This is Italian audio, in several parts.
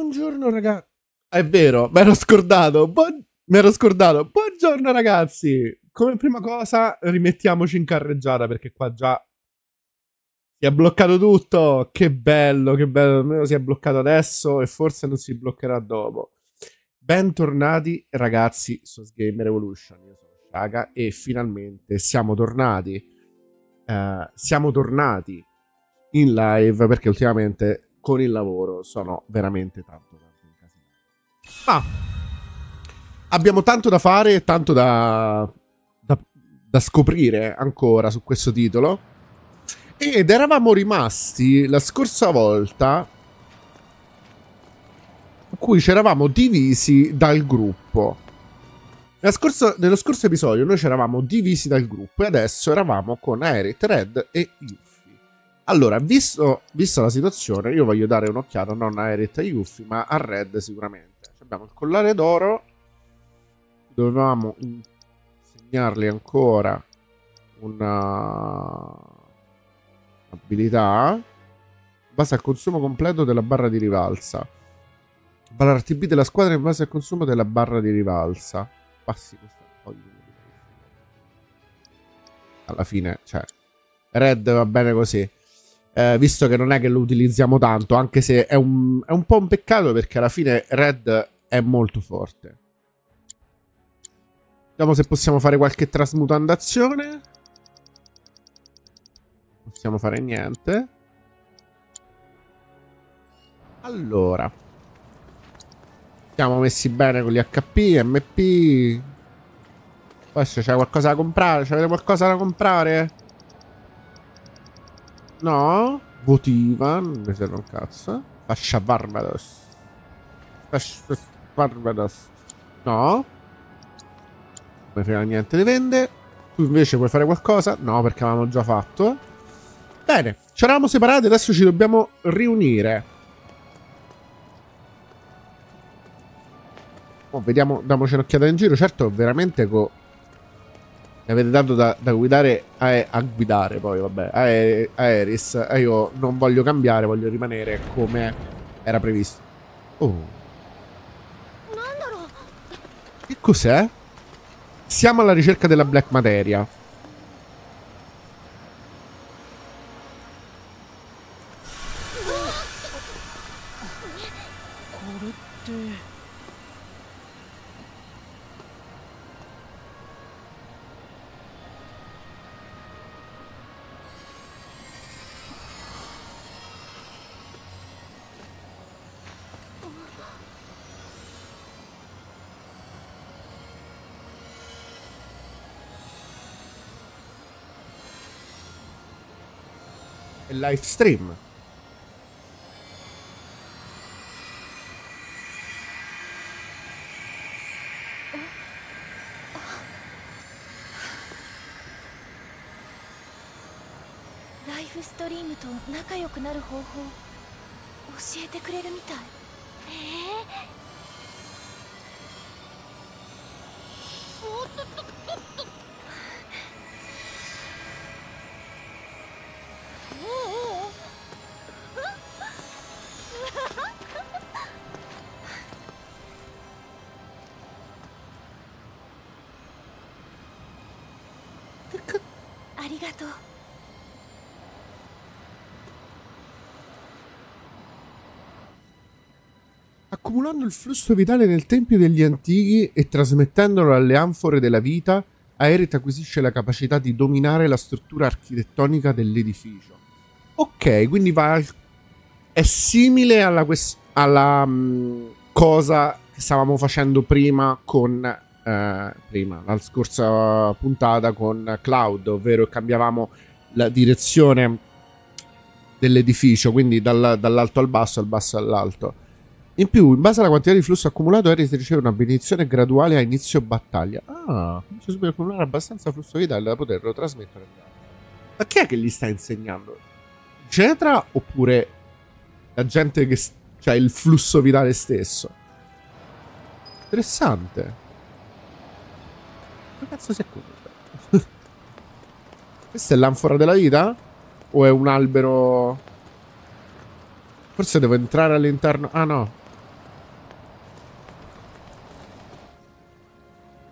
Buongiorno ragazzi. È vero, mi ero scordato. Mi ero scordato. Buongiorno ragazzi. Come prima cosa rimettiamoci in carreggiata perché qua già si è bloccato tutto. Che bello, che bello. Almeno si è bloccato adesso e forse non si bloccherà dopo. Bentornati ragazzi su Gamer Evolution. Io sono Shaga e finalmente siamo tornati. Siamo tornati in live perché ultimamente con il lavoro sono veramente tanto incasinato. Ma abbiamo tanto da fare e tanto da scoprire ancora su questo titolo. Ed eravamo rimasti la scorsa volta in cui ci eravamo divisi dal gruppo. Nello scorso episodio noi ci eravamo divisi dal gruppo e adesso eravamo con Aerith, Red e Yuffie. Allora, visto la situazione, io voglio dare un'occhiata non a Aerith e Yuffie, ma a Red sicuramente. Abbiamo il collare d'oro. Dovevamo insegnargli ancora una abilità. Base al consumo completo della barra di rivalsa. Barra RTB della squadra in base al consumo della barra di rivalsa. Passi questa. Alla fine, cioè, Red va bene così. Visto che non è che lo utilizziamo tanto, anche se è un po' un peccato perché alla fine Red è molto forte. Vediamo se possiamo fare qualche trasmutandazione. Non possiamo fare niente. Allora, siamo messi bene con gli HP, MP. Adesso c'è qualcosa da comprare? C'avete qualcosa da comprare? No? Votiva, non mi serve un cazzo. Fascia Barbados. Fascia Barbados. No. Non mi frega niente di vende. Tu invece puoi fare qualcosa? No, perché avevamo già fatto. Bene, ci eravamo separati, adesso ci dobbiamo riunire. Oh, vediamo, diamoci un'occhiata in giro. Certo, veramente mi avete dato da guidare a guidare poi, vabbè, a Eris. E io non voglio cambiare, voglio rimanere come era previsto. Oh. Che cos'è? Siamo alla ricerca della Black Materia. Il live stream. Live stream と仲良くなる方法教えてくれるみたい。おっとっとっとっと。ありがとう。 Accumulando il flusso vitale nel tempio degli antichi e trasmettendolo alle anfore della vita, Aerith acquisisce la capacità di dominare la struttura architettonica dell'edificio. Ok, quindi è simile alla cosa che stavamo facendo prima con la scorsa puntata con Cloud, ovvero cambiavamo la direzione dell'edificio, quindi dall'alto al basso, al basso all'alto. In più, in base alla quantità di flusso accumulato, Aerith riceve una benedizione graduale a inizio battaglia. Ah, comincia subito ad accumulare abbastanza flusso vitale da poterlo trasmettere. Ma chi è che gli sta insegnando? Cetra oppure la gente che c'ha il flusso vitale stesso? Interessante. Che cazzo si è comunque? Questa è l'anfora della vita? O è un albero? Forse devo entrare all'interno. Ah no.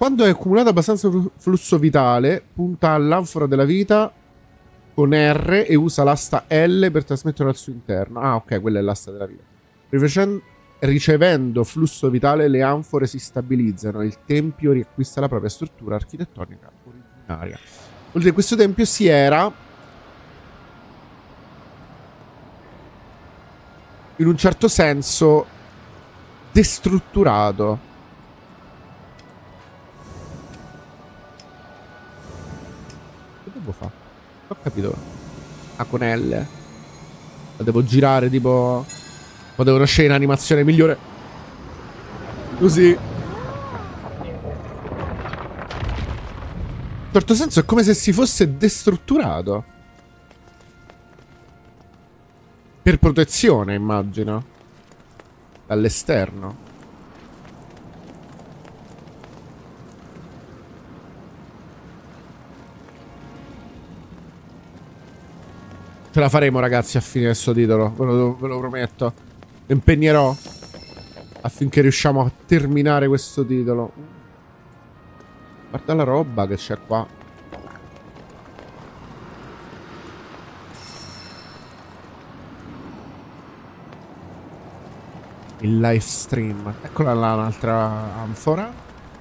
Quando hai accumulato abbastanza flusso vitale, punta all'anfora della vita con R e usa l'asta L per trasmetterlo al suo interno. Ah, ok, quella è l'asta della vita. Ricevendo flusso vitale, le anfore si stabilizzano e il tempio riacquista la propria struttura architettonica originaria. Vuol dire che questo tempio si era, in un certo senso, destrutturato. Che devo fare? Ho capito. Ah, con L. La devo girare tipo... Potevano scegliere un'animazione migliore. Così. In un certo senso è come se si fosse destrutturato. Per protezione, immagino. Dall'esterno. Ce la faremo, ragazzi, a finire questo titolo. Ve lo prometto. Mi impegnerò affinché riusciamo a terminare questo titolo. Guarda la roba che c'è qua. Il live stream. Eccola là, un'altra anfora.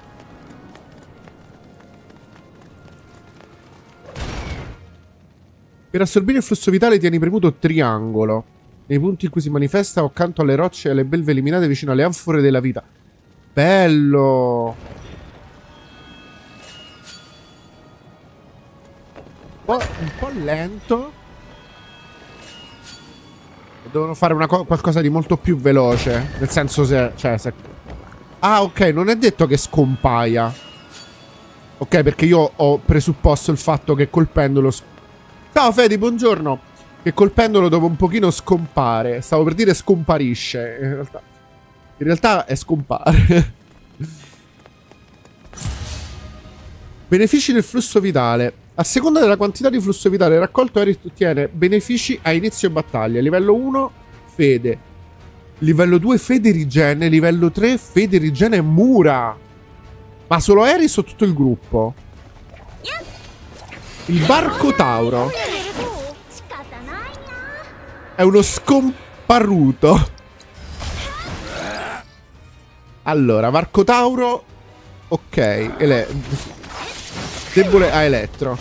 Per assorbire il flusso vitale tieni premuto triangolo. Nei punti in cui si manifesta o accanto alle rocce e alle belve eliminate vicino alle anfore della vita. Bello! Un po' lento. Devono fare qualcosa di molto più veloce. Nel senso se... Ah, ok, non è detto che scompaia. Ok, perché io ho presupposto il fatto che colpendolo... Ciao Fedi, buongiorno! Che colpendolo dopo un pochino scompare. Stavo per dire scomparisce. In realtà è scompare. Benefici del flusso vitale. A seconda della quantità di flusso vitale raccolto, Aerith ottiene benefici a inizio battaglia. Livello 1, fede. Livello 2, fede rigene. Livello 3, fede rigene mura. Ma solo Aerith o tutto il gruppo? Il Varco Tauro. È uno scomparruto. Allora, Varco Tauro. Ok, debole a elettro.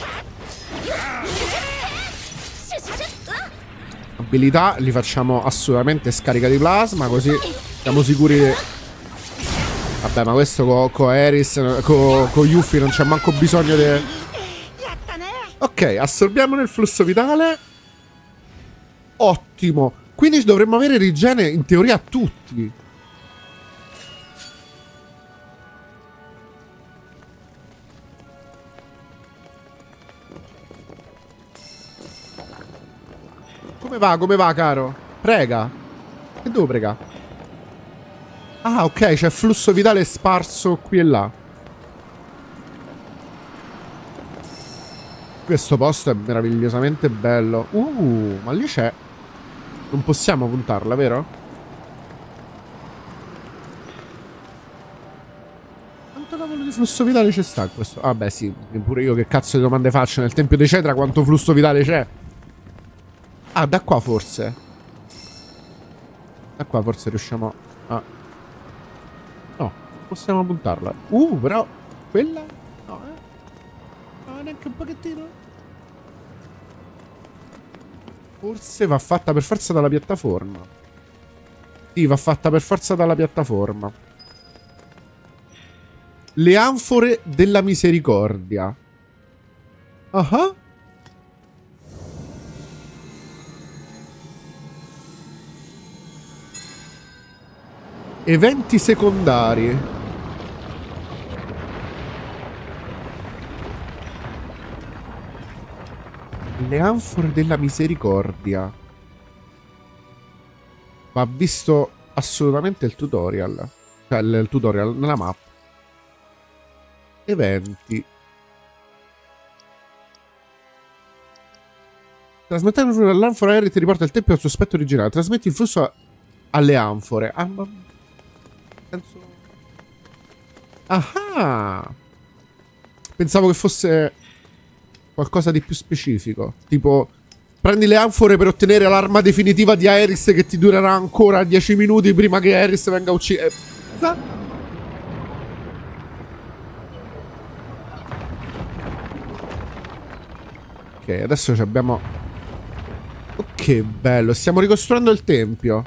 Abilità, li facciamo assolutamente scarica di plasma, così siamo sicuri che... Vabbè, ma questo con Aerith, con Yuffie non c'è manco bisogno di... Ok, assorbiamo nel flusso vitale. Ottimo. Quindi dovremmo avere rigene in teoria a tutti. Come va, caro? Prega. Che devo pregare? Ah, ok, c'è flusso vitale sparso qui e là. Questo posto è meravigliosamente bello. Ma lì c'è... Non possiamo puntarla, vero? Quanto cavolo di flusso vitale c'è sta in questo? Ah beh sì, pure io che cazzo di domande faccio. Nel Tempio dei Cetra quanto flusso vitale c'è? Ah, da qua forse. Da qua forse riusciamo a... No, possiamo puntarla. Però... Quella? No, No, neanche un pochettino. Forse va fatta per forza dalla piattaforma. Sì, va fatta per forza dalla piattaforma. Le anfore della misericordia. Ah. Eventi secondari. Le anfore della misericordia. Va visto assolutamente il tutorial. Cioè il tutorial nella mappa. Eventi. Trasmettendo l'anfora Aerith ti riporta il tempio al suo aspetto originale. Trasmetti il flusso alle anfore. Ah, ma... Senso... Ah! Pensavo che fosse qualcosa di più specifico. Tipo, prendi le anfore per ottenere l'arma definitiva di Aerys che ti durerà ancora 10 minuti prima che Aerys venga ucciso. Ok, adesso abbiamo... Oh, che bello, stiamo ricostruendo il tempio.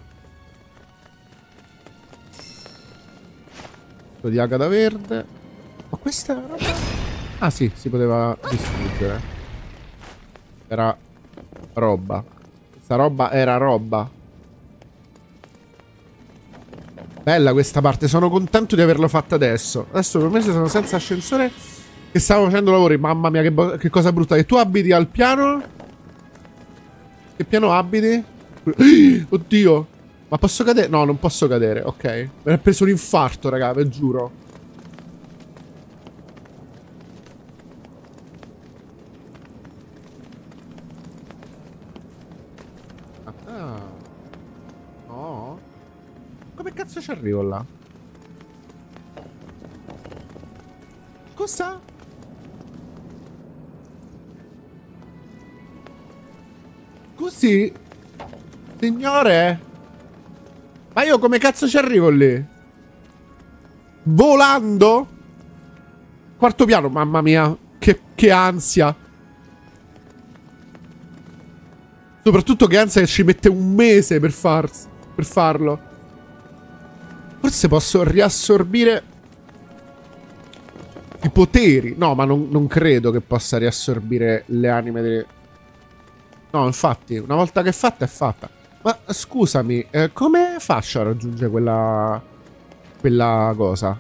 Di agata verde. Ma questa roba... Ah sì, si poteva distruggere. Era roba. Questa roba era roba. Bella questa parte, sono contento di averlo fatta adesso. Adesso per me se sono senza ascensore che stavo facendo lavori. Mamma mia, che cosa brutta. Che tu abiti al piano? Che piano abiti? Oddio. Ma posso cadere? No, non posso cadere, ok. Mi ha preso un infarto, raga, ve giuro. Ah. No. Come cazzo ci arrivo là? Cosa? Scusi? Signore? Ma io come cazzo ci arrivo lì? Volando? Quarto piano, mamma mia. Che ansia. Soprattutto che ansia che ci mette un mese per farlo. Forse posso riassorbire i poteri. No, ma non credo che possa riassorbire le anime delle... No, infatti, una volta che è fatta, è fatta. Ma scusami, come faccio a raggiungere quella cosa?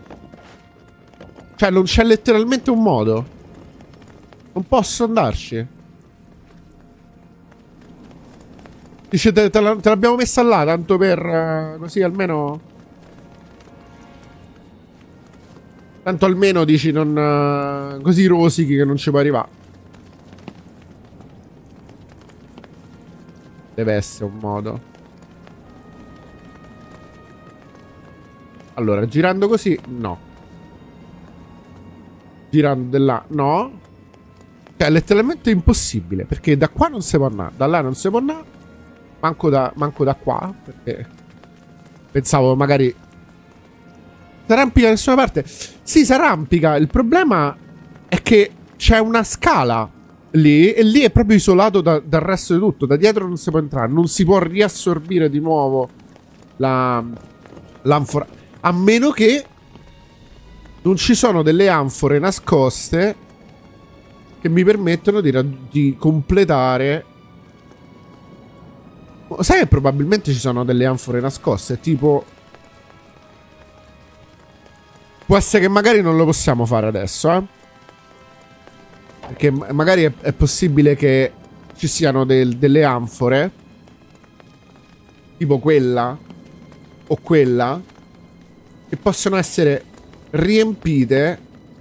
Cioè, non c'è letteralmente un modo. Non posso andarci. Dice, te l'abbiamo messa là, tanto per... così almeno... Tanto almeno dici non... così rosichi che non ci puoi arrivare. Deve essere un modo. Allora, girando così, no. Girando di là, no. Cioè, è letteralmente impossibile. Perché da qua non si può andare. Da là non si può andare. Manco da qua. Perché pensavo magari... Si arrampica da nessuna parte. Sì, si arrampica. Il problema è che c'è una scala lì. E lì è proprio isolato dal resto di tutto. Da dietro non si può entrare. Non si può riassorbire di nuovo l'anfora. A meno che non ci sono delle anfore nascoste che mi permettono di completare. Sai che probabilmente ci sono delle anfore nascoste? Tipo... Può essere che magari non lo possiamo fare adesso, eh? Perché magari è possibile che ci siano delle anfore. Tipo quella. O quella. Che possono essere riempite.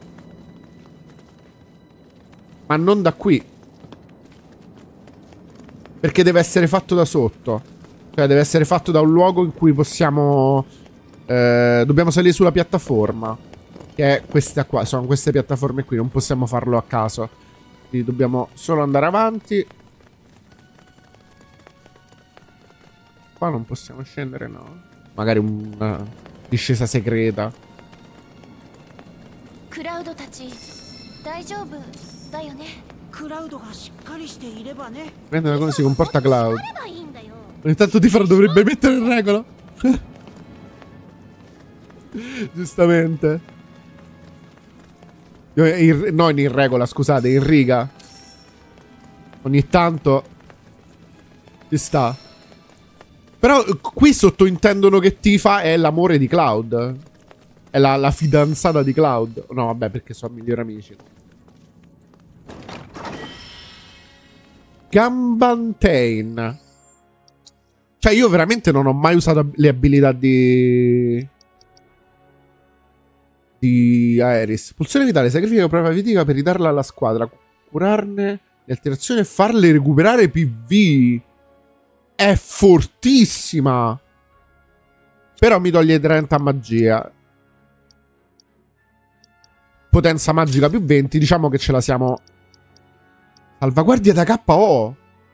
Ma non da qui. Perché deve essere fatto da sotto. Cioè deve essere fatto da un luogo in cui possiamo... dobbiamo salire sulla piattaforma. Che è questa qua. Sono queste piattaforme qui. Non possiamo farlo a caso. Quindi dobbiamo solo andare avanti. Qua non possiamo scendere, no. Magari una discesa segreta. Cloud tachi, daijoubu da yo ne? Prendere come si comporta Cloud. Ogni tanto Tifaro dovrebbe mettere in regola. Giustamente. No, in regola, scusate, in riga. Ogni tanto ci sta. Però qui sottointendono che Tifa è l'amore di Cloud. È la fidanzata di Cloud. No, vabbè, perché sono migliori amici. Gambantain. Cioè, io veramente non ho mai usato le abilità di Aerys. Pulsione vitale, sacrifica prova vitica per ridarla alla squadra. Curarne le alterazioni e farle recuperare PV. È fortissima. Però mi toglie 30 magia. potenza magica più 20. Diciamo che ce la siamo. Salvaguardia da KO.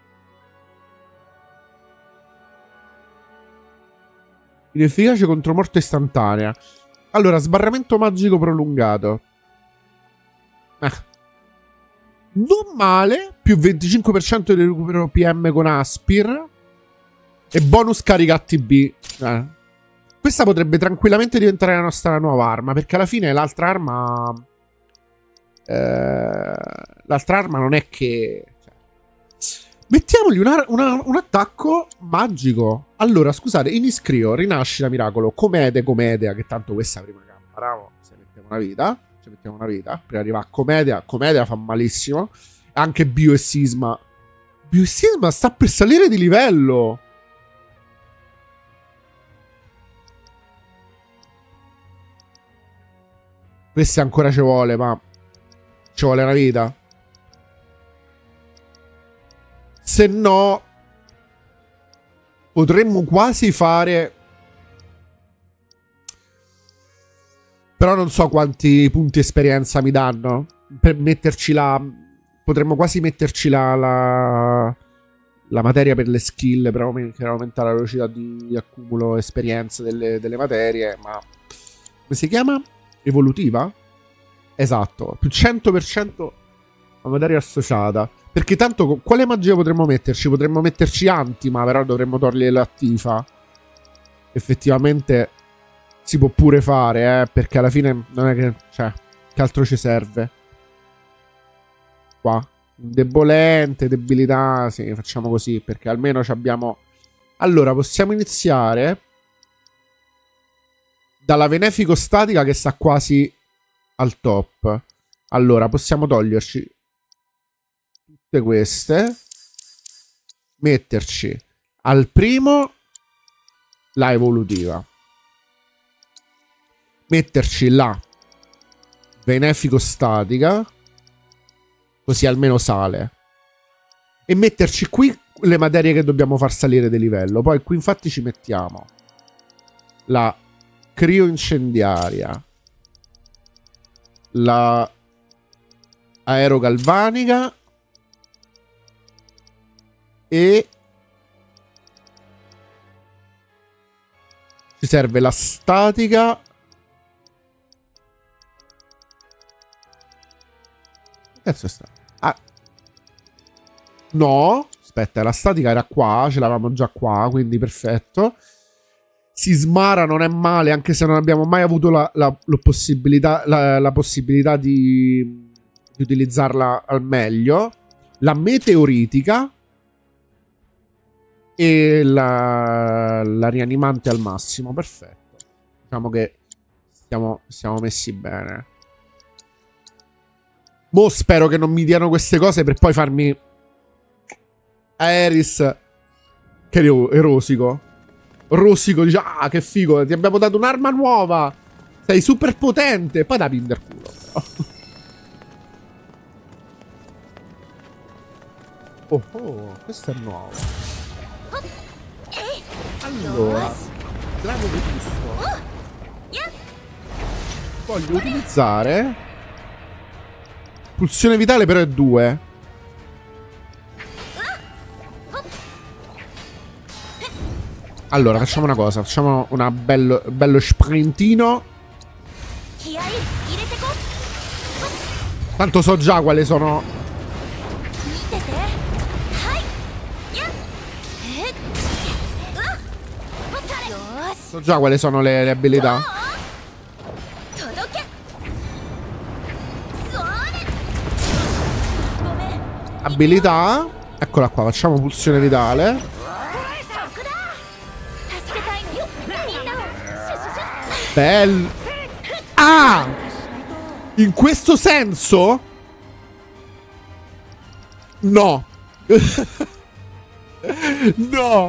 Inefficace contro morte istantanea. Allora, sbarramento magico prolungato. Non male. Più 25% di recupero PM con Aspir. E bonus carica ATB. Questa potrebbe tranquillamente diventare la nostra nuova arma. Perché alla fine l'altra arma... l'altra arma non è che... Mettiamogli un attacco magico. Allora, scusate, Iniscrio, Rinascita, Miracolo, Comedea, che tanto questa prima gamba, bravo, se mettiamo una vita. Ci mettiamo una vita. Prima arriva a Comedea fa malissimo. Anche Bio e Sisma. Bio e Sisma sta per salire di livello. Questa ancora ci vuole, ma... ci vuole una vita. Se no... potremmo quasi fare... però non so quanti punti esperienza mi danno. Per metterci la... potremmo quasi metterci la materia per le skill, per aumentare la velocità di accumulo esperienze delle materie, ma... come si chiama? Evolutiva? Esatto, più 100% la materia associata. Perché tanto quale magia potremmo metterci? Potremmo metterci Antima, però dovremmo togliere la Tifa. Effettivamente si può pure fare, perché alla fine non è che... cioè, che altro ci serve? Qua. Indebolente, debilità, sì, facciamo così, perché almeno abbiamo... Allora, possiamo iniziare dalla Benefico Statica che sta quasi al top. Allora, possiamo toglierci tutte queste, metterci al primo la evolutiva, metterci la Benefico Statica, così almeno sale, e metterci qui le materie che dobbiamo far salire di livello. Poi qui infatti ci mettiamo la Crio Incendiaria, la Aerogalvanica e ci serve la Statica. Che cazzo è sta? Ah. No, aspetta, la Statica era qua, ce l'avevamo già qua, quindi perfetto. Sismara non è male, anche se non abbiamo mai avuto la possibilità di utilizzarla al meglio. La Meteoritica e la Rianimante al massimo, perfetto. Diciamo che siamo messi bene. Mo spero che non mi diano queste cose per poi farmi Aeris che rosico. Rosico, dice, ah, che figo, ti abbiamo dato un'arma nuova. Sei super potente. Poi da pinder culo, però. Questo è nuovo. Allora, drago vetusto. Voglio utilizzare pulsione vitale, però è 2. Allora, facciamo una cosa. Facciamo una bello sprintino. Tanto so già quali sono. So già quali sono le abilità. Abilità. Eccola qua, facciamo pulsione vitale. Bello. Ah! In questo senso? No. No.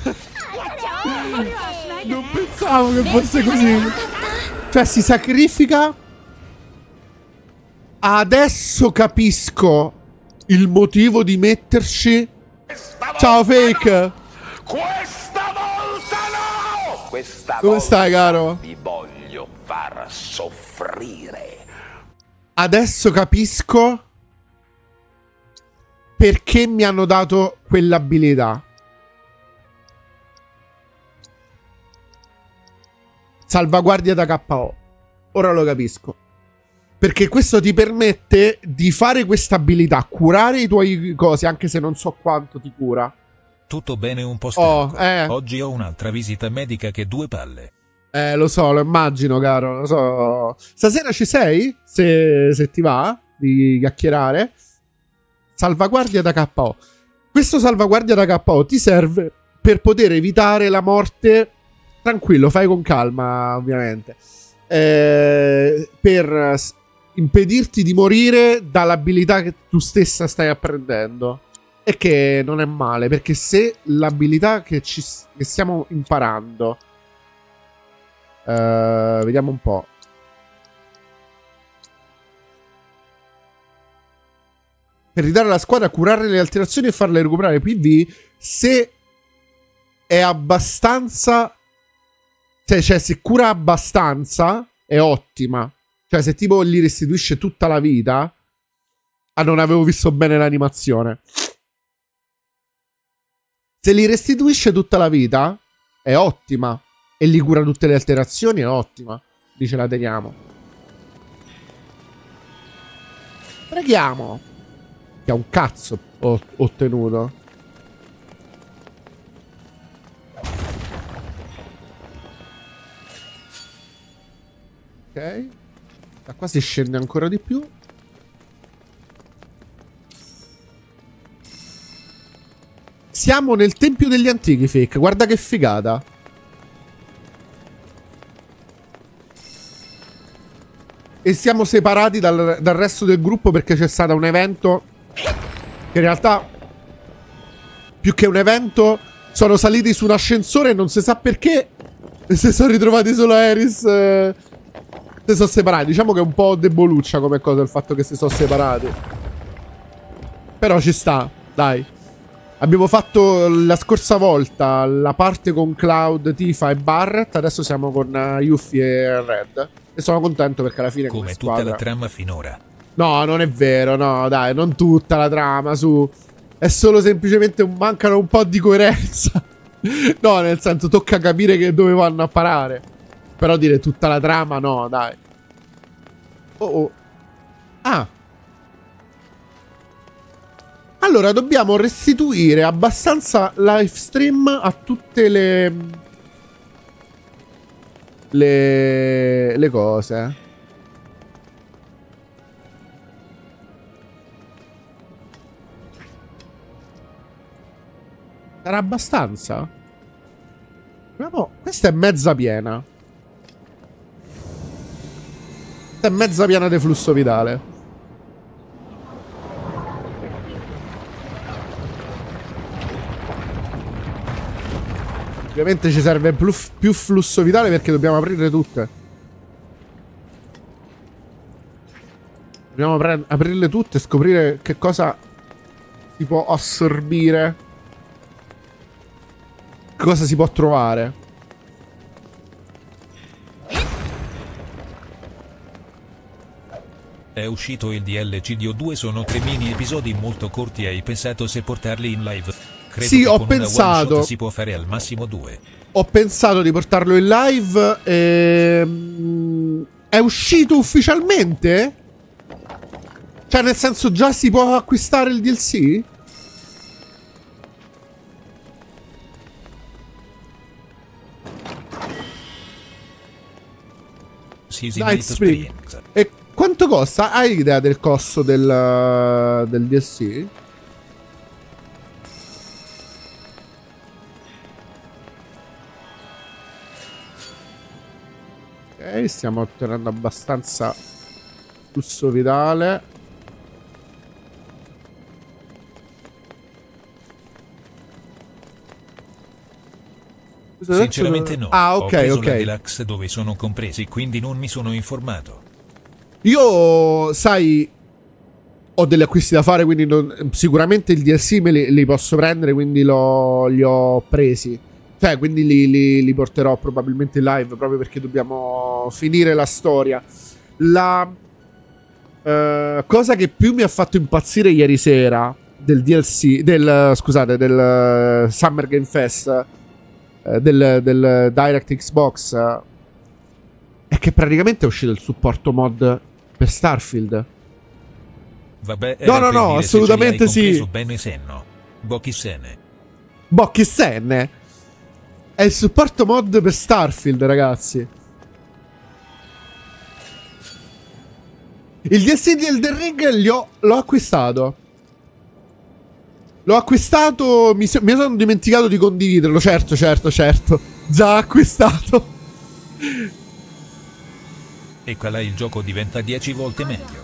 Non pensavo che fosse così. Cioè si sacrifica. Adesso capisco il motivo di metterci. Ciao Fake. Questa volta no! Questa Come stai, caro? Vi voglio far soffrire. Adesso capisco perché mi hanno dato quell'abilità. Salvaguardia da KO. Ora lo capisco. Perché questo ti permette di fare questa abilità, curare i tuoi cosi, anche se non so quanto ti cura. Tutto bene un po' stanco. Oh, Oggi ho un'altra visita medica che 2 palle. Lo so, lo immagino, caro, lo so. Stasera ci sei? Se ti va di chiacchierare. Salvaguardia da KO. Questo salvaguardia da KO ti serve per poter evitare la morte. Tranquillo, fai con calma, ovviamente. Per impedirti di morire dall'abilità che tu stessa stai apprendendo. E che non è male, perché se l'abilità che stiamo imparando, vediamo un po'. Per ridare alla squadra, curare le alterazioni e farle recuperare PV, se è abbastanza, cioè se cura abbastanza è ottima. Cioè se tipo gli restituisce tutta la vita. Ah, non avevo visto bene l'animazione. Se li restituisce tutta la vita è ottima. E gli cura tutte le alterazioni è ottima. Dice la teniamo. Preghiamo. Che ha un cazzo ho ottenuto. Ok. Da qua si scende ancora di più. Siamo nel Tempio degli Antichi, Fake. Guarda che figata. E siamo separati dal resto del gruppo perché c'è stato un evento che in realtà, più che un evento, sono saliti su un ascensore e non si sa perché e si sono ritrovati solo Aeris. Si sono separati. Diciamo che è un po' deboluccia come cosa il fatto che si sono separati. Però ci sta, dai. Abbiamo fatto la scorsa volta la parte con Cloud, Tifa e Barret. Adesso siamo con Yuffie e Red. E sono contento perché alla fine come squadra... tutta la trama finora. No, non è vero, no, dai, non tutta la trama, su. È solo semplicemente mancano un po' di coerenza. No, nel senso, tocca capire che dove vanno a parare. Però dire tutta la trama, no, dai. Oh. Ah. Allora, dobbiamo restituire abbastanza live stream a tutte le cose. Sarà abbastanza? Vediamo. Questa è mezza piena. Questa è mezza piena di flusso vitale. Ovviamente ci serve più flusso vitale perché dobbiamo aprirle tutte. Dobbiamo aprirle tutte e scoprire che cosa si può assorbire. Che cosa si può trovare. È uscito il DLC Dio 2, sono 3 mini episodi molto corti. Hai pensato se portarli in live? Credo sì, che ho con pensato. una one shot si può fare al massimo 2. Ho pensato di portarlo in live. È uscito ufficialmente? Cioè, nel senso, già si può acquistare il DLC? Night Springs. E quanto costa? Hai idea del costo del DLC? Ok, stiamo ottenendo abbastanza flusso vitale. Sinceramente no. Ah, ok, ho preso ok. la Deluxe dove sono compresi, quindi non mi sono informato. Io, sai, ho degli acquisti da fare, quindi sicuramente il DLC li posso prendere, quindi li ho presi. Cioè, quindi li porterò probabilmente in live, proprio perché dobbiamo finire la storia. La Cosa che più mi ha fatto impazzire ieri sera del DLC, scusate, del Summer Game Fest, del Direct Xbox, è che praticamente è uscito il supporto mod per Starfield. Vabbè, no, assolutamente sì. Bene senno. Bocchisene. Bocchisene. È il supporto mod per Starfield, ragazzi. Il DLC di Elden Ring l'ho acquistato. L'ho acquistato. Mi sono dimenticato di condividerlo. Certo. Già acquistato. E qua il gioco diventa 10 volte meglio.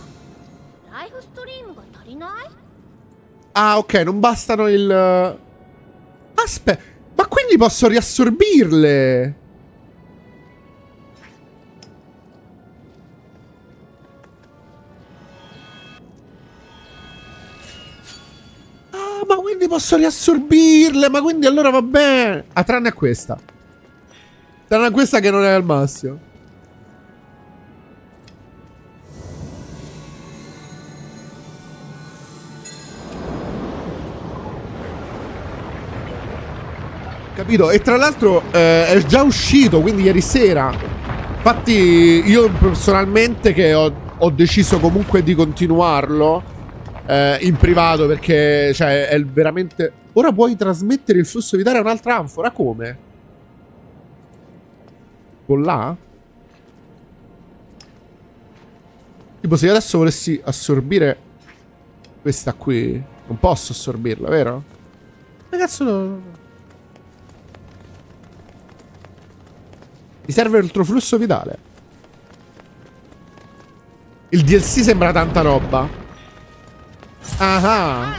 Ah, ok, non bastano il... Aspetta, ma quindi posso riassorbirle? Ah, ma quindi posso riassorbirle? Ma quindi allora va bene. Ah, tranne a questa. Tranne a questa che non è al massimo. Capito? E tra l'altro è già uscito, quindi ieri sera. Infatti io personalmente che ho deciso comunque di continuarlo in privato, perché cioè è veramente... Ora puoi trasmettere il flusso vitale a un'altra anfora, come? Con là? Tipo se io adesso volessi assorbire questa qui, non posso assorbirla, vero? Ma cazzo no... Mi serve il tuo flusso vitale. Il DLC sembra tanta roba. Ah.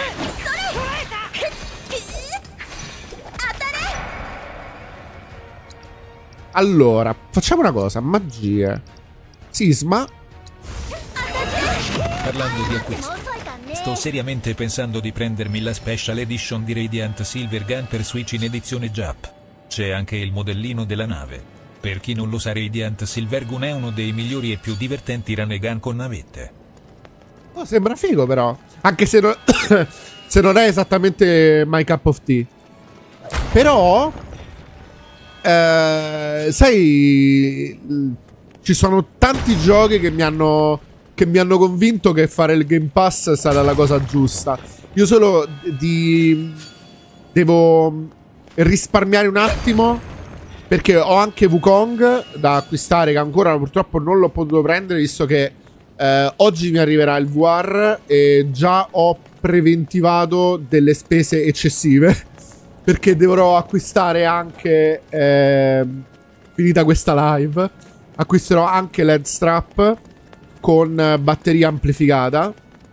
Allora, facciamo una cosa. Magie. Sisma. Parlando di acquisti, sto seriamente pensando di prendermi la Special Edition di Radiant Silver Gun per Switch in edizione Jap. C'è anche il modellino della nave. Per chi non lo sa, Radiant Silver Gun è uno dei migliori e più divertenti run gun con navette. Oh, sembra figo però. Anche se non, se non è esattamente my cup of tea. Però sai, ci sono tanti giochi che mi hanno convinto che fare il Game Pass sarà la cosa giusta. Io solo devo risparmiare un attimo, perché ho anche Wukong da acquistare, che ancora purtroppo non l'ho potuto prendere, visto che oggi mi arriverà il VR e già ho preventivato delle spese eccessive, perché dovrò acquistare anche finita questa live acquisterò anche LED strap con batteria amplificata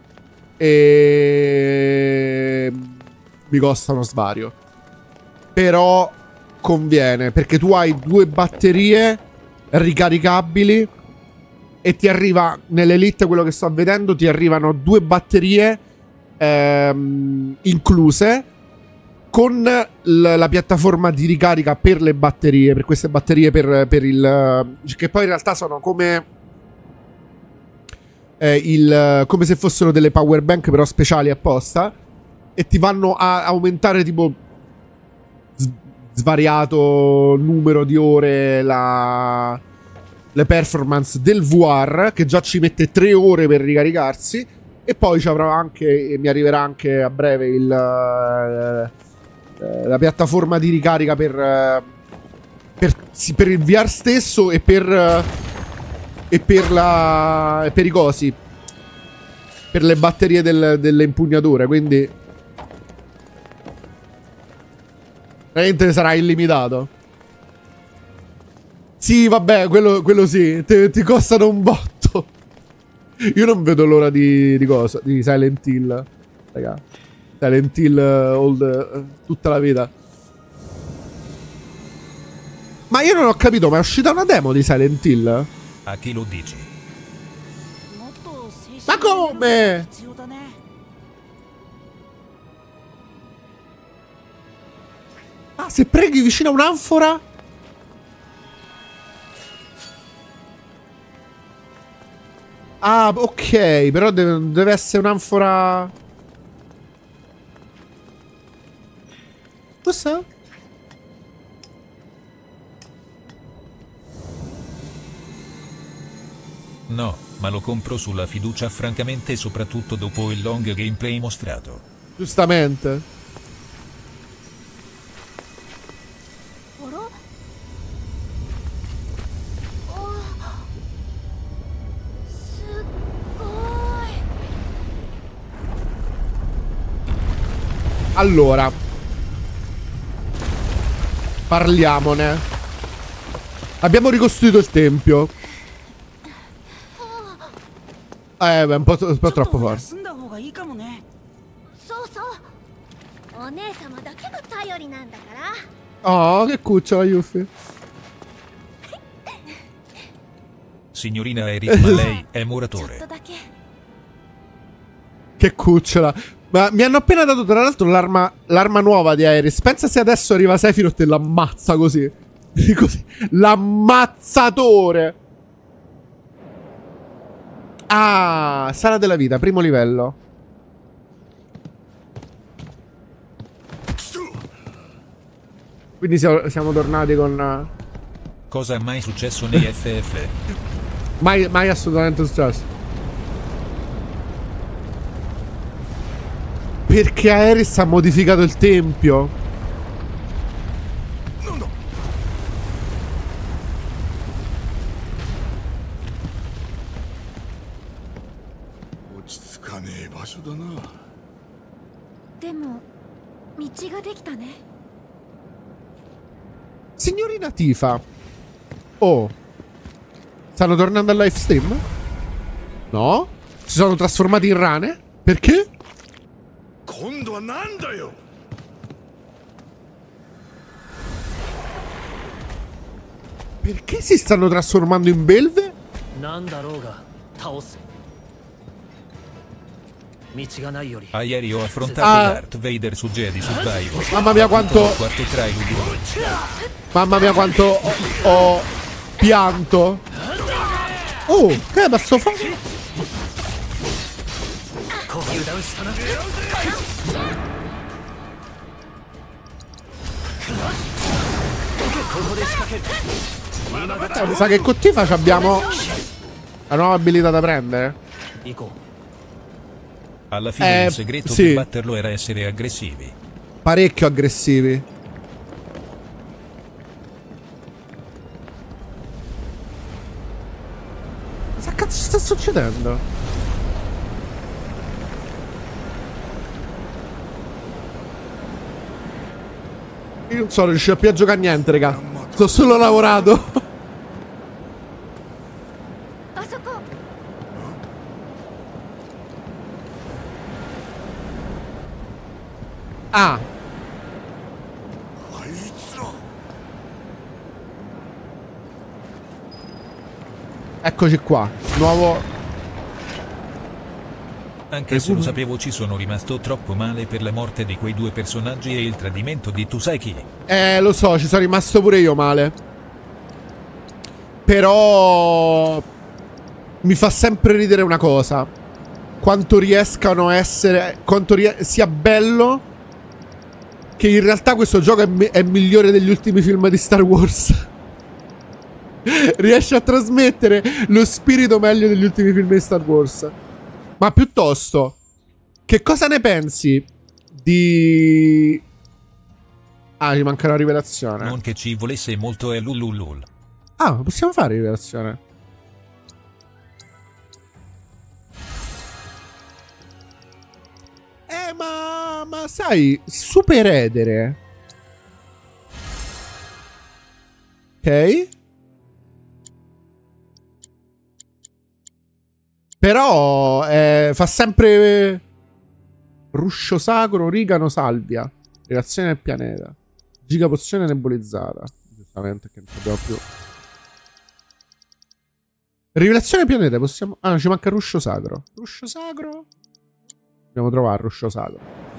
e mi costa uno svario. Però conviene, perché tu hai due batterie ricaricabili e ti arriva nell'Elite, quello che sto vedendo, ti arrivano due batterie incluse con la piattaforma di ricarica per le batterie, per queste batterie per il che poi in realtà sono come come se fossero delle power bank però speciali apposta, e ti vanno a aumentare tipo svariato numero di ore le performance del VR, che già ci mette 3 ore per ricaricarsi, e poi ci avrà anche, mi arriverà anche a breve la piattaforma di ricarica per il VR stesso e per i cosi, per le batterie delle impugnature, quindi veramente sarà illimitato. Sì, vabbè, quello sì, ti costano un botto. Io non vedo l'ora di cosa, di Silent Hill, raga. Silent Hill tutta la vita. Ma io non ho capito, ma è uscita una demo di Silent Hill? A chi lo dici? Ma come? Ah, se preghi vicino a un'anfora? Ah, ok, però deve essere un'anfora... Cos'è? No, ma lo compro sulla fiducia francamente, soprattutto dopo il long gameplay mostrato. Giustamente. あらあすっごい Allora, parliamone. Abbiamo ricostruito il tempio. Beh, un po' troppo forte. そうそうお姉様だけが頼りなんだから Oh, che cucciola, Yuffie. Signorina Eric, ma lei è ちょっ muratore. とだけ Che cucciola. Ma mi hanno appena dato, tra l'altro, l'arma nuova di Aeris. Pensa se adesso arriva Sephiroth e l'ammazza così. Così. L'ammazzatore. Ah, sala della vita, primo livello. Quindi siamo tornati con... Cosa è mai successo nei FF? Mai assolutamente successo. Perché Aeris ha modificato il tempio. No. でも道ができたね Signorina Tifa. Oh. Stanno tornando al live stream? No? Si sono trasformati in rane? Perché? Perché si stanno trasformando in belve? Ah, ieri ho affrontato Darth Vader su Jedi Survivor. Mamma mia quanto... Quarto trailer. Mamma mia quanto ho pianto. Oh, che posso fare? Mi sa che con Tifa abbiamo la nuova abilità da prendere. Alla fine il segreto sì. per batterlo era essere aggressivi. Parecchio aggressivi. Cosa cazzo sta succedendo? Io non sono riuscito più a giocare a niente, raga. Sto solo lavorato. Ah. Eccoci qua. Nuovo. Anche se lo sapevo, ci sono rimasto troppo male per la morte di quei due personaggi e il tradimento di tu sai chi. Lo so, ci sono rimasto pure io male. Però mi fa sempre ridere una cosa. Quanto riescano a essere... Quanto sia bello che in realtà questo gioco è migliore degli ultimi film di Star Wars. Riesce a trasmettere lo spirito meglio degli ultimi film di Star Wars. Ma piuttosto, che cosa ne pensi di... Ah, ci manca una rivelazione. Non che ci volesse molto è lululul. Ah, possiamo fare rivelazione. Ma sai, super edere. Ok. Però fa sempre ruscio sacro, origano, salvia. Relazione del pianeta. Giga pozione nebulizzata. Giustamente che non abbiamo più. Rivelazione del pianeta, possiamo... Ah, ci manca ruscio sacro. Ruscio sacro? Dobbiamo trovare ruscio sacro.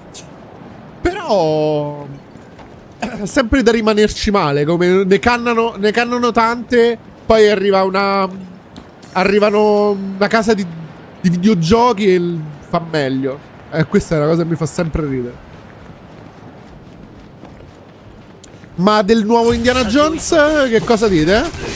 Però... sempre da rimanerci male. Come ne cannano tante. Poi arriva una... arrivano una casa di videogiochi e fa meglio. Questa è una cosa che mi fa sempre ridere. Ma del nuovo Indiana Jones che cosa dite?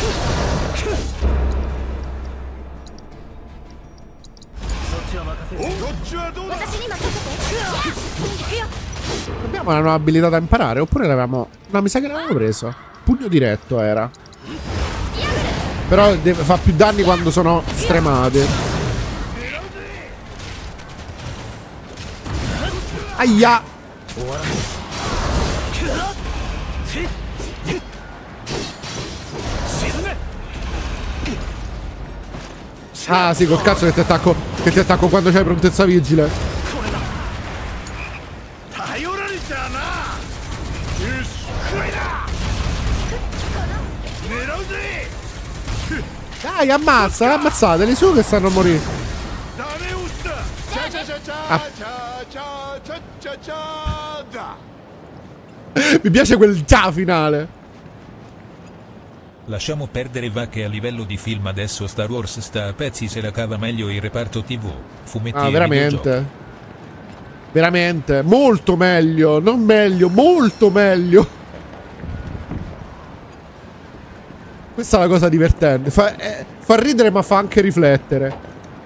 Abbiamo una nuova abilità da imparare oppure l'avevamo... No, mi sa che l'avevamo preso. Pugno diretto era. Però fa più danni quando sono stremate. Aia! Ah sì, col cazzo che ti attacco quando c'hai prontezza vigile. Dai, ammazzateli su che stanno a morire. Mi piace quel già finale. Lasciamo perdere va che a livello di film adesso Star Wars sta a pezzi, se la cava meglio il reparto TV, fumetti e veramente videogiochi. Veramente molto meglio. Non meglio, molto meglio. Questa è la cosa divertente. Fa ridere ma fa anche riflettere.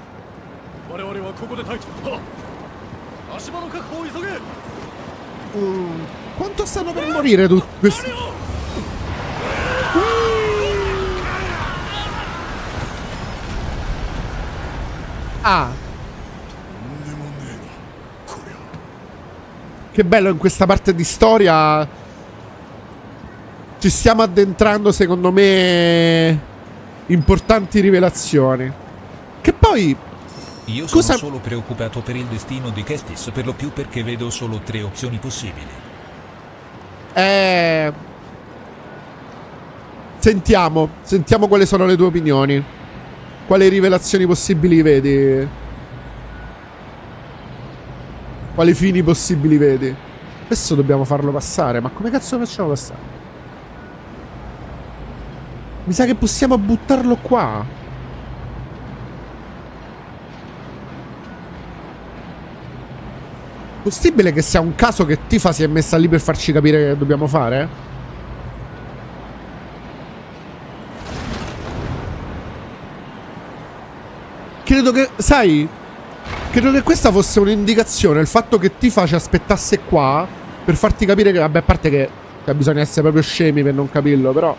Quanto stanno per morire tutti questi? Ah, che bello, in questa parte di storia ci stiamo addentrando, secondo me, importanti rivelazioni. Che poi io sono solo preoccupato per il destino di Kestis, per lo più perché vedo solo 3 opzioni possibili. Sentiamo quali sono le tue opinioni. Quali rivelazioni possibili vedi? Quali fini possibili vedi? Questo dobbiamo farlo passare. Ma come cazzo lo facciamo passare? Mi sa che possiamo buttarlo qua. Possibile che sia un caso che Tifa si è messa lì per farci capire che dobbiamo fare? Credo che, sai, credo che questa fosse un'indicazione, il fatto che Tifa ci aspettasse qua per farti capire che, vabbè, a parte che bisogna essere proprio scemi per non capirlo, però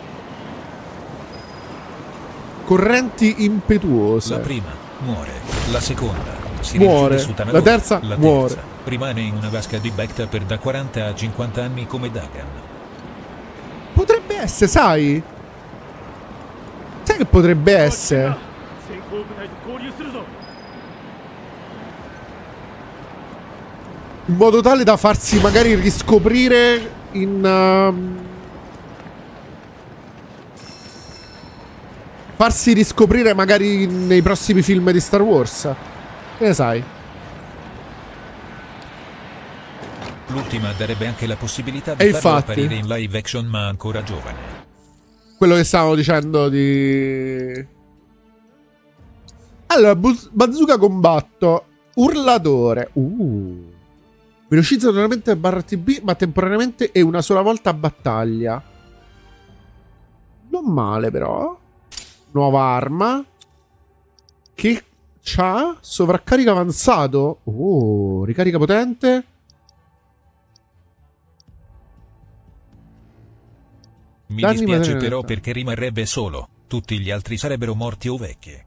correnti impetuose. La prima muore, la seconda si muore, su Tanagon, la terza muore. Rimane in una vasca di Bacta per da 40 a 50 anni come Dagan. Potrebbe essere, sai? Sai che potrebbe essere? In modo tale da farsi magari riscoprire in... farsi riscoprire magari nei prossimi film di Star Wars. Che ne sai? L'ultima darebbe anche la possibilità di farlo apparire in live action ma ancora giovane. Quello che stavamo dicendo di... Allora, Bazooka combatto. Urlatore. Velocizza normalmente /TB, ma temporaneamente e una sola volta a battaglia. Non male però. Nuova arma. Che c'ha sovraccarico avanzato. Ricarica potente. Mi dispiace però perché rimarrebbe solo. Tutti gli altri sarebbero morti o vecchi.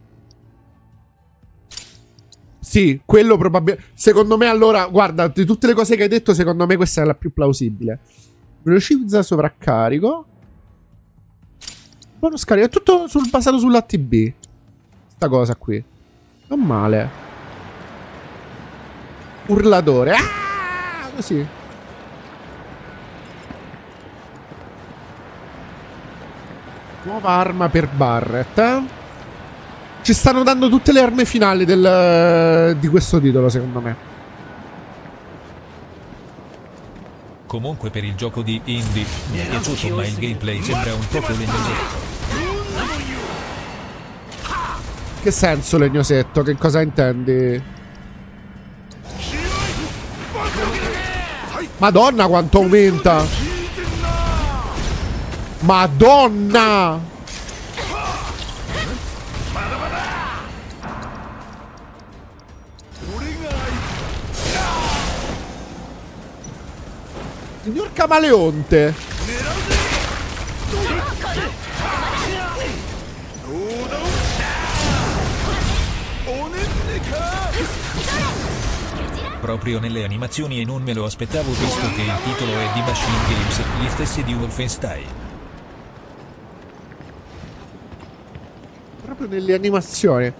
Sì, quello probabilmente. Secondo me, allora, guarda, di tutte le cose che hai detto, secondo me questa è la più plausibile. Velocizza sovraccarico. Bonus carica. È tutto basato sull'ATB. Sta cosa qui. Non male. Urlatore. Ah! Così. Nuova arma per Barret. Ci stanno dando tutte le armi finali di questo titolo, secondo me. Comunque per il gioco di Indie mi è piaciuto, ma il gameplay sembra un poco lennoso. Che senso legnosetto? Che cosa intendi? Madonna quanto aumenta! Madonna! Signor Camaleonte! Proprio nelle animazioni e non me lo aspettavo visto che il titolo è di Machine Games, gli stessi di Wolfenstein. Proprio nelle animazioni.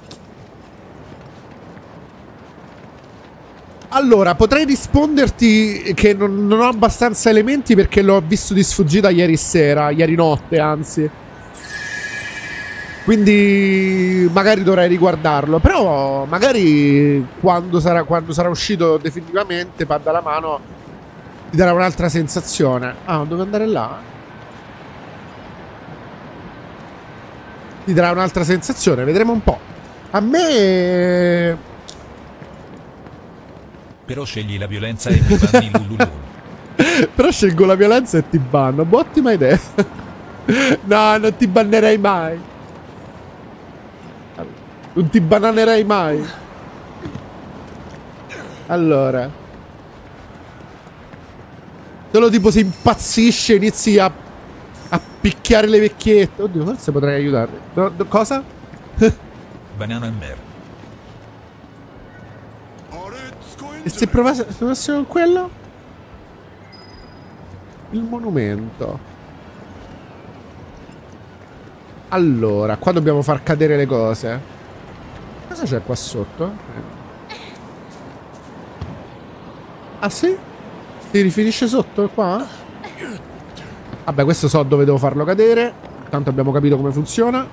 Allora, potrei risponderti che non ho abbastanza elementi perché l'ho visto di sfuggita ieri sera, ieri notte anzi. Quindi magari dovrei riguardarlo. Però magari quando sarà uscito definitivamente, pad alla mano, ti darà un'altra sensazione. Ah, devo andare là? Ti darà un'altra sensazione, vedremo un po'. A me... Però scegli la violenza e mi banni Lululul. Però scelgo la violenza e ti banno. Ottima idea. No, non ti bannerei mai. Non ti bananerei mai. Allora. Solo tipo se impazzisce inizi a picchiare le vecchiette. Oddio, forse potrei aiutarli. Cosa? Banana Mer. E se provassimo con quello? Il monumento. Allora, qua dobbiamo far cadere le cose. Cosa c'è qua sotto? Ah sì? Si rifinisce sotto qua? Vabbè, questo so dove devo farlo cadere. Tanto abbiamo capito come funziona.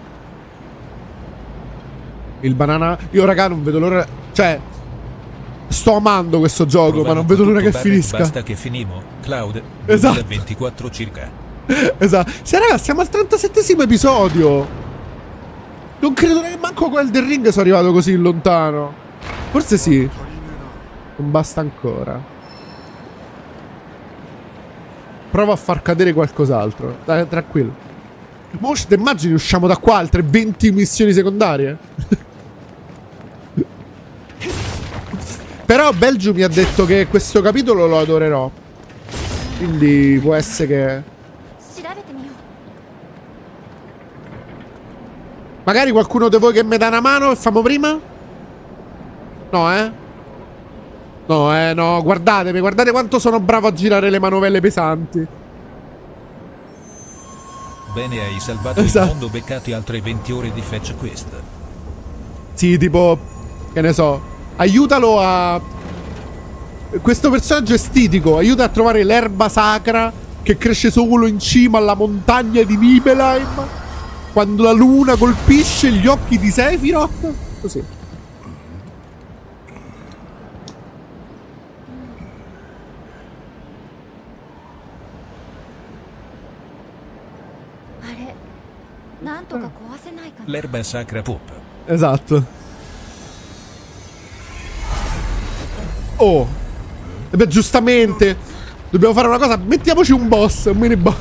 Il banana... Io raga non vedo l'ora... Cioè... Sto amando questo gioco, ma non vedo l'ora che finisca. Basta che finimo. Cloud. Esatto. 24 circa. Esatto. Sì, ragazzi, siamo al 37esimo episodio. Non credo che manco con Elden Ring sono arrivato così lontano. Forse sì. Non basta ancora. Provo a far cadere qualcos'altro. Dai, tranquillo. Mo te immagini usciamo da qua altre 20 missioni secondarie? Però Belgium mi ha detto che questo capitolo lo adorerò. Quindi può essere che... Magari qualcuno di voi che mi dà una mano e famo prima? No, no, guardatemi, guardate quanto sono bravo a girare le manovelle pesanti. Bene, hai salvato il mondo, beccati altre 20 ore di fetch quest. Sì, tipo, che ne so, aiutalo a... Questo personaggio è stitico, aiuta a trovare l'erba sacra che cresce solo in cima alla montagna di Nibelheim. Quando la luna colpisce gli occhi di Sephiroth. Così. L'erba sacra pop. Esatto. Oh. E beh, giustamente dobbiamo fare una cosa. Mettiamoci un boss, un mini boss.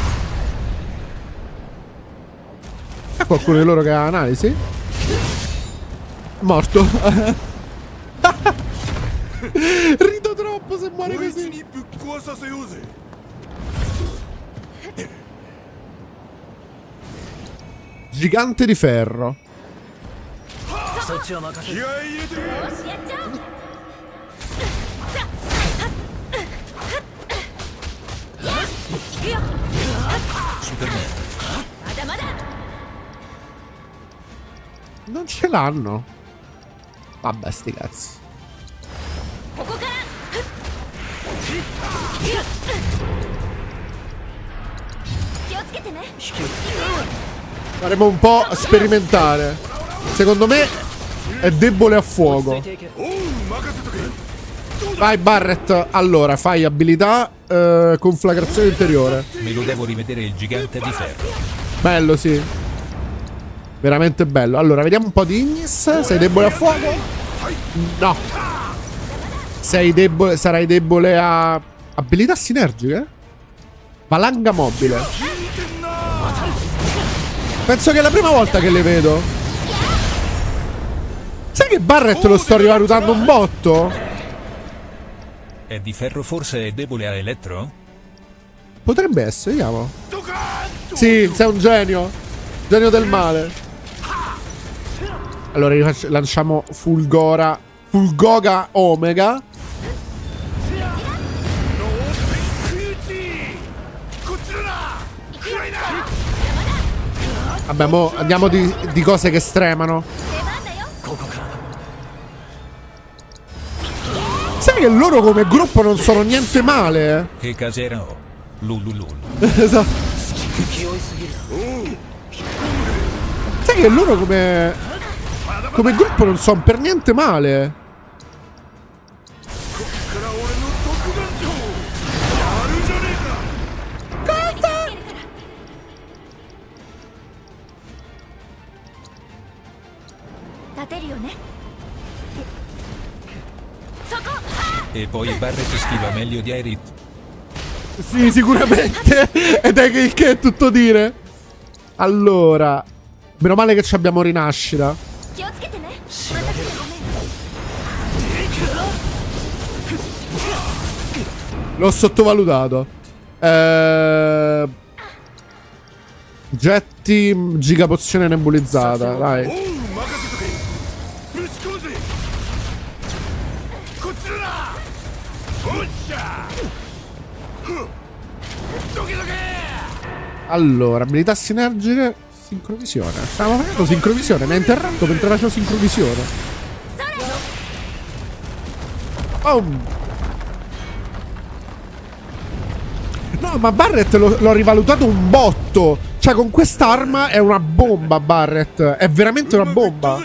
C'è qualcuno di loro che ha analisi? Morto. Rido troppo se muore così. Gigante di ferro. Superman. Non ce l'hanno. Vabbè, sti cazzi. Faremo un po' sperimentare. Secondo me è debole a fuoco. Vai Barret. Allora, fai abilità conflagrazione interiore. Me lo devo rivedere il gigante di ferro. Bello, sì. Veramente bello. Allora, vediamo un po' di Ignis. Sei debole a fuoco? No. Sei debole, sarai debole a abilità sinergiche? Valanga mobile. Penso che è la prima volta che le vedo. Sai che Barret lo sto rivalutando un botto? È di ferro, forse è debole a elettro? Potrebbe essere, vediamo. Sì, sei un genio. Genio del male. Allora lanciamo Fulgoga Omega. Vabbè, mo andiamo di cose che stremano. Sai che loro come gruppo non sono niente male, Che casera ho. Lululul. Esatto. Sai che loro come gruppo non sono per niente male. E poi Barret schiva meglio di Aerith. Sì, sicuramente. Ed è il che è tutto dire. Allora, meno male che ci abbiamo rinascita. L'ho sottovalutato. Getti giga pozione nebulizzata. Dai. Allora, abilità sinergiche. Sincrovisione. Stavo facendo sincrovisione. Mi ha interrotto mentre facevo sincrovisione. Boom. No, ma Barret l'ho rivalutato un botto. Cioè, con quest'arma è una bomba, Barret. È veramente una bomba.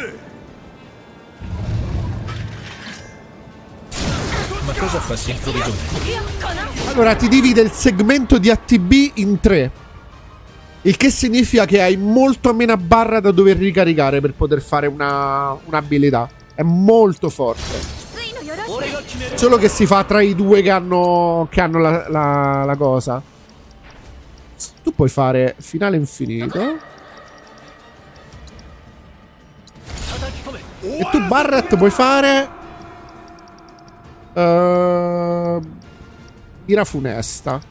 Ma cosa fa sincrovisione? Allora, ti divide il segmento di ATB in 3. Il che significa che hai molto meno barra da dover ricaricare per poter fare un'abilità. È molto forte. Solo che si fa tra i due che hanno la cosa. Tu puoi fare finale infinito. E tu Barret puoi fare ira funesta.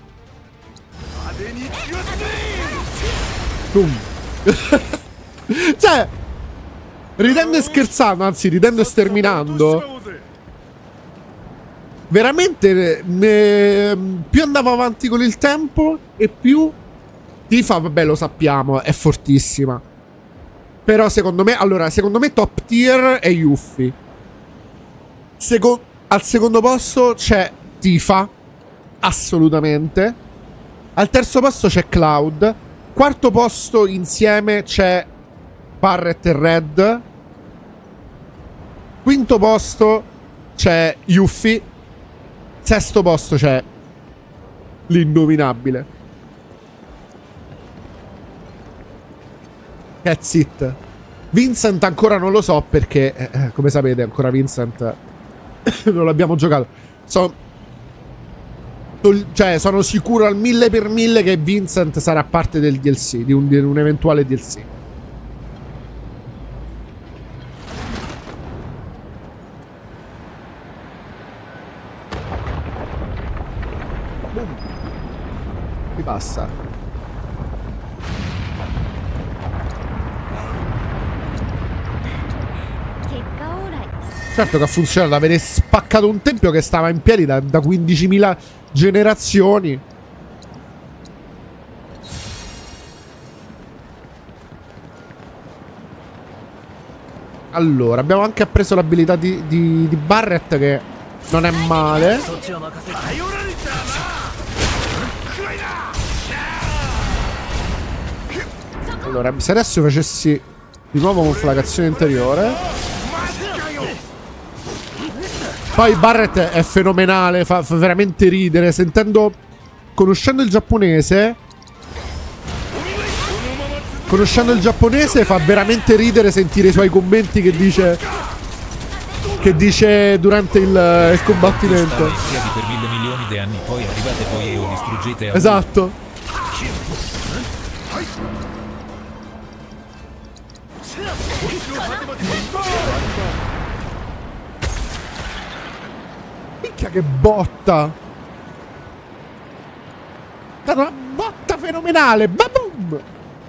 Boom. Cioè, ridendo e scherzando, anzi ridendo e sterminando, veramente più andavo avanti con il tempo e più Tifa, vabbè, lo sappiamo, è fortissima. Però secondo me, allora, secondo me top tier è Yuffie. Al secondo posto c'è Tifa, assolutamente. Al terzo posto c'è Cloud. Quarto posto insieme c'è Barret e Red. Quinto posto c'è Yuffie. Sesto posto c'è l'innominabile. That's it. Vincent ancora non lo so perché, come sapete, ancora Vincent non l'abbiamo giocato. Cioè, sono sicuro al 1000% che Vincent sarà parte del DLC, di un eventuale DLC. Mi passa. Certo che ha funzionato, avere spaccato un tempio che stava in piedi da 15.000 generazioni. Allora, abbiamo anche appreso l'abilità di Barret, che non è male. Allora, se adesso facessi di nuovo conflagrazione interiore. Poi Barret è fenomenale, fa veramente ridere. Conoscendo il giapponese, conoscendo il giapponese fa veramente ridere sentire i suoi commenti che dice durante il combattimento. In piedi per 1000 milioni di anni, poi arrivate voi e o distruggete a Esatto. Minchia che botta! È stata una botta fenomenale! Babum!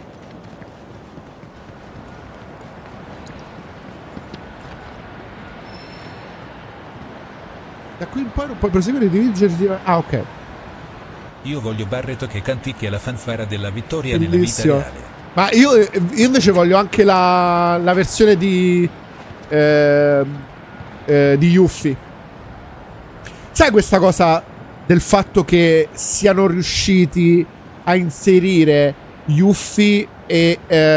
Da qui in poi non puoi proseguire di dirigerti. Ah, ok. Io voglio Barret che canticchia la fanfara della vittoria nella vita Bellissimo. reale. Ma io invece voglio anche la versione di Yuffie. Sai questa cosa del fatto che siano riusciti a inserire Yuffie e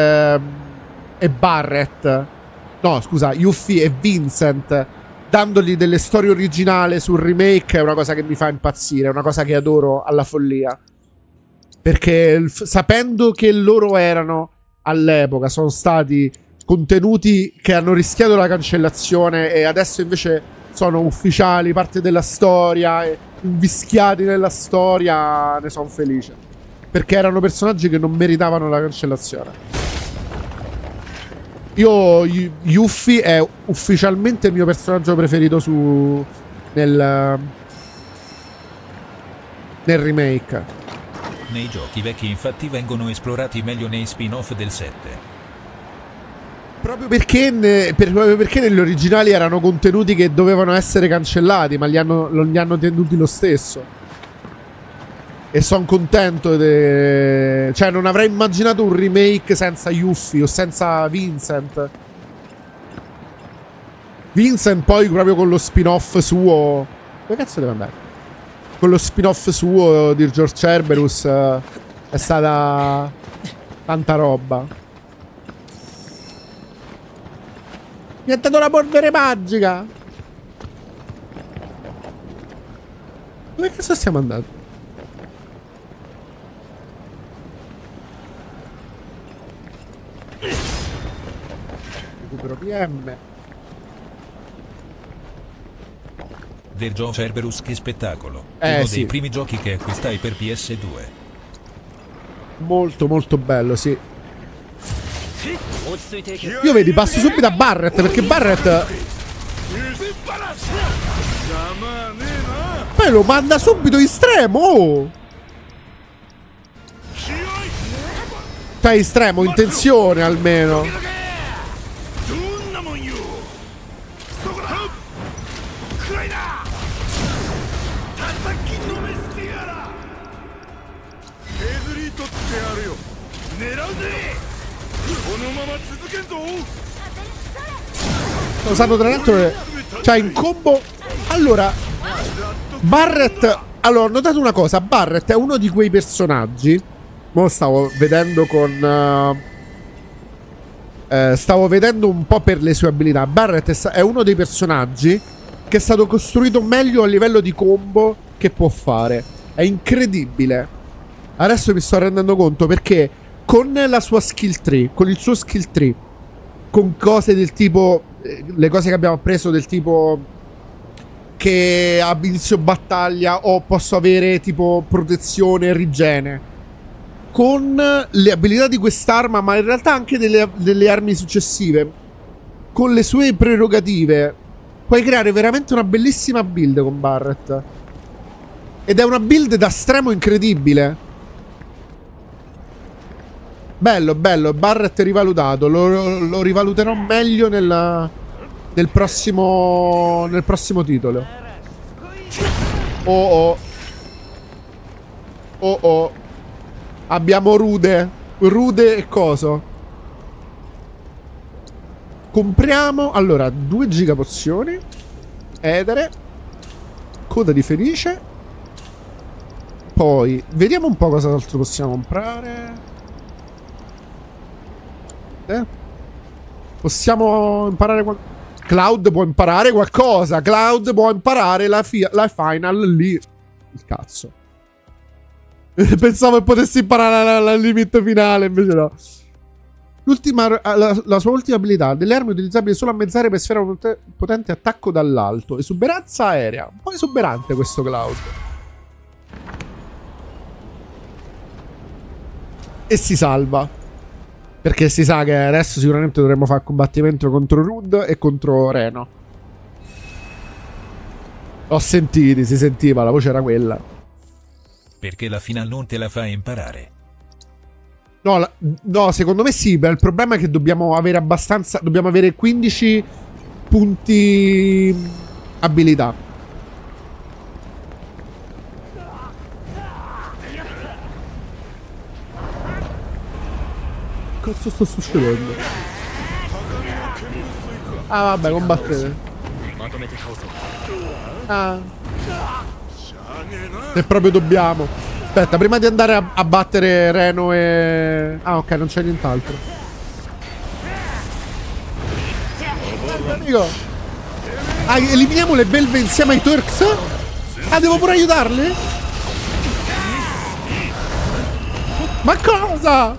Barret? No, scusa, Yuffie e Vincent, dandogli delle storie originali sul remake, è una cosa che mi fa impazzire, è una cosa che adoro alla follia. Perché sapendo che loro erano all'epoca, sono stati contenuti che hanno rischiato la cancellazione e adesso invece sono ufficiali, parte della storia, invischiati nella storia, ne sono felice. Perché erano personaggi che non meritavano la cancellazione. Yuffie è ufficialmente il mio personaggio preferito nel remake. Nei giochi vecchi infatti vengono esplorati meglio nei spin-off del 7. Proprio perché negli originali erano contenuti che dovevano essere cancellati, ma li hanno tenuti lo stesso. E sono contento. Cioè, non avrei immaginato un remake senza Yuffie o senza Vincent. Vincent poi proprio con lo spin-off suo. Dove cazzo deve andare? Con lo spin-off suo di George Cerberus è stata tanta roba. Mi ha dato la polvere magica. Dove cazzo stiamo andando? Recupero PM. Del gioco Cerberus, che spettacolo. Uno dei primi giochi che acquistai per PS2. Molto molto bello, sì. Io vedi, passo subito a Barret, perché Barret poi lo manda subito in estremo. Cioè estremo, in tensione almeno. Ho usato tra l'altro, cioè in combo. Allora Barret, allora ho notato una cosa. Barret è uno di quei personaggi. Mo stavo vedendo stavo vedendo un po' per le sue abilità. Barret è uno dei personaggi che è stato costruito meglio a livello di combo che può fare. È incredibile. Adesso mi sto rendendo conto, perché con la sua skill tree, con il suo skill tree, con cose del tipo, le cose che abbiamo appreso del tipo che a inizio battaglia posso avere tipo protezione e rigene, con le abilità di quest'arma, ma in realtà anche delle armi successive, con le sue prerogative, puoi creare veramente una bellissima build con Barret. Ed è una build da estremo incredibile. Bello, bello. Barret rivalutato. Lo rivaluterò meglio nel prossimo titolo. Oh. Abbiamo Rude e coso. Compriamo, allora, 2 giga pozioni, edere, coda di felice. Poi vediamo un po' cosa altro possiamo comprare. Possiamo imparare Cloud può imparare qualcosa. Cloud può imparare la final lì. Il cazzo. Pensavo che potessi imparare la limit finale, invece no. La sua ultima abilità, delle armi utilizzabili solo a mezz'aria per sfera potente attacco dall'alto. Esuberanza aerea. Un po' esuberante questo Cloud. E si salva. Perché si sa che adesso sicuramente dovremmo fare combattimento contro Rude e contro Reno. Ho sentito, si sentiva, la voce era quella. Perché la final non te la fa imparare. No, no, secondo me sì, il problema è che dobbiamo avere abbastanza... Dobbiamo avere 15 punti abilità. Cazzo sta succedendo? Ah vabbè, combattete. Ah. Se proprio dobbiamo. Aspetta, prima di andare a battere Reno e... Ah ok, non c'è nient'altro. Amico. Ah, eliminiamo le belve insieme ai Turks? Ah, devo pure aiutarli? Ma cosa?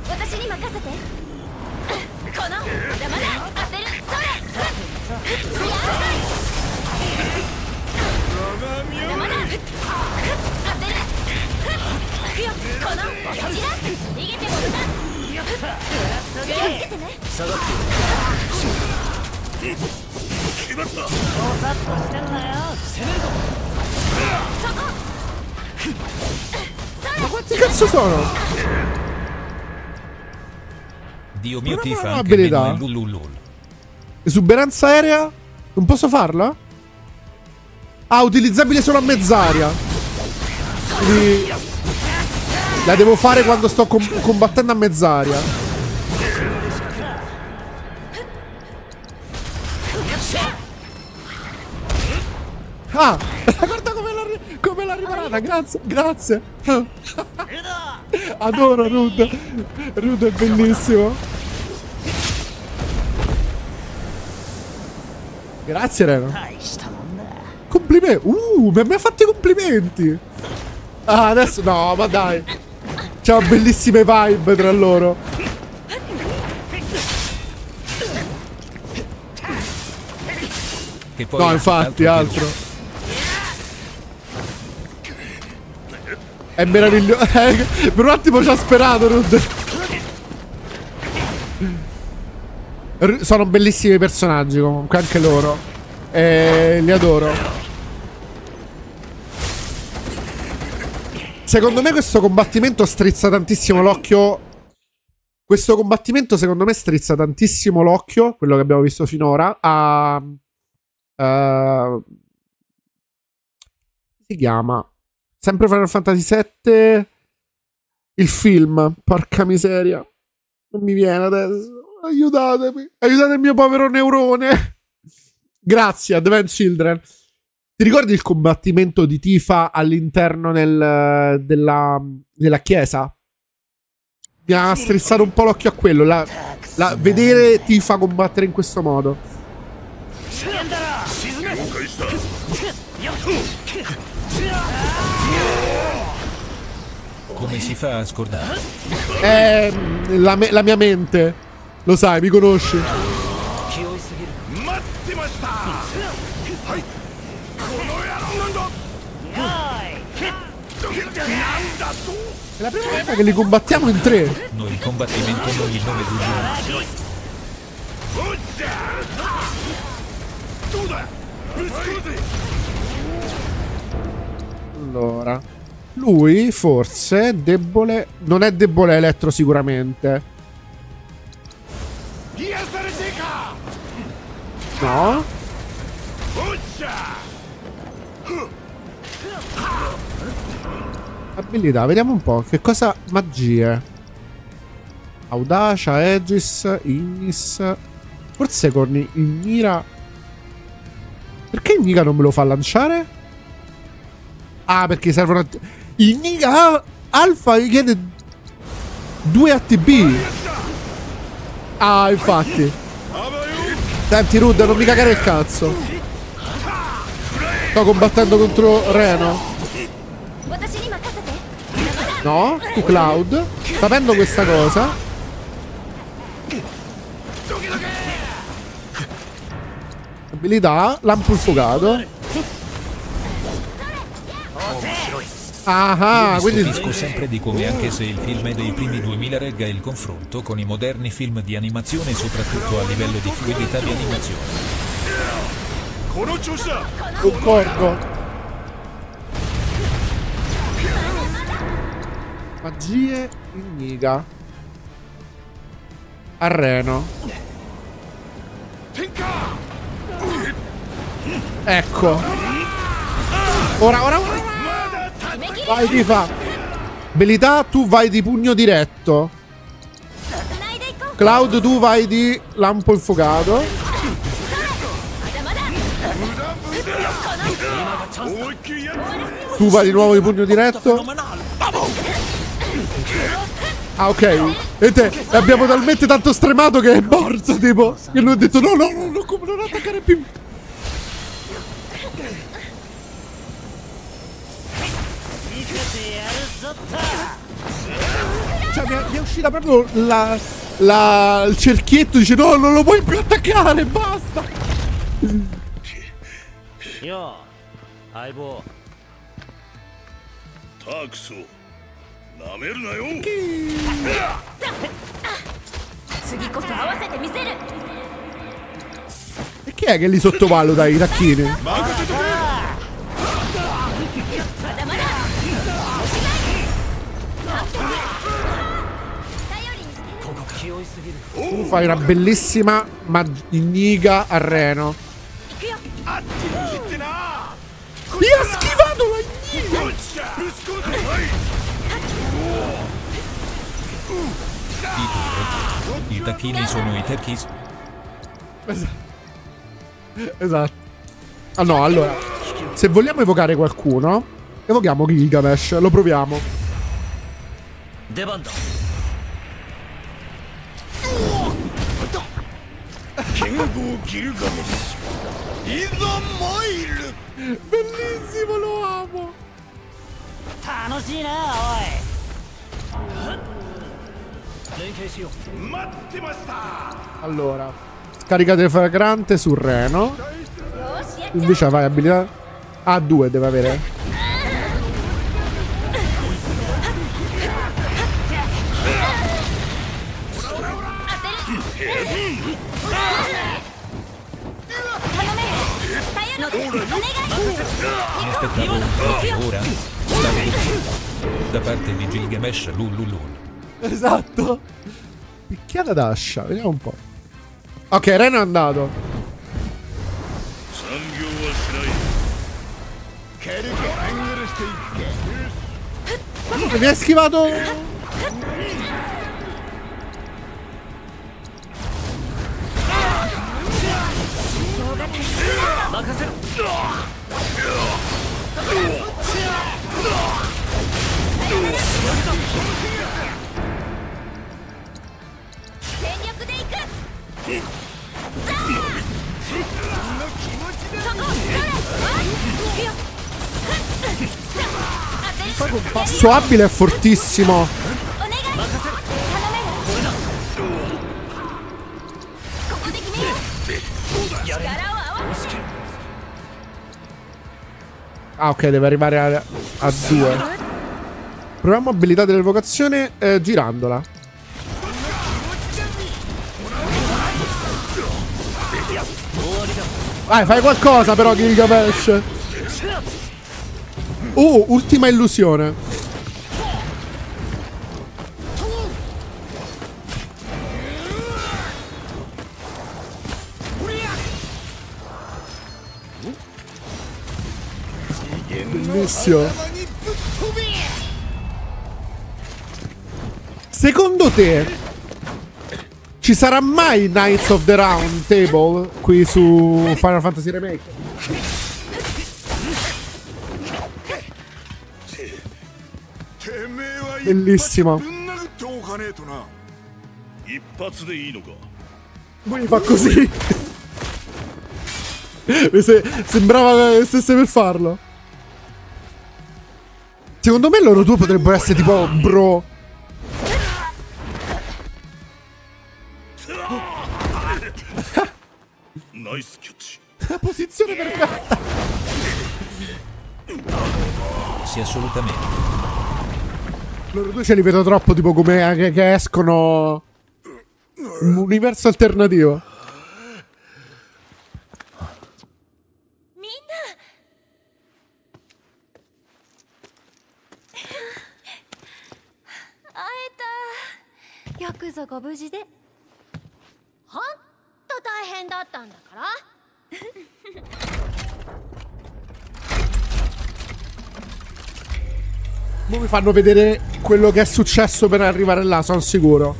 Ma quanti cazzo sono? Dio mio, ti fa anche abilità. Esuberanza aerea? Non posso farla? Ah, utilizzabile solo a mezz'aria. Quindi la devo fare quando sto combattendo a mezz'aria. Ah, guarda come l'ha riparata. Grazie, grazie. Adoro Rude. Rude è bellissimo. Grazie Reno. Complimenti. Mi ha fatto i complimenti. Ah, adesso no, ma dai. C'è bellissime vibe tra loro. Che poi no, infatti, altro. È meraviglioso. Per un attimo ci ha sperato, Rude. Sono bellissimi personaggi comunque, anche loro. Li adoro. Secondo me questo combattimento strizza tantissimo l'occhio. Questo combattimento secondo me strizza tantissimo l'occhio, quello che abbiamo visto finora, a... si chiama? Sempre Final Fantasy VII. Il film. Porca miseria. Non mi viene adesso. Aiutatemi. Aiutate il mio povero neurone. Grazie, Advent Children. Ti ricordi il combattimento di Tifa all'interno della chiesa? Mi ha strizzato un po' l'occhio a quello. Vedere Tifa combattere in questo modo. Come si fa a scordare? La mia mente. Lo sai, mi conosci. È la prima volta che li combattiamo in 3. Noi il combattimento non il nome di Allora, lui forse è debole. Non è debole elettro sicuramente. No. Abilità, vediamo un po'. Che cosa... Magie. Audacia, Aegis, Ignis. Forse con Ignira. Perché Ignira non me lo fa lanciare? Ah, perché servono... Ignira Alpha gli chiede 2 ATB. Ah, infatti. Senti Rude, non mi cagare il cazzo. Sto combattendo contro Reno. No, tu Cloud. Sapendo questa cosa. abilità, lampo infuocato. Ah, Mi quindi stupisco sempre di come, anche se il film è dei primi 2000, regga il confronto con i moderni film di animazione, soprattutto a livello di fluidità di animazione. concordo. Magie in Niga. Arreno. Ecco. Ora. Vai, Tifa. Abilità, tu vai di pugno diretto. Cloud, tu vai di lampo infuocato. Tu vai di nuovo di pugno diretto. Ah, ok. E te abbiamo talmente tanto stremato che è morto, tipo. Che lui ha detto no, come non attaccare più. Cioè mi è uscita proprio il cerchietto, dice no, non lo puoi più attaccare, basta. Yo, Aibo. タクソなめるなよ。 次こそ合わせてみせる。 E chi è che li sottovaluta i tacchini? まだまだ。 Tu fai una bellissima Niga a Reno. Mi ha schivato la I tacchini sono i turkeys. Esatto. Ah no, allora, se vogliamo evocare qualcuno, evochiamo Gilgamesh, lo proviamo. Debanda. Bellissimo, lo amo. Allora, scaricate fragrante su Reno. Invece vai abilità A2 deve avere. Mi aspettavo proprio ora. Da parte di Gilgamesh Lululul. Esatto. Picchiata d'ascia, vediamo un po'. Ok, Reno è andato. Mi ha schivato. Un passo abile è fortissimo. Ah, ok, deve arrivare a 2. Proviamo abilità dell'evocazione girandola. Vai, fai qualcosa però, Gilgamesh. Ultima illusione. Bellissimo. Secondo te ci sarà mai Knights of the Round Table qui su Final Fantasy Remake? Bellissimo. Poi fa così. Sembrava che stesse per farlo. Secondo me loro due potrebbero essere tipo bro. posizione perfetta. Sì, assolutamente. Loro due ce li vedo troppo, tipo come che escono un universo alternativo. Yakuza が無事でほんと大変だったんだから Mo mi fanno vedere quello che è successo per arrivare là, sono sicuro.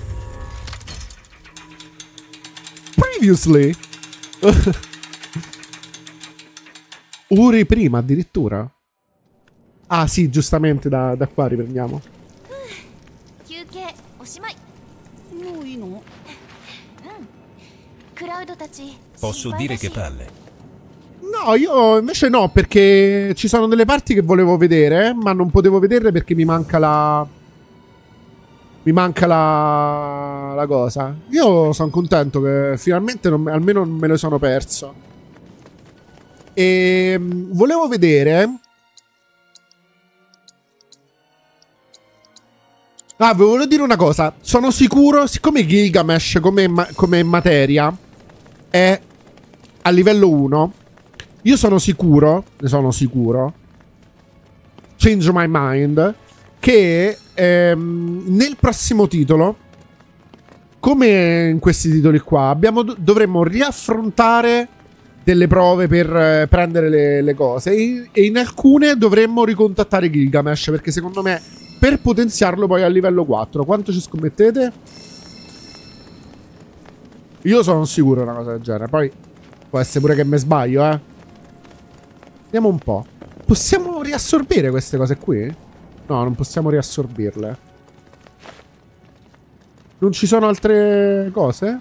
Previously. Ore prima addirittura. Ah sì, giustamente da qua riprendiamo. Posso dire che palle. No, io invece no, perché ci sono delle parti che volevo vedere, ma non potevo vederle perché mi manca la... la cosa. Io sono contento che finalmente almeno non me lo sono perso. E volevo vedere... Ah, vi volevo dire una cosa. Sono sicuro, siccome Gilgamesh come materia è a livello 1, io sono sicuro, ne sono sicuro, change my mind, che nel prossimo titolo, come in questi titoli qua, dovremmo riaffrontare delle prove per prendere le cose e in alcune dovremmo ricontattare Gilgamesh, perché secondo me per potenziarlo poi a livello 4. Quanto ci scommettete? Io sono sicuro di una cosa del genere. Poi può essere pure che mi sbaglio, eh. Vediamo un po'. Possiamo riassorbire queste cose qui? No, non possiamo riassorbirle. Non ci sono altre cose?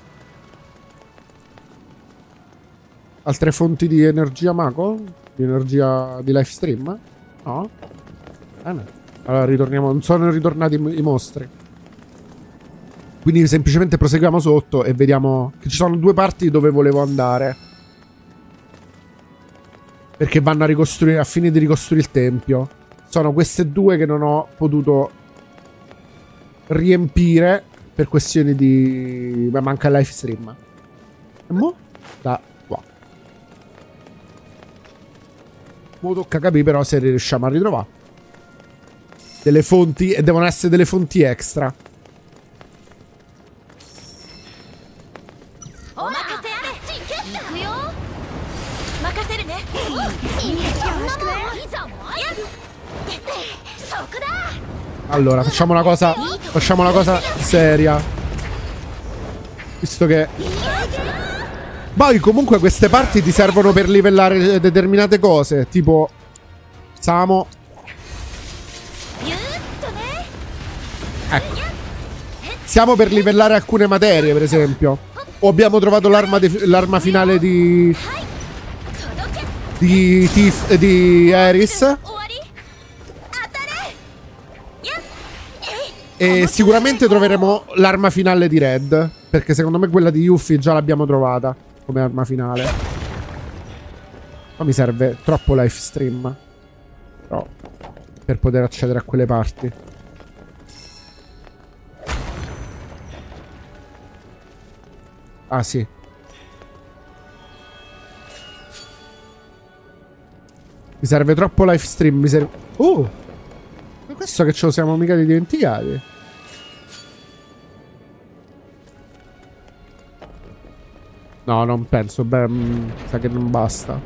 Altre fonti di energia Mako? Di energia di live stream? No? No. Allora ritorniamo. Non sono ritornati i mostri. Quindi semplicemente proseguiamo sotto e vediamo che ci sono due parti dove volevo andare. Perché vanno a ricostruire, a fine di ricostruire il tempio. Sono queste due che non ho potuto riempire per questioni di... Beh, manca il live stream. E mo? Da qua. Mo tocca capire però se riusciamo a ritrovare delle fonti, e devono essere delle fonti extra. Allora, facciamo una cosa seria. Visto che poi comunque queste parti ti servono per livellare determinate cose. Tipo Samo. Ecco. Siamo per livellare alcune materie, per esempio. O abbiamo trovato l'arma finale di Aeris. E sicuramente troveremo l'arma finale di Red, perché secondo me quella di Yuffie già l'abbiamo trovata come arma finale. Ma mi serve troppo live stream, però, per poter accedere a quelle parti. Ah sì. Mi serve troppo live stream. Mi serve... Oh! Ma questo che ce lo siamo mica dimenticati. No, non penso. Beh, sa che non basta.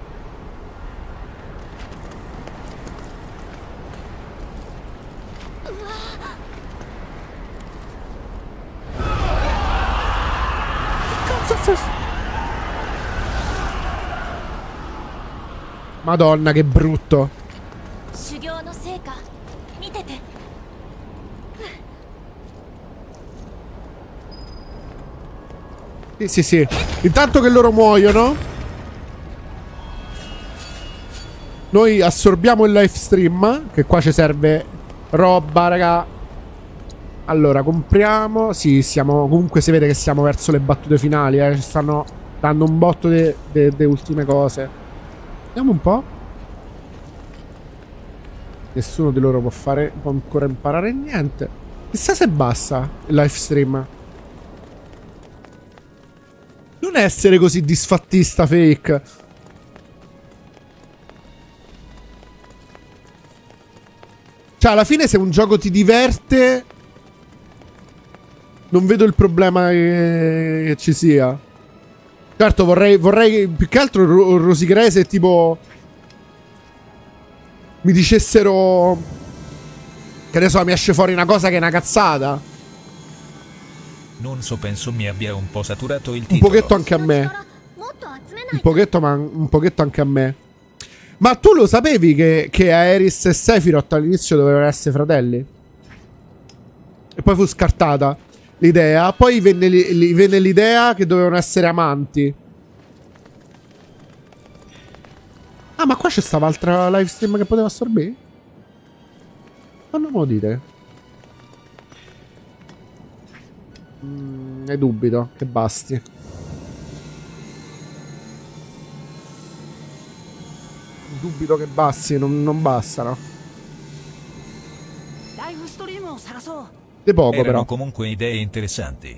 Madonna, che brutto. Sì, sì, sì. Intanto che loro muoiono, noi assorbiamo il live stream, che qua ci serve roba, raga. Allora, compriamo. Sì, siamo... Comunque si vede che siamo verso le battute finali, Ci stanno Danno un botto di ultime cose. Vediamo un po'. Nessuno di loro può ancora imparare niente. Chissà se basta il live stream. Non essere così disfattista, Fake. Cioè, alla fine se un gioco ti diverte, non vedo il problema che ci sia. Certo, vorrei più che altro rosicherei se tipo mi dicessero che ne so, mi esce fuori una cosa che è una cazzata. Non so, penso mi abbia un po' saturato il Un titolo. pochetto anche a me. Un pochetto anche a me. Ma tu lo sapevi che Aeris e Sephiroth all'inizio dovevano essere fratelli? E poi fu scartata l'idea. Poi venne l'idea che dovevano essere amanti. Ah, ma qua c'è stava altra live stream che poteva assorbire? Ma non me lo dite. Ne dubito che basti. Dubito che basti, non bastano. De poco. Erano però comunque idee interessanti.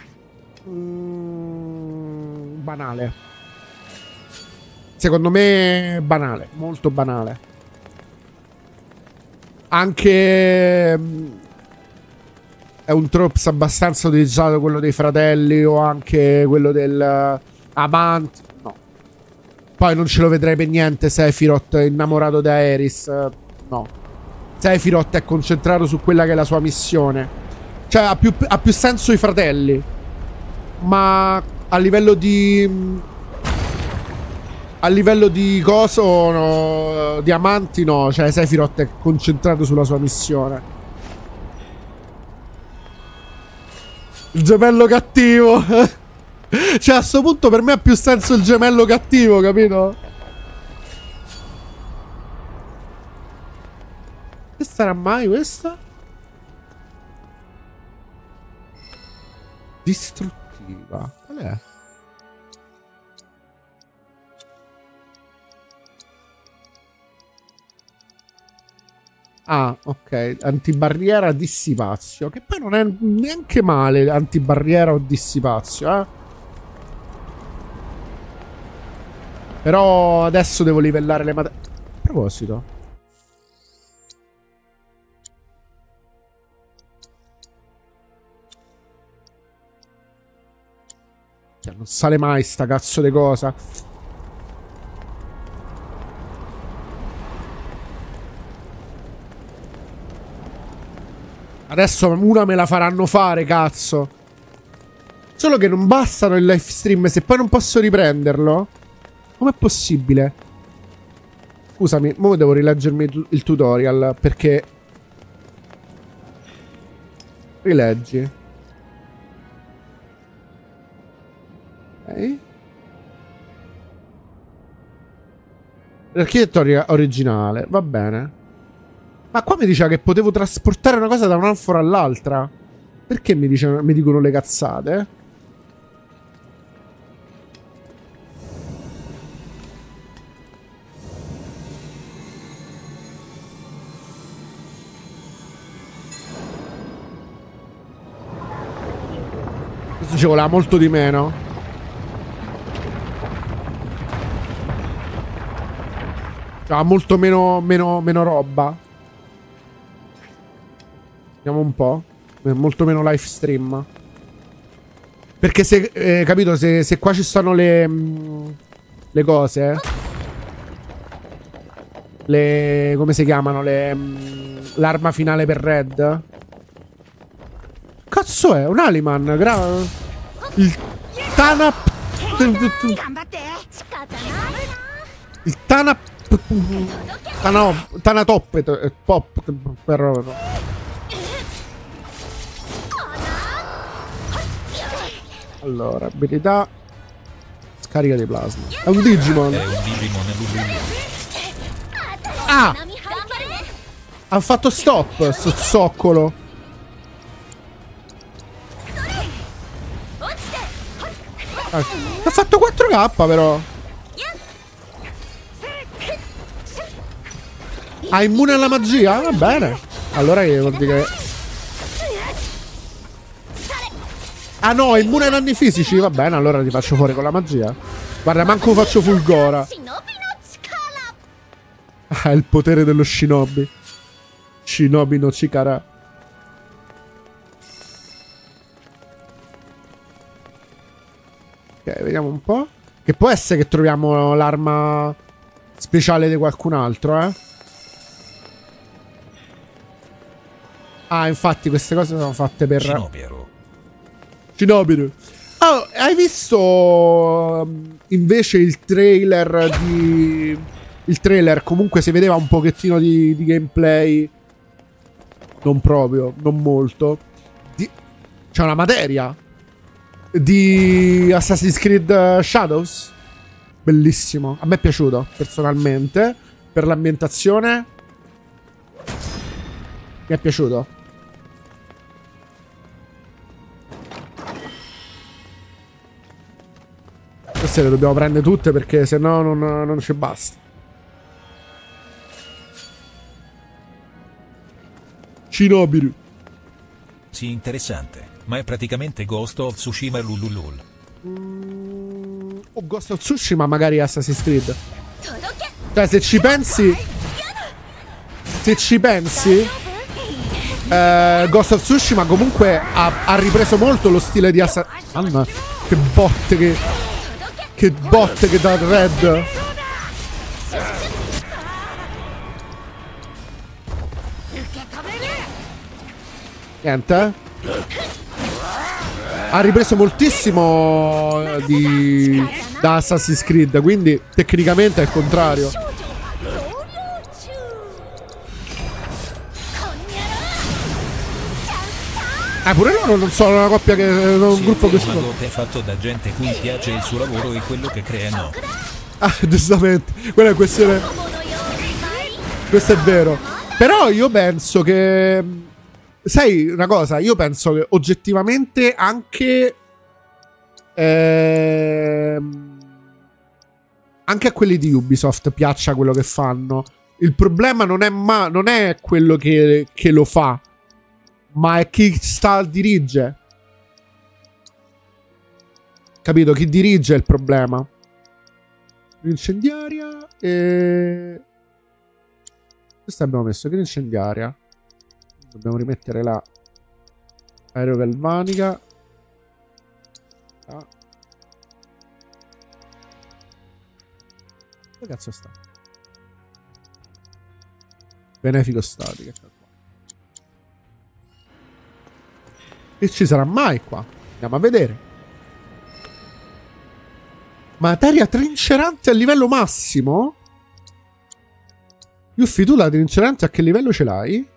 banale. Secondo me banale, molto banale. Anche è un tropes abbastanza utilizzato quello dei fratelli o anche quello del amante. No. Poi non ce lo vedrei per niente Sephiroth innamorato di Aeris. No. Sephiroth è concentrato su quella che è la sua missione. Cioè ha più senso i fratelli. Ma a livello di coso no, di amanti no. Cioè Sephiroth è concentrato sulla sua missione. Il gemello cattivo. Cioè a sto punto per me ha più senso il gemello cattivo, capito? Che sarà mai questa? Distruttiva. Qual è? Ah, ok. Antibarriera dissipazio. Che poi non è neanche male antibarriera o dissipazio, eh. Però adesso devo livellare le materie. A proposito. Cioè, non sale mai sta cazzo di cosa. Adesso una me la faranno fare, cazzo. Solo che non bastano il live stream. Se poi non posso riprenderlo, com'è possibile? Scusami, ora devo rileggermi il tutorial. Perché rileggi. Ok. L'architettura originale, va bene. Ma qua mi diceva che potevo trasportare una cosa da un'anfora all'altra. Perché mi dicono le cazzate? Questo ci voleva molto di meno. C'ha molto meno roba. Vediamo un po'. Molto meno live stream. Perché se capito, se qua ci stanno le cose, come si chiamano? L'arma finale per Red. Cazzo è? Un Aliman. Il Tanap. Il Tanap. Tanatop. Pop. Allora, abilità. Scarica di plasma. È un Digimon. È un Digimon Lululu. Ah! Ha fatto stop, sto zoccolo. Ha fatto 4K però. Ha immune alla magia? Va bene. Allora io vuol dire che... Ah no, è immune ai danni fisici? Va bene, allora ti faccio fuori con la magia. Guarda, manco faccio Fulgora. Ah, il potere dello Shinobi. Shinobi no Chikara. Ok, vediamo un po'. Che può essere che troviamo l'arma speciale di qualcun altro, eh? Ah, infatti queste cose sono fatte per... Shinobiru. Oh, hai visto invece il trailer di... Il trailer comunque si vedeva un pochettino di gameplay. Non proprio, non molto. C'è una materia di Assassin's Creed Shadows. Bellissimo. A me è piaciuto personalmente. Per l'ambientazione mi è piaciuto. Queste le dobbiamo prendere tutte perché sennò non ci basta. Shinobiru. Sì, interessante. Ma è praticamente Ghost of Tsushima lululul. O Ghost of Tsushima magari Assassin's Creed. Cioè se ci pensi... Se ci pensi... Ghost of Tsushima comunque ha ripreso molto lo stile di Assassin's... Mamma, che botte che... Che botte che dà Red. Niente. Ha ripreso moltissimo da Assassin's Creed, quindi tecnicamente è il contrario. Pure loro non sono una coppia che... un gruppo che... Ma è fatto da gente cui piace il suo lavoro e quello che crea no. Ah, giustamente. Quella è questione... Questo è vero. Però io penso che... Sai una cosa? Io penso che oggettivamente anche... anche a quelli di Ubisoft piaccia quello che fanno. Il problema non è quello che lo fa, ma è chi dirige. Capito? Chi dirige è il problema. Incendiaria e... Questa abbiamo messo che incendiaria. Dobbiamo rimettere la aerogalvanica. Ah. Che cazzo sta? Benefico statica. Che ci sarà mai qua? Andiamo a vedere. Materia trincerante a livello massimo? Yuffie, tu la trincerante a che livello ce l'hai?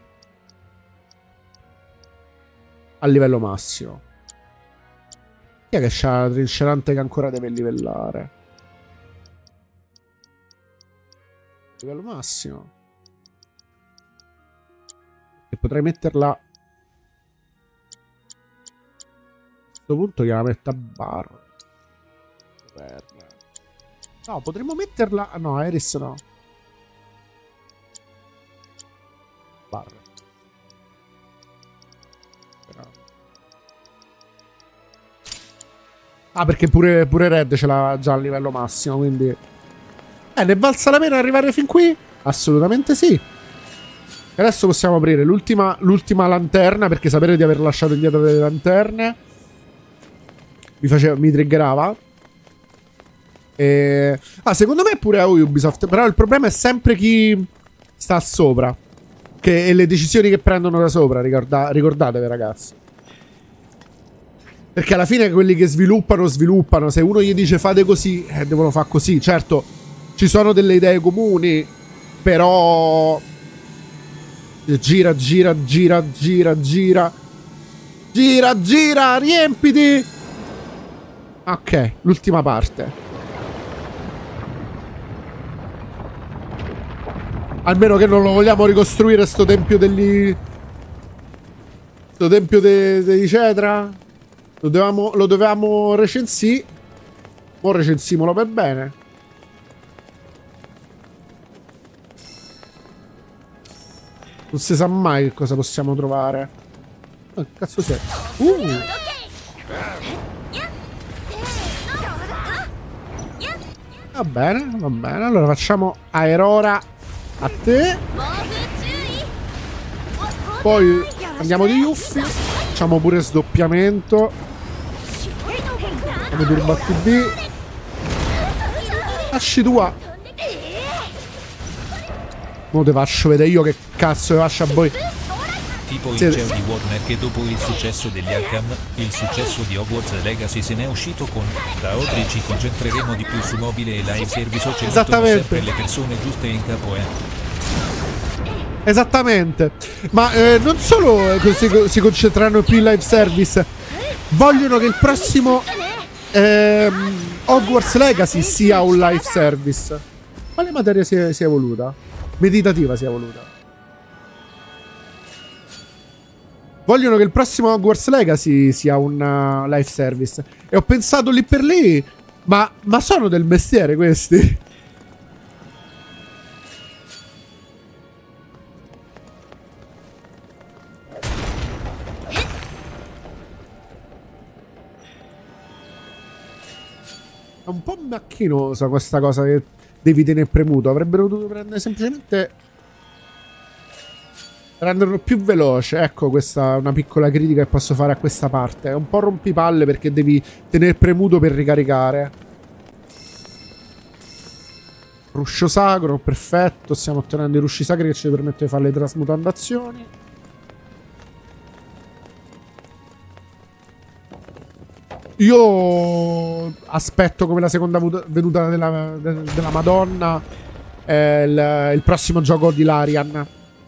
A livello massimo. Chi è che c'ha la trincerante che ancora deve livellare? Livello massimo. E potrei metterla... A questo punto gliela metto a barra. No, potremmo metterla... No, Aeris no. Barra. Ah, perché pure Red ce l'ha già a livello massimo, quindi... ne è valsa la pena arrivare fin qui? Assolutamente sì. Adesso possiamo aprire l'ultima lanterna, perché sapere di aver lasciato indietro delle lanterne mi triggerava. Secondo me pure a Ubisoft, però il problema è sempre chi sta sopra e le decisioni che prendono da sopra, ricordatevi ragazzi. Perché alla fine quelli che sviluppano. Se uno gli dice fate così, devono fare così. Certo, ci sono delle idee comuni, però... Gira, riempiti! Ok, l'ultima parte. Almeno che non lo vogliamo ricostruire sto tempio degli... Sto tempio di Cetra. Lo dovevamo recensire. Ora recensimolo per bene. Non si sa mai che cosa possiamo trovare. Che cazzo sei? Va bene, va bene. Allora facciamo Aerora a te. Poi andiamo di Yuffie. Facciamo pure sdoppiamento. Come Turbo TB. Lasci tua. Mo te faccio vedere io che cazzo vi faccio a voi. Tipo il CEO di Warner che dopo il successo degli Arkham, il successo di Hogwarts Legacy se n'è uscito con da oggi ci concentreremo di più su mobile e live service o ce ne mettono sempre le persone giuste in capo, Esattamente. Ma non solo si concentreranno più in live service, vogliono che il prossimo Hogwarts Legacy sia un live service. Quale materia si è evoluta? Meditativa si è evoluta. Vogliono che il prossimo Hogwarts Legacy sia un live service. E ho pensato lì per lì, ma sono del mestiere questi? È un po' macchinosa questa cosa che devi tenere premuto. Avrebbero dovuto prendere semplicemente... renderlo più veloce. Ecco, questa è una piccola critica che posso fare a questa parte. È un po' rompipalle perché devi tenere premuto per ricaricare. Ruscio sacro, perfetto. Stiamo ottenendo i rusci sacri che ci permettono di fare le trasmutandazioni. Io aspetto come la seconda venuta della Madonna il prossimo gioco di Larian.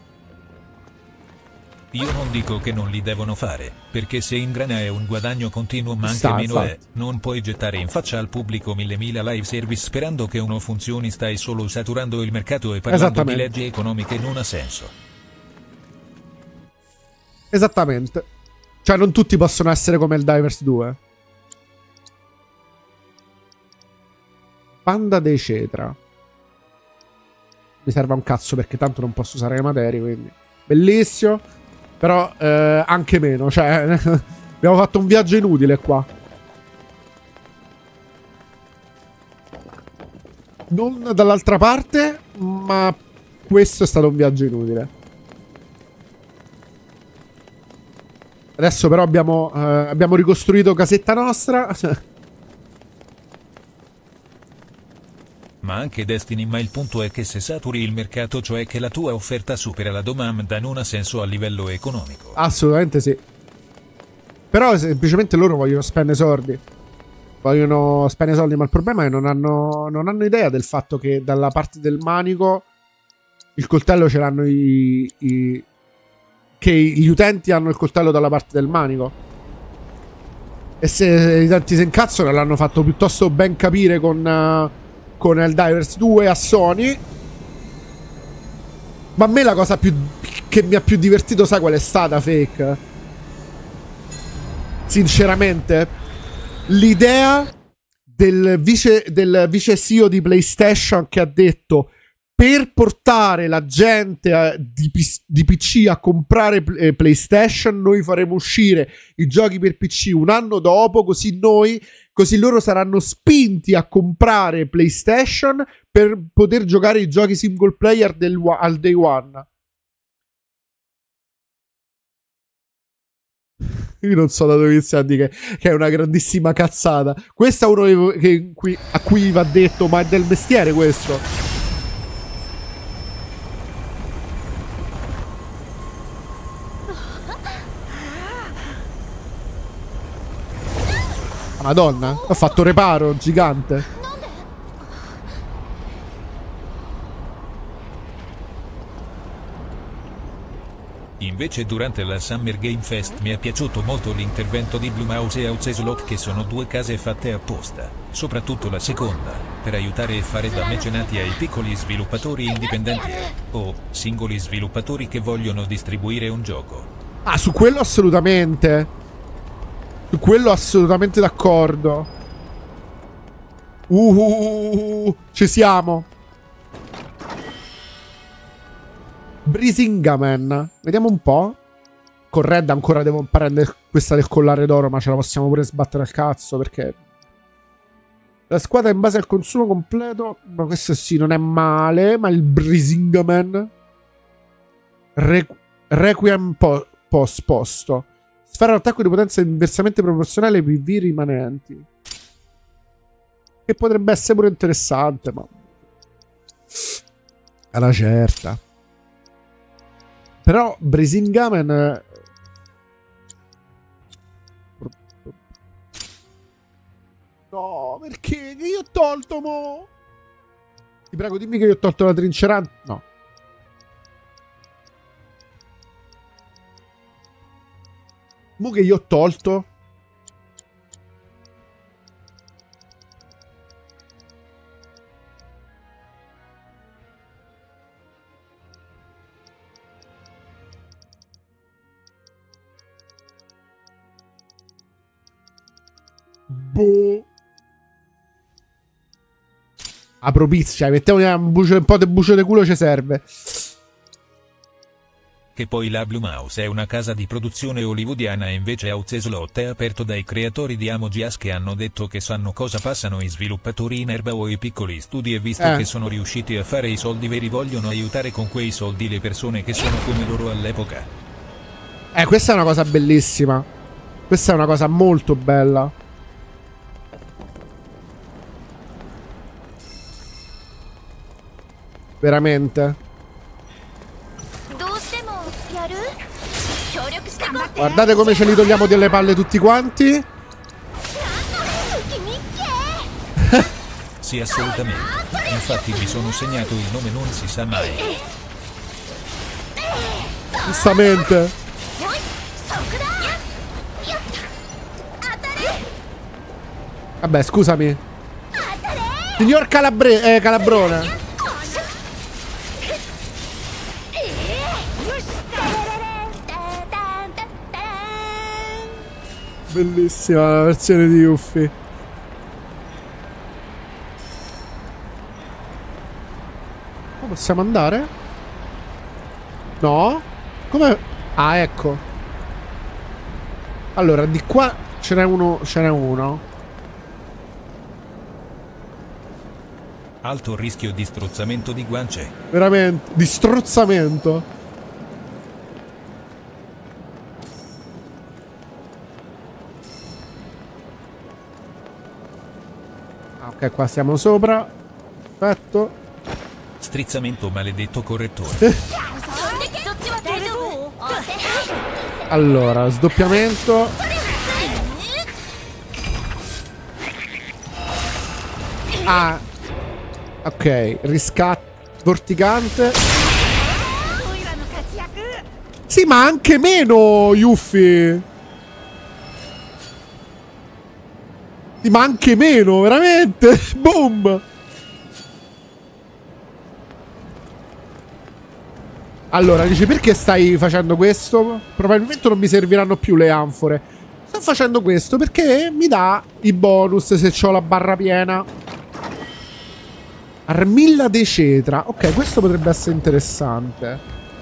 Io non dico che non li devono fare, perché se ingrana è un guadagno continuo ma anche meno è. Non puoi gettare in faccia al pubblico mille live service sperando che uno funzioni, stai solo saturando il mercato e parlando di leggi economiche non ha senso. Esattamente. Cioè non tutti possono essere come il Divers 2. Panda dei Cetra. Mi serve un cazzo perché tanto non posso usare le materie, quindi... bellissimo. Però anche meno, cioè abbiamo fatto un viaggio inutile qua. Non dall'altra parte, ma questo è stato un viaggio inutile. Adesso però abbiamo ricostruito casetta nostra. Ma anche Destiny, ma il punto è che se saturi il mercato, cioè che la tua offerta supera la domanda, non ha senso a livello economico. Assolutamente sì. Però semplicemente loro vogliono spendere soldi. Vogliono spendere soldi, ma il problema è che non hanno idea del fatto che dalla parte del manico il coltello ce l'hanno che gli utenti hanno il coltello dalla parte del manico. E se gli utenti si incazzano l'hanno fatto piuttosto ben capire con Helldivers 2 a Sony. Ma a me la cosa che mi ha più divertito, sai qual è stata, Fake? Sinceramente, l'idea del vice CEO di PlayStation che ha detto: per portare la gente di PC a comprare PlayStation, noi faremo uscire i giochi per PC un anno dopo, così loro saranno spinti a comprare PlayStation per poter giocare i giochi single player al day one. Io non so da dove iniziare a dire che è una grandissima cazzata. Questo è uno a cui va detto: ma è del mestiere questo. Madonna, ho fatto reparo gigante. Invece durante la Summer Game Fest mi è piaciuto molto l'intervento di Blumhouse e Houseslot, che sono due case fatte apposta, soprattutto la seconda, per aiutare e fare da mecenati ai piccoli sviluppatori indipendenti o singoli sviluppatori che vogliono distribuire un gioco. Ah, su quello assolutamente. Su quello assolutamente d'accordo. Ci siamo. Brisingamen. Vediamo un po'. Con Red ancora devo prendere questa del collare d'oro, ma ce la possiamo pure sbattere al cazzo, perché... La squadra in base al consumo completo. Ma questo sì, non è male. Ma il Brisingamen. Requiem posto. Sfera l'attacco di potenza inversamente proporzionale ai PV rimanenti. Che potrebbe essere pure interessante, ma... Alla certa. Però Brisingamen... No, perché? Che io ho tolto, mo? Ti prego, dimmi che io ho tolto la trincerante. No. Mo che io ho tolto? Boh. Apro pizza, mettiamo un po' di bucio di culo ci serve. Che poi la Blue Mouse è una casa di produzione hollywoodiana e invece House Slot è aperto dai creatori di Among Us che hanno detto che sanno cosa passano i sviluppatori in erba o i piccoli studi e visto che sono riusciti a fare i soldi veri vogliono aiutare con quei soldi le persone che sono come loro all'epoca. Questa è una cosa bellissima. Questa è una cosa molto bella. Veramente. Guardate come ce li togliamo delle palle tutti quanti. Sì, assolutamente. Infatti mi sono segnato il nome, non si sa mai. Giustamente. Vabbè, scusami. Signor Calabrone. Bellissima la versione di Yuffie. Oh, possiamo andare? No? Come? Ah, ecco. Allora, di qua ce n'è uno. Alto rischio di strozzamento di guance. Veramente, di strozzamento. Ok, qua siamo sopra. Perfetto. Strizzamento maledetto correttore. Allora, sdoppiamento. Ah. Ok, riscatto vorticante. Sì, ma anche meno, Yuffie. Sì, ma anche meno, veramente. Boom. Allora, dici perché stai facendo questo? Probabilmente non mi serviranno più le anfore. Sto facendo questo perché mi dà i bonus se ho la barra piena. Armilla de cetra. Ok, questo potrebbe essere interessante.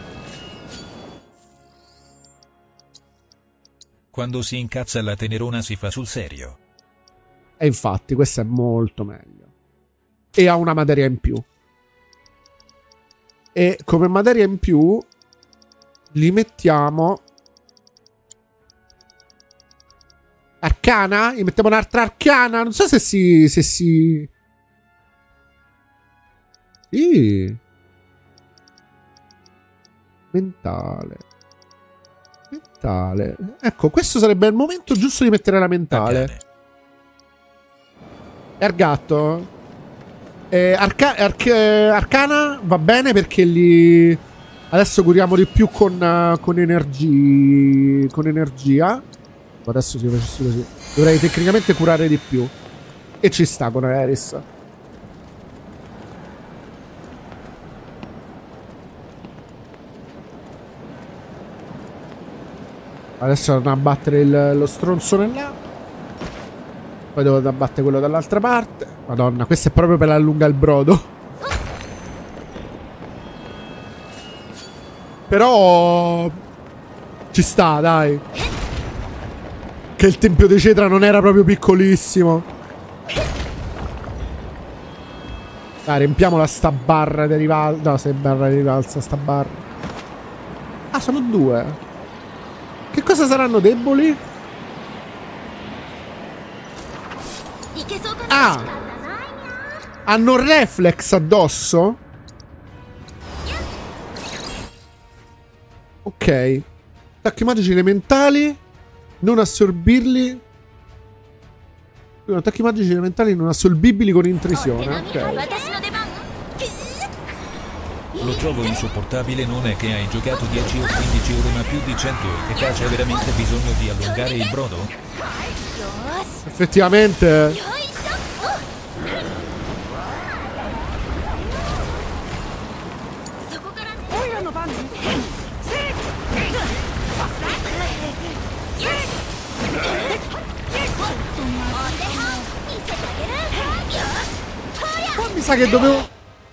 Quando si incazza la tenerona si fa sul serio. E infatti, questo è molto meglio. E ha una materia in più. E come materia in più li mettiamo arcana? Gli mettiamo un'altra arcana? Non so se si... Sì. Mentale. Ecco, questo sarebbe il momento giusto di mettere la mentale. Ergatto. Arcana va bene perché li... Adesso curiamo di più con energia. Adesso si facesse così. Dovrei tecnicamente curare di più. E ci sta con Aeris. Adesso devo abbattere lo stronzone là. Poi devo abbattere quello dall'altra parte. Madonna, questo è proprio per allungare il brodo. Però ci sta, dai. Che il tempio di Cetra non era proprio piccolissimo. Dai, riempiamola sta barra di rivalsa. No, se barra di rivalsa sta barra. Ah, sono due. Che cosa saranno deboli? Ah! Hanno reflex addosso? Ok. Attacchi magici elementali. Non assorbirli. Attacchi magici elementali non assorbibili con intrisione. Ok. Lo trovo insopportabile, non è che hai giocato 10 o 15 ore ma più di 100 e che c'è veramente bisogno di allungare il brodo? Effettivamente. Poi mi sa che devo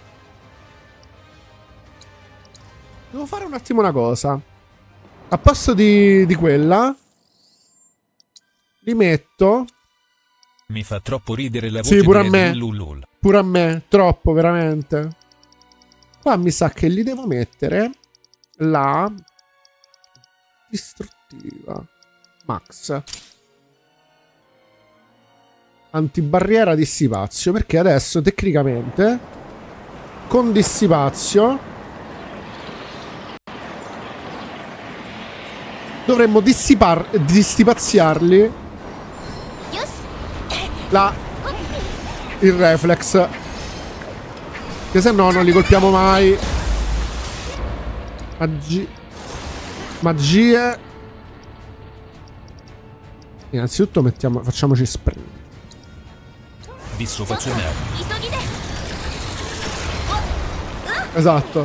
fare un attimo una cosa. A posto di quella li metto. Mi fa troppo ridere la voce. Sì, pure a di me. Lulul. Pure a me, troppo, veramente. Qua mi sa che gli devo mettere la distruttiva Max. Antibarriera dissipazio, perché adesso tecnicamente con dissipazio dovremmo dissipaziarli il reflex, che se no non li colpiamo mai. Magie. Innanzitutto facciamoci sprint. Dissociare. Esatto.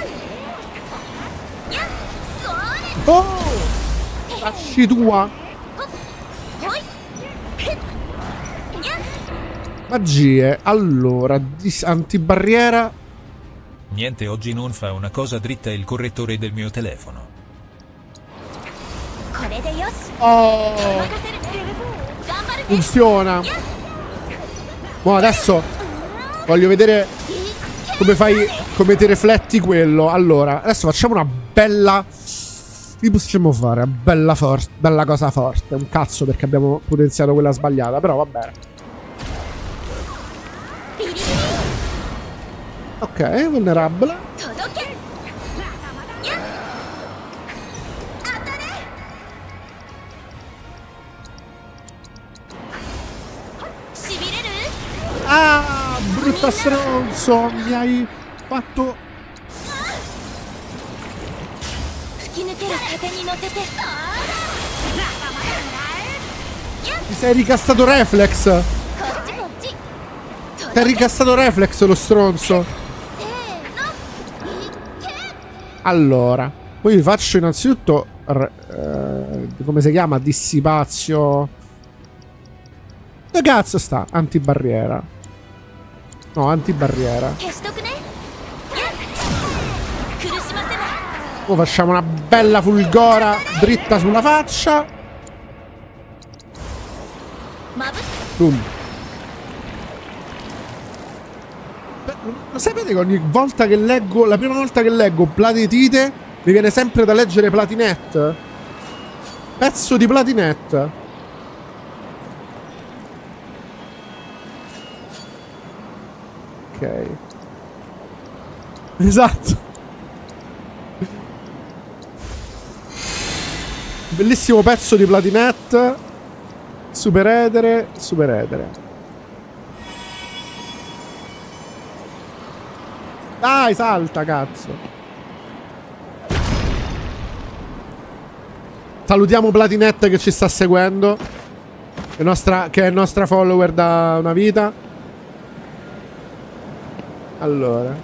Oh! Lasci tua. Magie. Allora, antibarriera. Niente, oggi non fa una cosa dritta il correttore del mio telefono. Oh! Funziona. Ma adesso voglio vedere come fai, come ti rifletti quello. Allora, adesso facciamo una bella... Che possiamo fare? Una bella cosa forte. Un cazzo, perché abbiamo potenziato quella sbagliata, però va bene. Ok, vulnerabile. Ah, brutta stronzo, mi hai fatto... Mi sei ricastato reflex. Ti hai ricastato reflex lo stronzo. Allora, poi vi faccio innanzitutto come si chiama? Dissipazio. Dove cazzo sta? Antibarriera. No, antibarriera. Ora facciamo una bella fulgora dritta sulla faccia. Boom. Lo sapete che ogni volta che leggo, la prima volta che leggo Platitite, mi viene sempre da leggere Platinet? Pezzo di Platinet. Ok. Esatto. Bellissimo pezzo di Platinet. Super edere. Super edere. Dai, salta, cazzo. Salutiamo Platinet che ci sta seguendo. Che è nostra follower da una vita. Allora.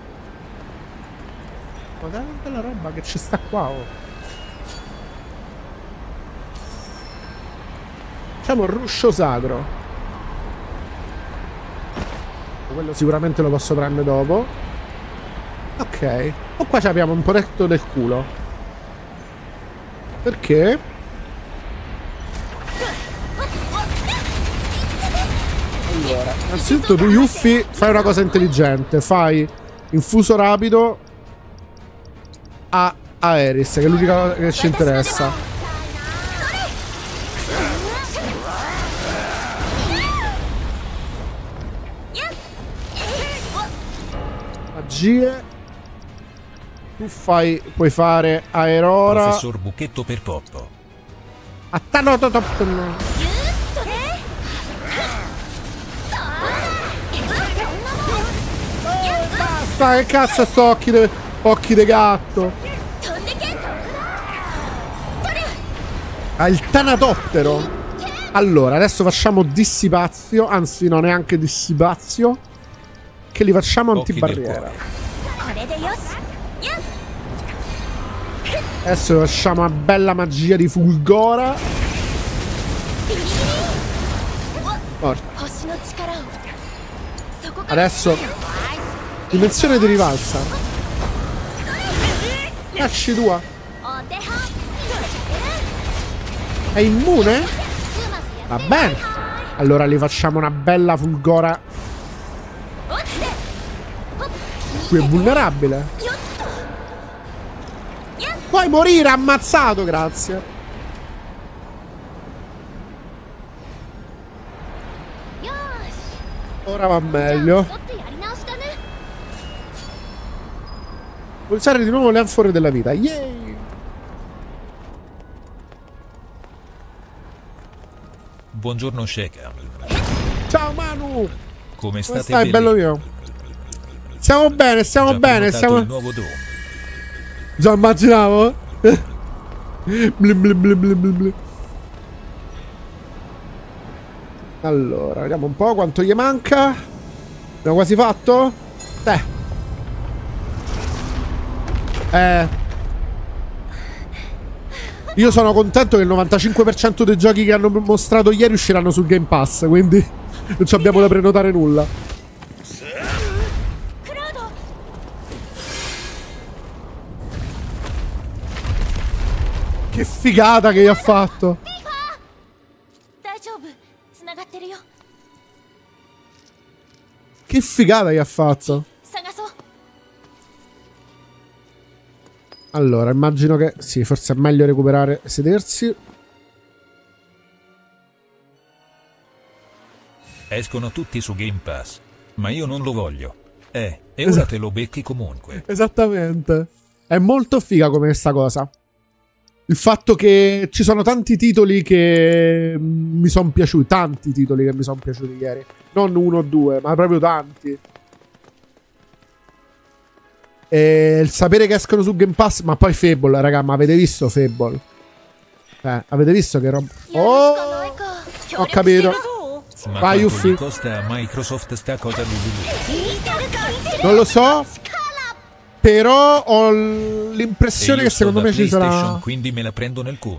Guardate la roba che ci sta qua, oh. Facciamo il ruscio sacro. Quello sicuramente lo posso prendere dopo. Ok. O qua ci abbiamo un protetto del culo. Perché? Allora, innanzitutto tu Yuffie fai una cosa intelligente. Fai infuso rapido a Aeris, che è l'unica cosa che ci interessa. Magie. Tu puoi fare Aerora. Professor Buchetto per Poppo. Basta, che cazzo sto occhi de gatto. Ha il Tanatottero. Allora, adesso facciamo dissipazio. Anzi, no, neanche dissipazio. Che li facciamo antibarriera. Adesso facciamo una bella magia di Fulgora. Morto. Adesso dimensione di rivalsa. Cacci tua. È immune? Va bene. Allora gli facciamo una bella Fulgora. Qui è vulnerabile. Puoi morire ammazzato, grazie. Ora va meglio. Puoi usare di nuovo le anfore della vita. Yay! Buongiorno Sheka. Ciao Manu! Come state? Stai, bello mio? Stiamo bene, stiamo bene. Stiamo... il nuovo Doom. Già immaginavo. Blim, blim, blim, blim, blim, blim. Allora, vediamo un po' quanto gli manca. Abbiamo quasi fatto? Io sono contento che il 95% dei giochi che hanno mostrato ieri usciranno sul Game Pass, quindi non ci abbiamo da prenotare nulla. Che figata che gli ha fatto! Che figata gli ha fatto! Allora, immagino che... Sì, forse è meglio recuperare e sedersi. Escono tutti su Game Pass. Ma io non lo voglio. E ora te lo becchi comunque. Esattamente. È molto figa come questa cosa. Il fatto che ci sono tanti titoli che mi sono piaciuti. Tanti titoli che mi sono piaciuti ieri. Non uno o due, ma proprio tanti. E il sapere che escono su Game Pass. Ma poi Fable, raga, ma avete visto Fable? Avete visto che roba... Oh! Ho capito. Ma vai Yuffie. Costa a Microsoft sta cosa di... Non lo so. Però ho l'impressione che secondo me ci sarà... Quindi me la prendo nel culo.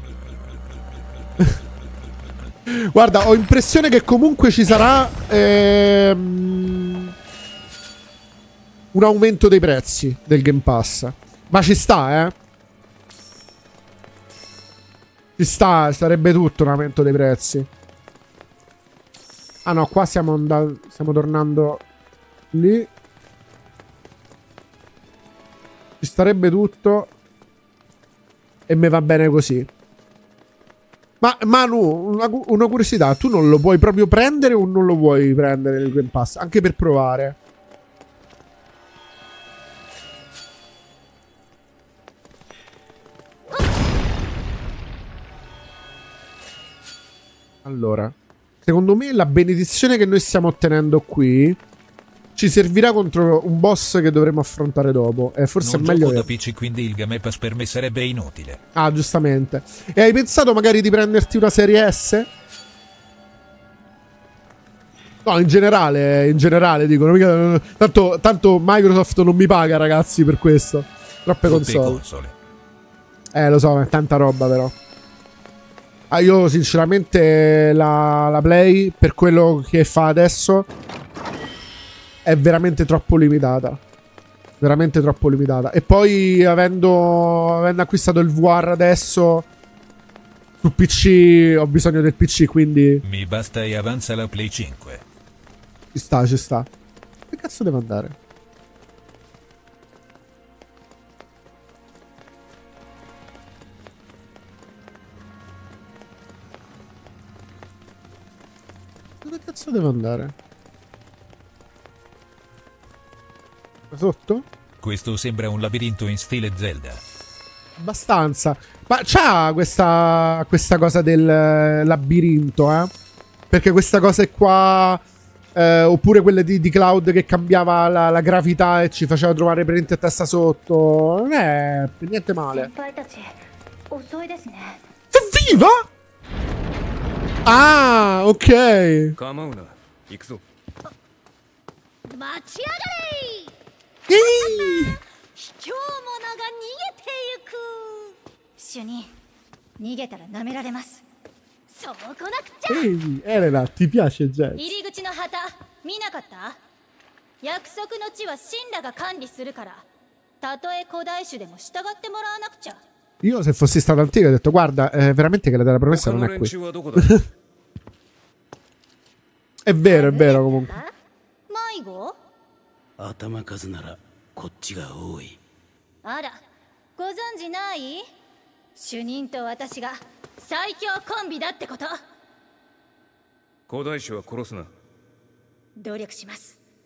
Guarda, ho l'impressione che comunque ci sarà un aumento dei prezzi del Game Pass. Ma ci sta, Ci sta, sarebbe tutto un aumento dei prezzi. Ah no, qua stiamo tornando lì. Ci starebbe tutto. E me va bene così. Ma Manu, una curiosità. Tu non lo puoi proprio prendere o non lo vuoi prendere il Game Pass? Anche per provare. Allora, secondo me la benedizione che noi stiamo ottenendo qui ci servirà contro un boss che dovremo affrontare dopo. E forse non è meglio gioco da PC, quindi il Game Pass per me sarebbe inutile. Ah, giustamente. E hai pensato magari di prenderti una serie S? No, in generale dicono. Mica, tanto Microsoft non mi paga, ragazzi, per questo. Troppe console. console. Lo so, è tanta roba però. Ah, io sinceramente la Play, per quello che fa adesso, è veramente troppo limitata. Veramente troppo limitata. E poi avendo acquistato il VR adesso, su PC ho bisogno del PC, quindi... Mi basta e avanza la Play 5. Ci sta, ci sta. Che cazzo devo andare? Dove cazzo devo andare? Qua sotto? Questo sembra un labirinto in stile Zelda. Abbastanza. Ma c'ha questa cosa del labirinto, eh? Perché questa cosa è qua... oppure quelle di Cloud che cambiava la gravità e ci faceva trovare prendente a testa sotto. Non è per niente male. Evviva! Ah, ok. 構うな行くぞ待ち上がれ Ehi! 卑怯者が逃げてゆく主任逃げたら舐められますそうこなくちゃ Ehi, Elena, ti piace Jazz? 入り口の旗見なかった約束の地は神羅が管理するからたとえ古代種でも従ってもらわなくちゃ Io se fossi stato antico ho detto guarda, veramente che la della promessa non è qui. È vero comunque. 迷子頭数ならこっちが多い。 あらご存知ない主任と私が最強コンビだってこと古代種は殺すな努力します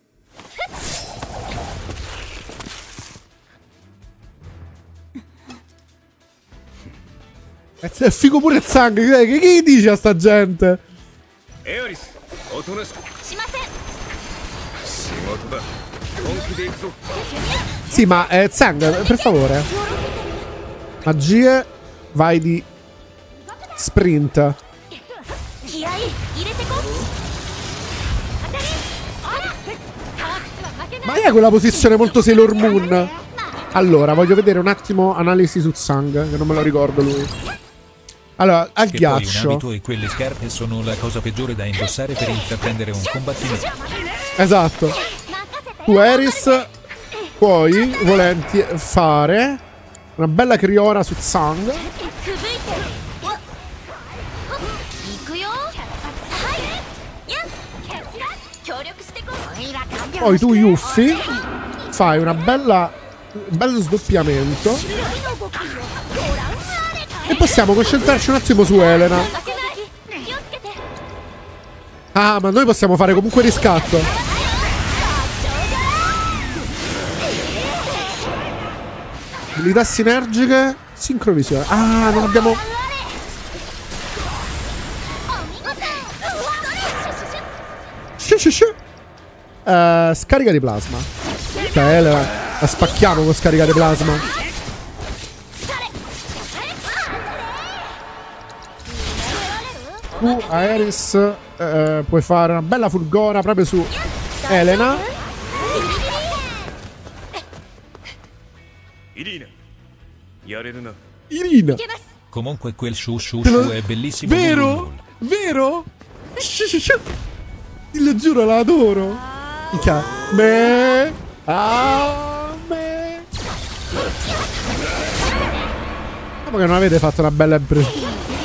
È figo pure il sangue. Che dice a sta gente? エアリスおとなしくしません仕事だ本気で行くぞ Sì, ma Zang, per favore. Magie, vai di sprint. 気合い入れてこ当たりあらカークスは負けない Ma è quella posizione molto Sailor Moon. Allora, voglio vedere un attimo analisi su Zang, che non me lo ricordo lui. Allora, al Che poi un ghiaccio. abito e quelle scarpe sono la cosa peggiore da indossare per intraprendere un combattimento. Esatto. Tu Eris puoi volenti fare una bella criora su Zang. 行くよはいや協力してこい Poi tu Yuffie fai un bello sdoppiamento. E possiamo concentrarci un attimo su Elena. 負けない気をつけて Ah, ma noi possiamo fare comunque riscatto. Abilità sinergiche. Sincrovisione. Ah, non abbiamo... Scarica di plasma. Cioè, Elena, la spacchiamo con scarica di plasma. Tu, Aeris, puoi fare una bella fulgora proprio su Elena. イリーナやれるな Irina. Comunque quel shushu Te lo- è bellissimo. Vero? Vero? Ti lo giuro, la adoro. Mica. Me. Ah, me. Come che non avete fatto una bella impressione?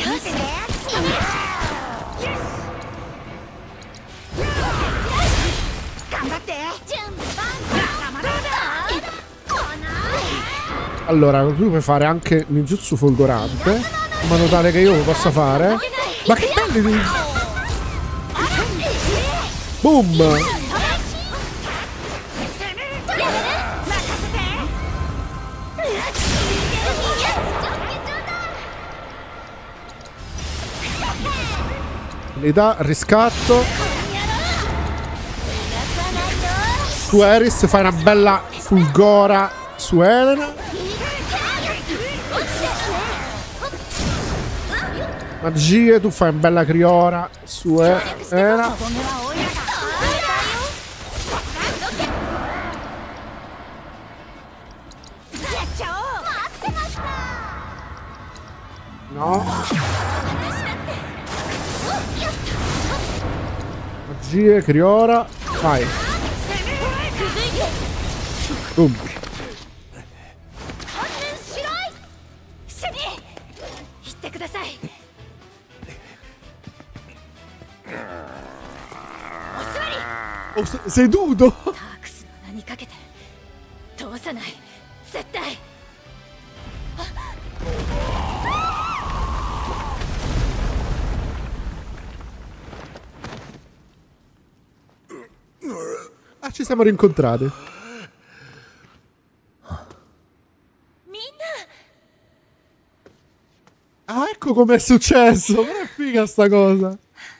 Allora, tu puoi fare anche ninjutsu folgorante, in modo tale che io lo possa fare. Ma che belli! Boom! Abilità, riscatto. Tu Eris fai una bella fulgora su Elena. Magie, tu fai una bella criora su Elena. No. Energie, Criora. Vai. Boom. Oh, seduto. Ah, ci siamo rincontrati. Ah, ecco com'è successo. Però è figa sta cosa.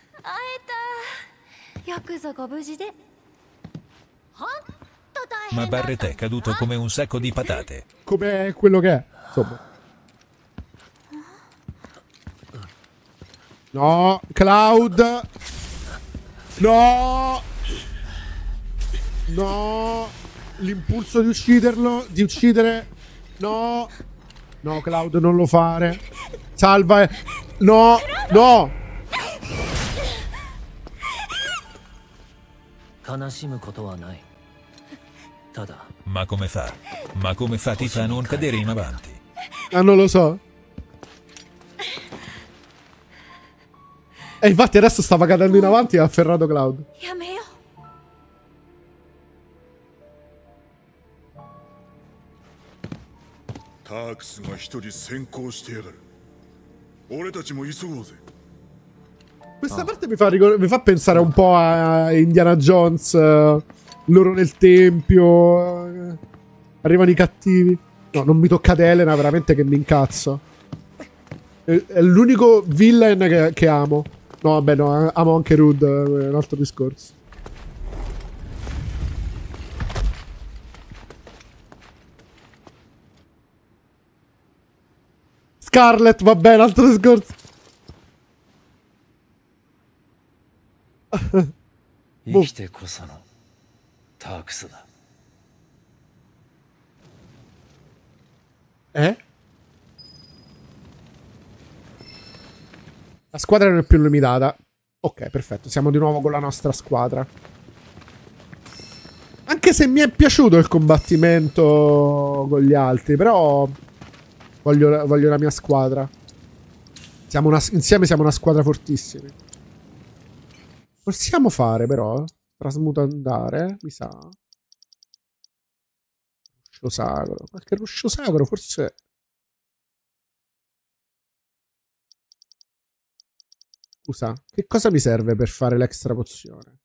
Ma Barret è caduto come un sacco di patate. Come quello che è. Insomma. No, Cloud. No. No. L'impulso di ucciderlo. Di uccidere. No. No, Cloud, non lo fare. Salva. No. No. Ma come fa? Ma come fa Tifa a non cadere in avanti? Ah, non lo so. E infatti adesso stava cadendo in avanti e ha afferrato Cloud. タークスが一人先行してやがる。俺たちも急ごうぜ。 Questa parte mi fa pensare un po' a Indiana Jones, loro nel tempio, arrivano i cattivi. No, non mi toccate Elena, veramente che mi incazzo. È l'unico villain che amo. No, vabbè, no, amo anche Rude, è un altro discorso. Scarlet, vabbè, un altro discorso. Eh? La squadra non è più limitata. Ok, perfetto, siamo di nuovo con la nostra squadra. Anche se mi è piaciuto il combattimento con gli altri, però voglio la mia squadra. Insieme siamo una squadra fortissima. Possiamo fare però trasmutandare, mi sa. Ruscio sacro. Qualche ruscio sacro forse. Scusa, che cosa mi serve per fare l'extra pozione?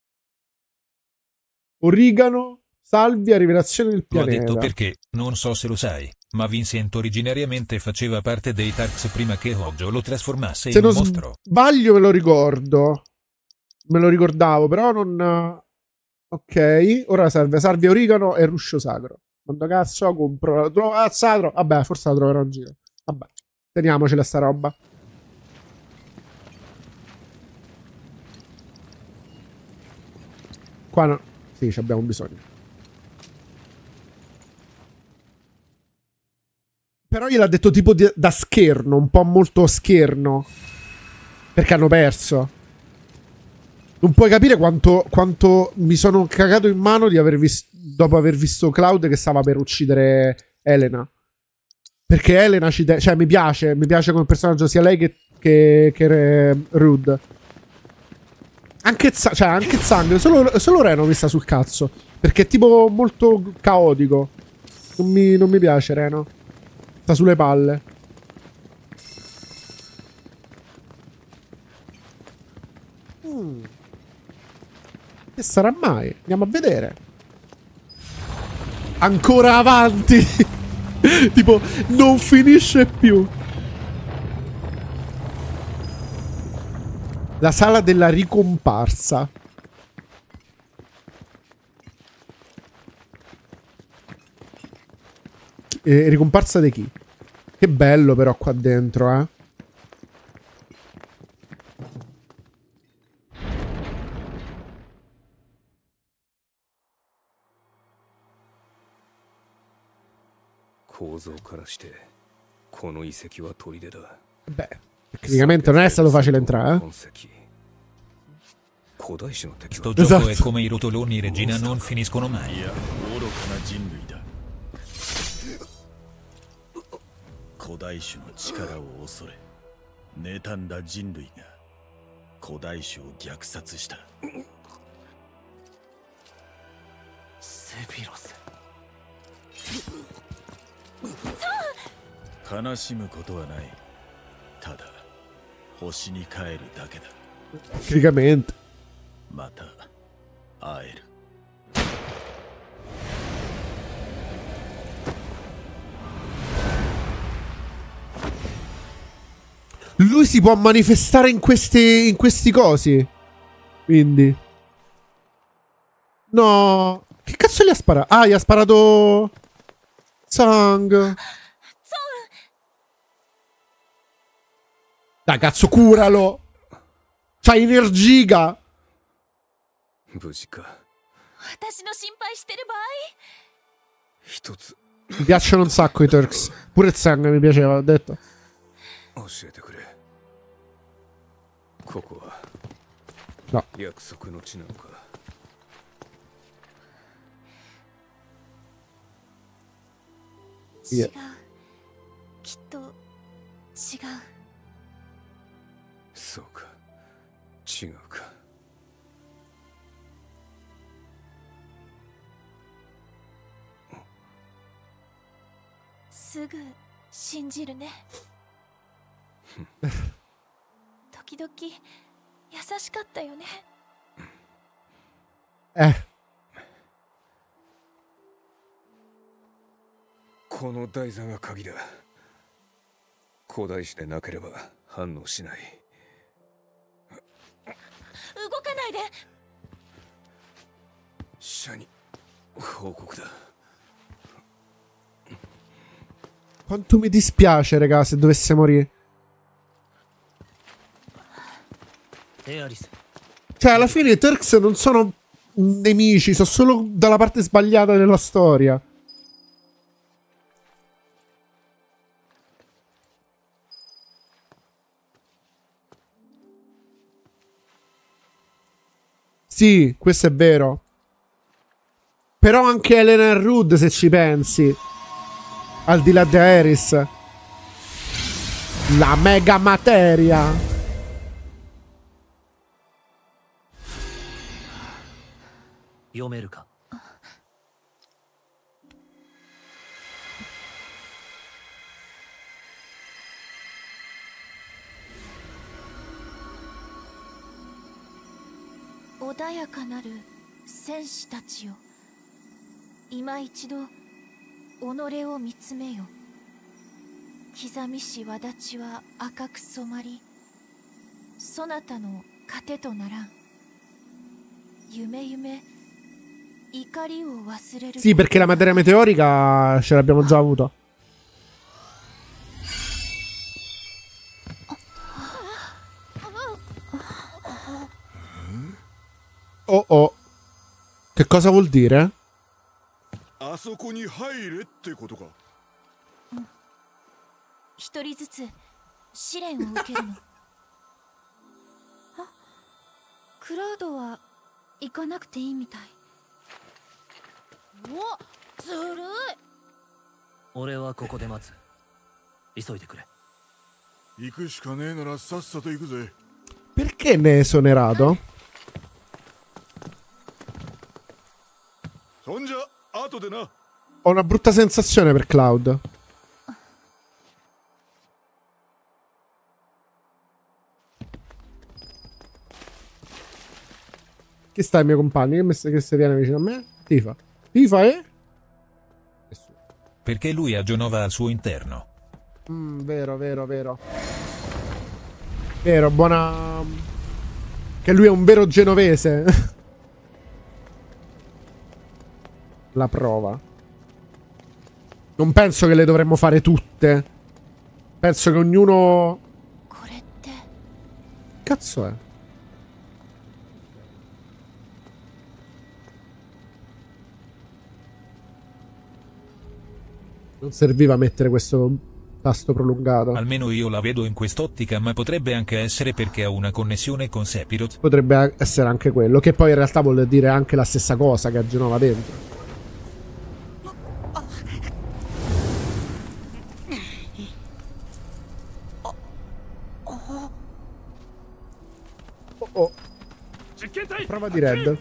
Origano, salvia, rivelazione del L'ho pianeta. detto perché, non so se lo sai, ma Vincent originariamente faceva parte dei Tarks prima che Hojo lo trasformasse Se in un non mostro. sbaglio me lo ricordo. Me lo ricordavo, però non... Ok, ora serve salvia, origano e ruscio sacro. Quando cazzo compro? La trovo cazzatro. Vabbè, forse la troverò in giro. Vabbè, teniamocela sta roba. Qua no. Sì, ci abbiamo bisogno. Però gliel'ha detto tipo da scherno, un po' molto scherno. Perché hanno perso. Non puoi capire quanto mi sono cagato in mano di dopo aver visto Cloud che stava per uccidere Elena. Perché Elena cioè mi piace come personaggio sia lei che Rude. Anche Zang, solo Reno mi sta sul cazzo. Perché è tipo molto caotico. Non mi piace Reno. Sta sulle palle. Che sarà mai? Andiamo a vedere. Ancora avanti. Tipo, non finisce più. La sala della ricomparsa. Ricomparsa di chi? Che bello però qua dentro, eh. Beh, tecnicamente non è stato facile entrare, eh. 古代種の敵 Sto は gioco è Esatto. come i rotoloni Regina, non finiscono い mai. や愚かな人類だ。古代種の力を恐れ妬んだ人類が古代種を虐殺した。 セフィロス。 悲しむことはない。ただ星に帰るだけだ。 Tecnicamente. また会える。 Lui si può manifestare in questi cosi. Quindi. No. Che cazzo gli ha sparato? Ah, gli ha sparato... Sang. Dai, cazzo, curalo. C'hai energia. 無事か。 私の心配してる場合一つ Mi piacciono un sacco i Turks. Pure il sangue mi piaceva, ho detto. 教えてくれ。ここは No. 約束の地なのか。 いや違う。きっと違う。 そうか。違うか。 すぐ信じるね。時々優しかったよね。 この台座が鍵だ。古代種でなければ反応しない。 動かないで。 社に報告だ。 Quanto mi dispiace, raga, se dovesse morire. エアリス。 Cioè, alla fine i Turks non sono nemici, sono solo dalla parte sbagliata della storia. Sì, questo è vero. Però anche Elena e Rudd, se ci pensi. Al di là di Aerys. La mega materia. 読めるか。 穏やかなる戦士たちよ。今一度己を見つめよ。刻みし轍は赤く染まり、そなたの糧とならん。夢夢怒りを忘れる。 Sì, perché la materia meteorica ce l'abbiamo già avuta. Oh oh. Che cosa vuol dire? あそこに入れってことか。 一人ずつ試練を受けるの。あ、クラウドは行かなくていいみたい。お、ずるい。 俺はここで待つ。急いでくれ。 行くしかねえならさっさと行くぜ。 Perché ne è esonerato? そんじゃ後でな。 Ho una brutta sensazione per Cloud. Chi sta il mio compagno? Che si viene vicino a me? Tifa. Tifa e? Perché lui ha Genova al suo interno. Vero, vero, vero. Vero, buona... Che lui è un vero genovese. La prova. Non penso che le dovremmo fare tutte. Penso che ognuno... Cazzo è? Non serviva mettere questo Tasto prolungato. Almeno io la vedo in quest'ottica, ma potrebbe anche essere perché ha una connessione con Sephiroth. Potrebbe essere anche quello, che poi in realtà vuol dire anche la stessa cosa che a Genova dentro. Oh. Prova di Red.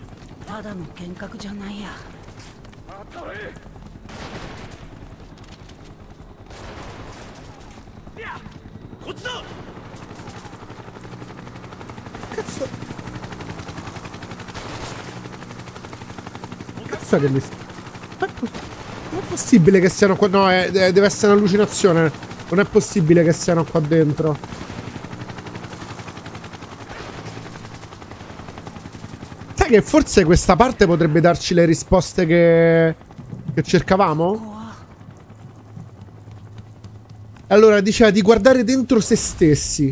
Cazzo che mi... Non è possibile che siano qua... No, deve essere un'allucinazione. Non è possibile che siano qua dentro. Sai che forse questa parte potrebbe darci le risposte che cercavamo? Allora, diceva di guardare dentro se stessi.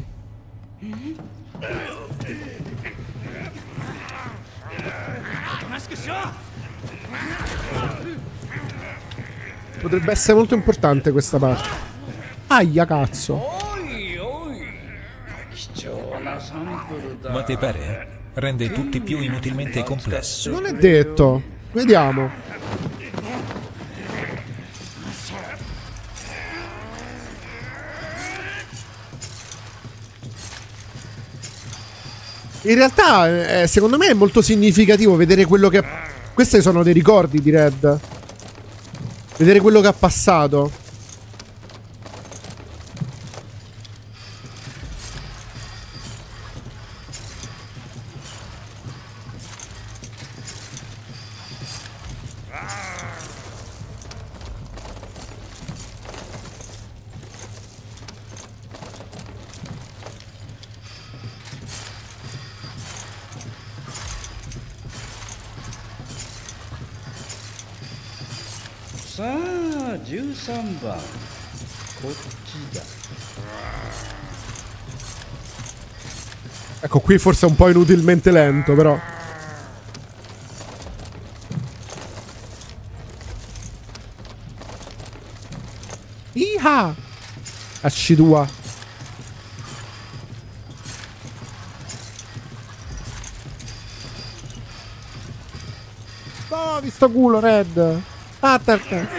Potrebbe essere molto importante questa parte. Aia, cazzo. Ma ti pare? Rende tutti più inutilmente complesso. Non è detto. Vediamo. In realtà, secondo me è molto significativo vedere quello che... Questi sono dei ricordi di Red. Vedere quello che ha passato. Ecco, qui forse è un po' inutilmente lento, però. Iha! Ascidua. Oh, visto culo, Red. Attacca.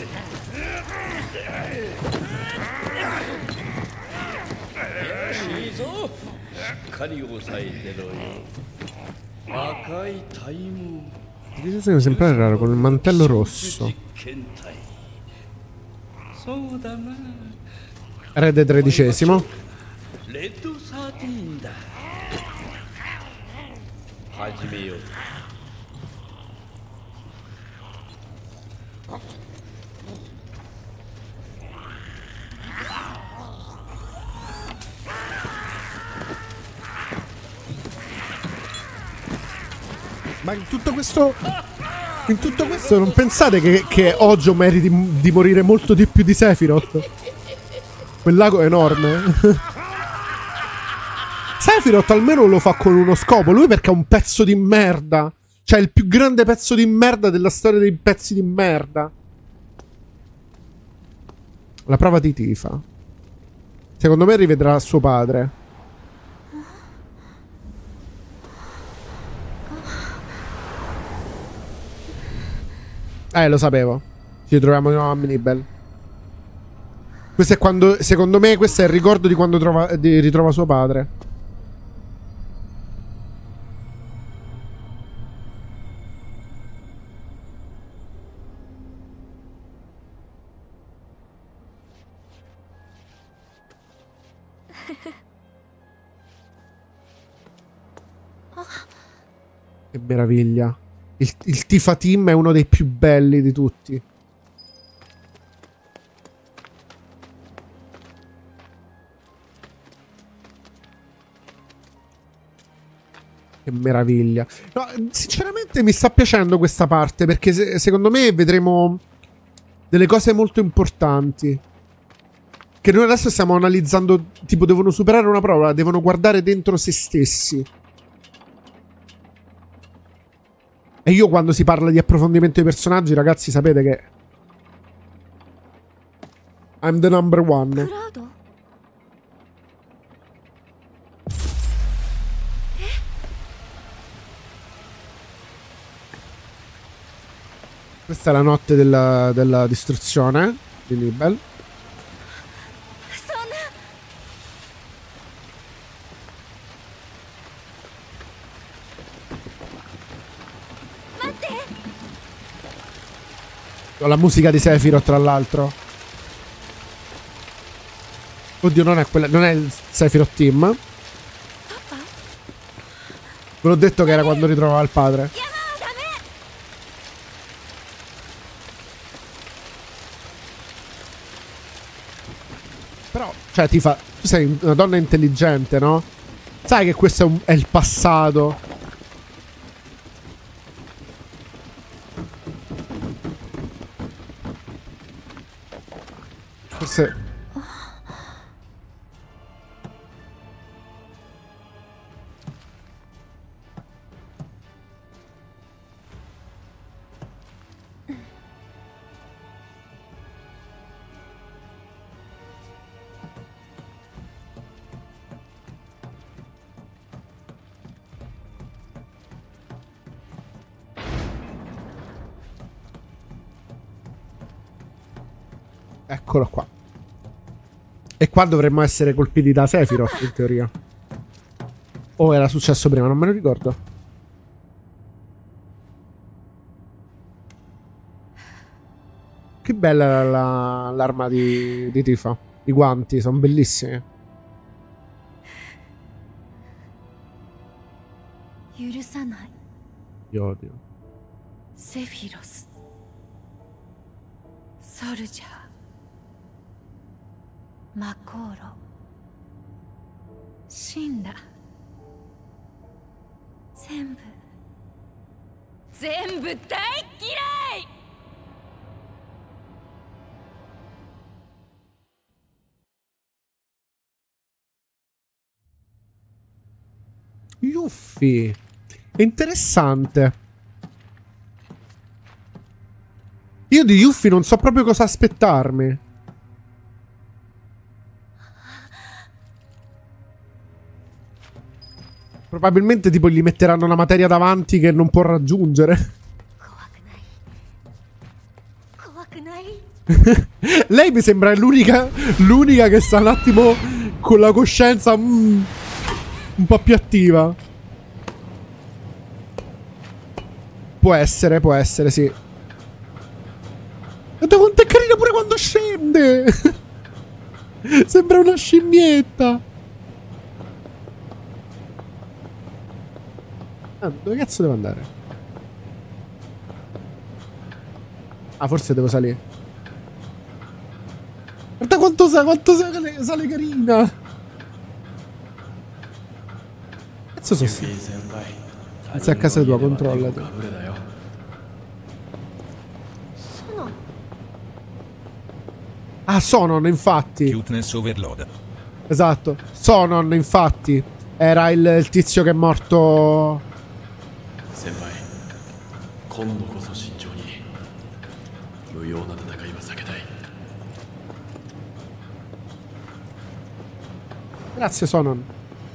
Deve sembrare raro con il mantello rosso. Red è 13°. Ma in tutto questo... In tutto questo non pensate che Ojo meriti di morire molto di più di Sephiroth? Quel lago è enorme. Sephiroth almeno lo fa con uno scopo. Lui perché è un pezzo di merda. Cioè il più grande pezzo di merda della storia dei pezzi di merda. La prova di Tifa. Secondo me rivedrà suo padre. Lo sapevo. Ci troviamo di nuovo a Minibel. Questo è quando... Secondo me questo è il ricordo di quando ritrova suo padre. Che meraviglia. Il Tifa Team è uno dei più belli di tutti. Che meraviglia. No, sinceramente mi sta piacendo questa parte perché secondo me vedremo delle cose molto importanti. Che noi adesso stiamo analizzando, tipo devono superare una prova, devono guardare dentro se stessi. E io quando si parla di approfondimento dei personaggi, ragazzi, sapete che I'm the number one. クラウド。 Questa è la notte della distruzione di Nibel. そんな。 Con la musica di Sephiroth, tra l'altro. Oddio, non è quella, non è il Sephiroth Team. Ve l'ho detto che era quando ritrovava il padre. Però, cioè, ti fa... Tu sei una donna intelligente, no? Sai che questo è il passato. Forse... Eccolo qua. E qua dovremmo essere colpiti da Sephiroth, in teoria. O era successo prima, non me lo ricordo. Che bella l'arma di Tifa. I guanti, sono bellissimi. 許さない。 Io odio. セフィロス。ソルジャー。マコーロ。シンラ。全部大嫌い。 Yuffie. È interessante. Io di Yuffie non so proprio cosa aspettarmi. Probabilmente tipo gli metteranno una materia davanti che non può raggiungere. Lei mi sembra l'unica che sta un attimo con la coscienza un po' più attiva. Può essere, sì. Guarda quanto è carino pure quando scende. Sembra una scimmietta. Ah, dove cazzo devo andare? Ah, forse devo salire. Guarda quanto sale carina. Cazzo so. Sei a casa tua, controllati. Ah, Sonon, infatti. Cuteness overload. Esatto. Sonon, infatti. Era il tizio che è morto. Grazie, Sonon.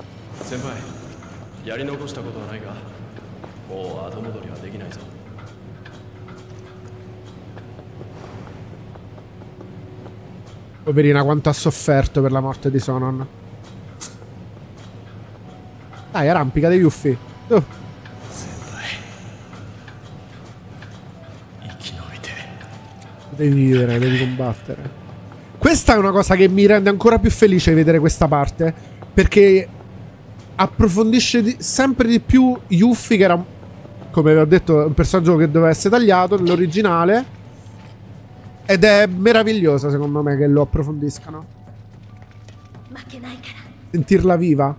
Poverina, quanto ha sofferto per la morte di Sonon. Dai, arrampicati, Yuffie. Devi vivere, devi combattere. Questa è una cosa che mi rende ancora più felice vedere questa parte, perché approfondisce sempre di più Yuffie, che era, come vi ho detto, un personaggio che doveva essere tagliato nell'originale. Ed è meraviglioso, secondo me, che lo approfondiscano. Sentirla viva.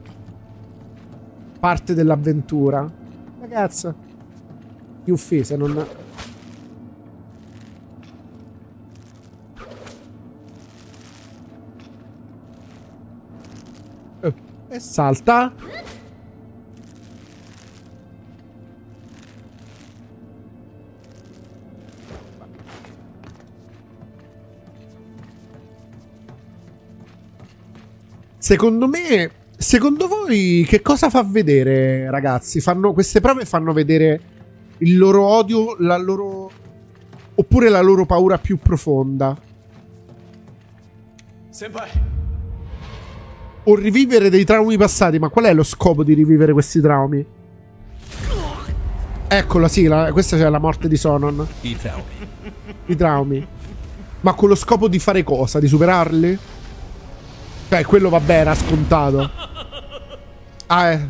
Parte dell'avventura. Ragazza. Yuffie, se non... E salta. Secondo me, secondo voi che cosa fa vedere, ragazzi? Queste prove fanno vedere il loro odio, la loro... oppure la loro paura più profonda? Senpai. O rivivere dei traumi passati? Ma qual è lo scopo di rivivere questi traumi? Eccola, sì, questa c'è la morte di Sonon. I traumi. I traumi. Ma con lo scopo di fare cosa? Di superarli? Cioè, quello vabbè, era scontato. Ah,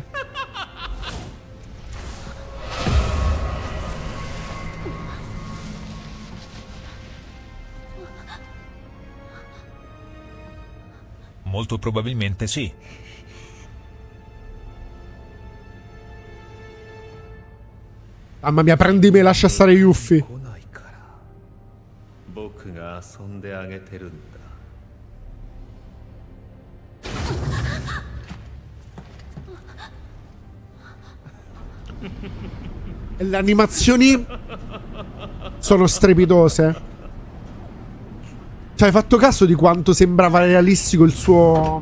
Molto probabilmente sì. Mamma mia, prendimi e lascia stare Yuffie. 来ないから僕が遊んであげてるんだ Le animazioni sono strepitose. Cioè, hai fatto caso di quanto sembrava realistico il suo...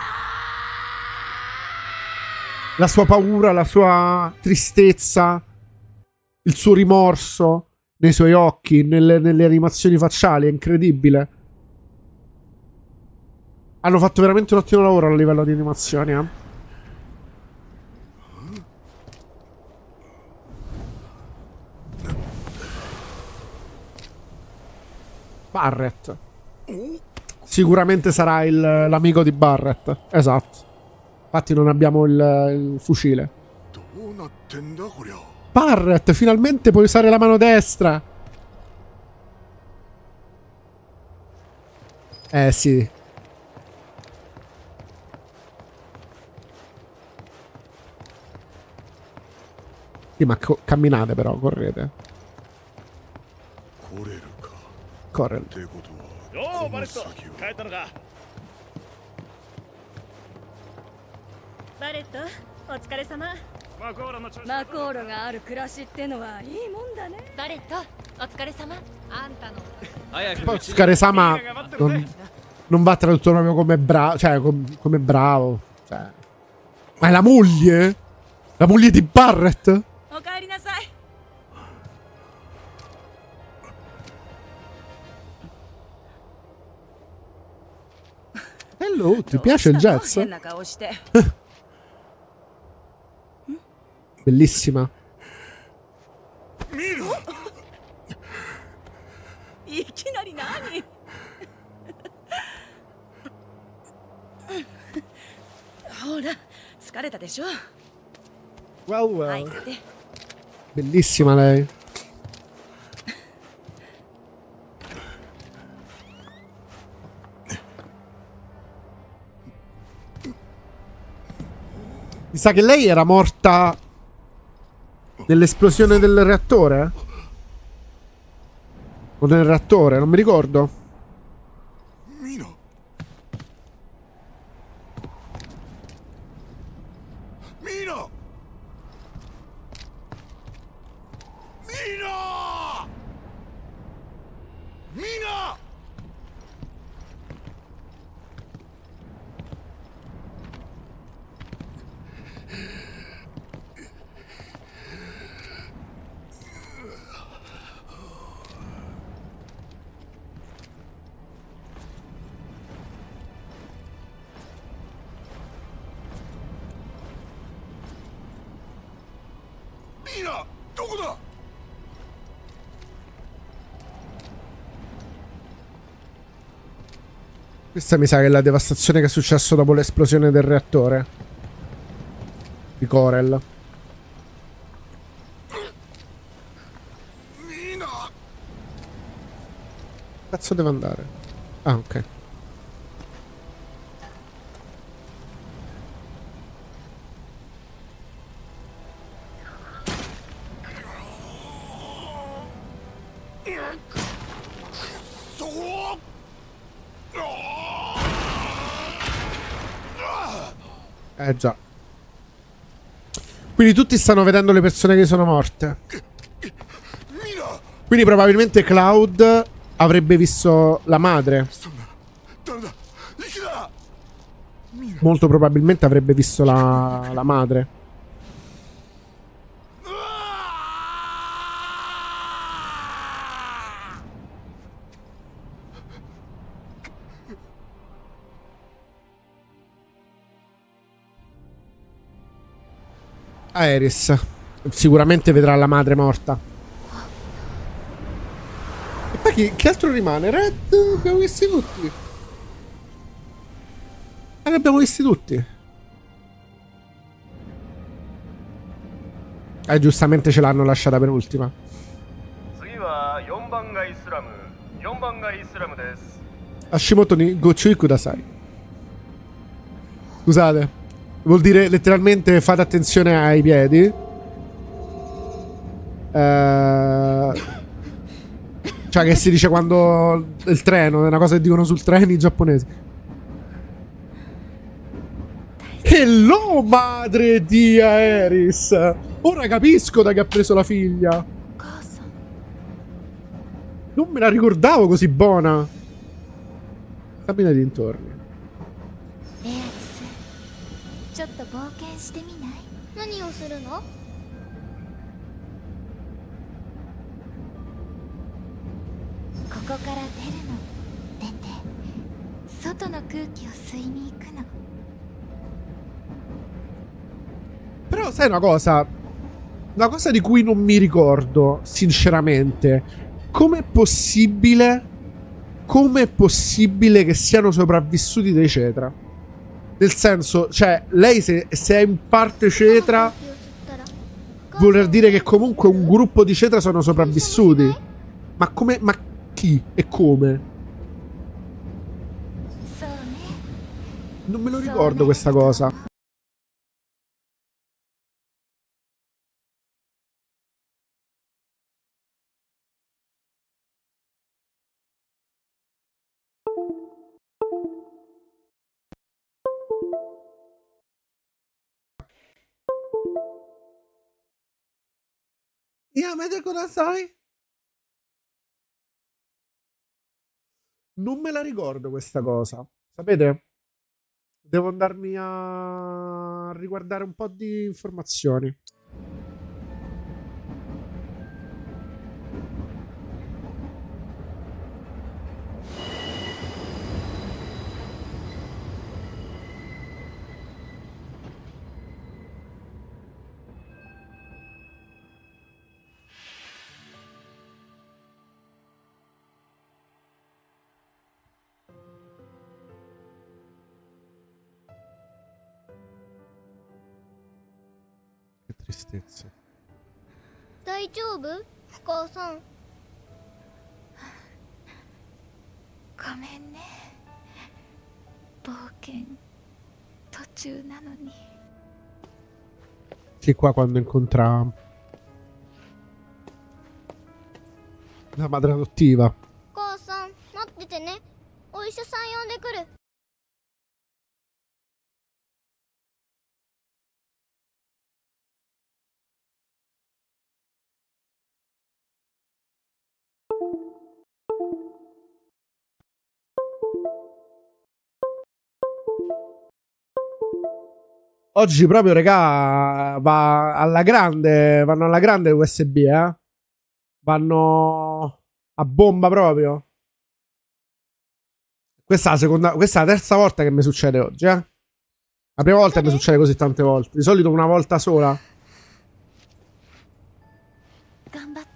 la sua paura, la sua tristezza, il suo rimorso nei suoi occhi, nelle animazioni facciali, è incredibile. Hanno fatto veramente un ottimo lavoro a livello di animazioni, eh. Barret. Sicuramente sarà l'amico di Barret. Esatto. Infatti non abbiamo il fucile. Barret, finalmente puoi usare la mano destra. Sì. Sì, ma camminate però, correte. Correre. Oh, Barretto, 帰ったのか。 バレット、お疲れ様。 マコーロの調子。 マコーロがある暮らしってのはいいもんだね。 バレットお疲れ様。あんたの Poi Scare-sama non va tradotto proprio come bravo. Cioè, come bravo. Cioè. Ma è la moglie? La moglie di Barret? おかえりなさい。 Hello, ti piace il jazz? 変な顔して。 Bellissima. いきなり何？ほら、疲れたでしょ。 Well, はい、 well. で。 Bellissima lei. Mi sa che lei era morta nell'esplosione del reattore? O nel reattore, non mi ricordo. Mino. Mino. Mino. Mino. Mino, どこだ? Questa mi sa che è la devastazione che è successo dopo l'esplosione del reattore di Corel. Mino. Cazzo deve andare? Ah, ok. Già. Quindi tutti stanno vedendo le persone che sono morte. Quindi probabilmente Cloud avrebbe visto la madre. molto probabilmente avrebbe visto la madre. Aerys sicuramente vedrà la madre morta. E poi chi altro rimane? Red, abbiamo visti tutti. Li abbiamo visti tutti. Giustamente ce l'hanno lasciata per ultima. Hashimoto ni Gochui Kudasai. Scusate, vuol dire letteralmente fate attenzione ai piedi. Cioè che si dice quando il treno, è una cosa che dicono sul treno i giapponesi. Hello madre di Aerys. Ora capisco da che ha preso la figlia. Cosa? Non me la ricordavo così buona. Stammi nei dintorni. Aerys, ちょっと冒険してみない？何をするの？ここから出るの。出て、外の空気を吸いに行くの。 Però sai una cosa di cui non mi ricordo, sinceramente. Com'è possibile che siano sopravvissuti dei Cetra? Nel senso, cioè, lei se è in parte Cetra, vuol dire che comunque un gruppo di Cetra sono sopravvissuti. Ma come? Ma chi e come? Non me lo ricordo questa cosa. Yamete Kudasai? Non me la ricordo questa cosa. Sapete? Devo andarmi a riguardare un po' di informazioni. Che tristezza. 大丈夫？お母さん。 ごめんね。冒険途中なのに。 Sì, qua quando incontra la madre adottiva. お母さん、待っててね。お医者さん呼んでくる。 Oggi proprio, regà, va alla grande, vanno alla grande USB, eh? Vanno a bomba proprio. Questa è la seconda, questa è la terza volta che mi succede oggi, eh? La prima volta che mi succede così tante volte. Di solito una volta sola. 頑張って。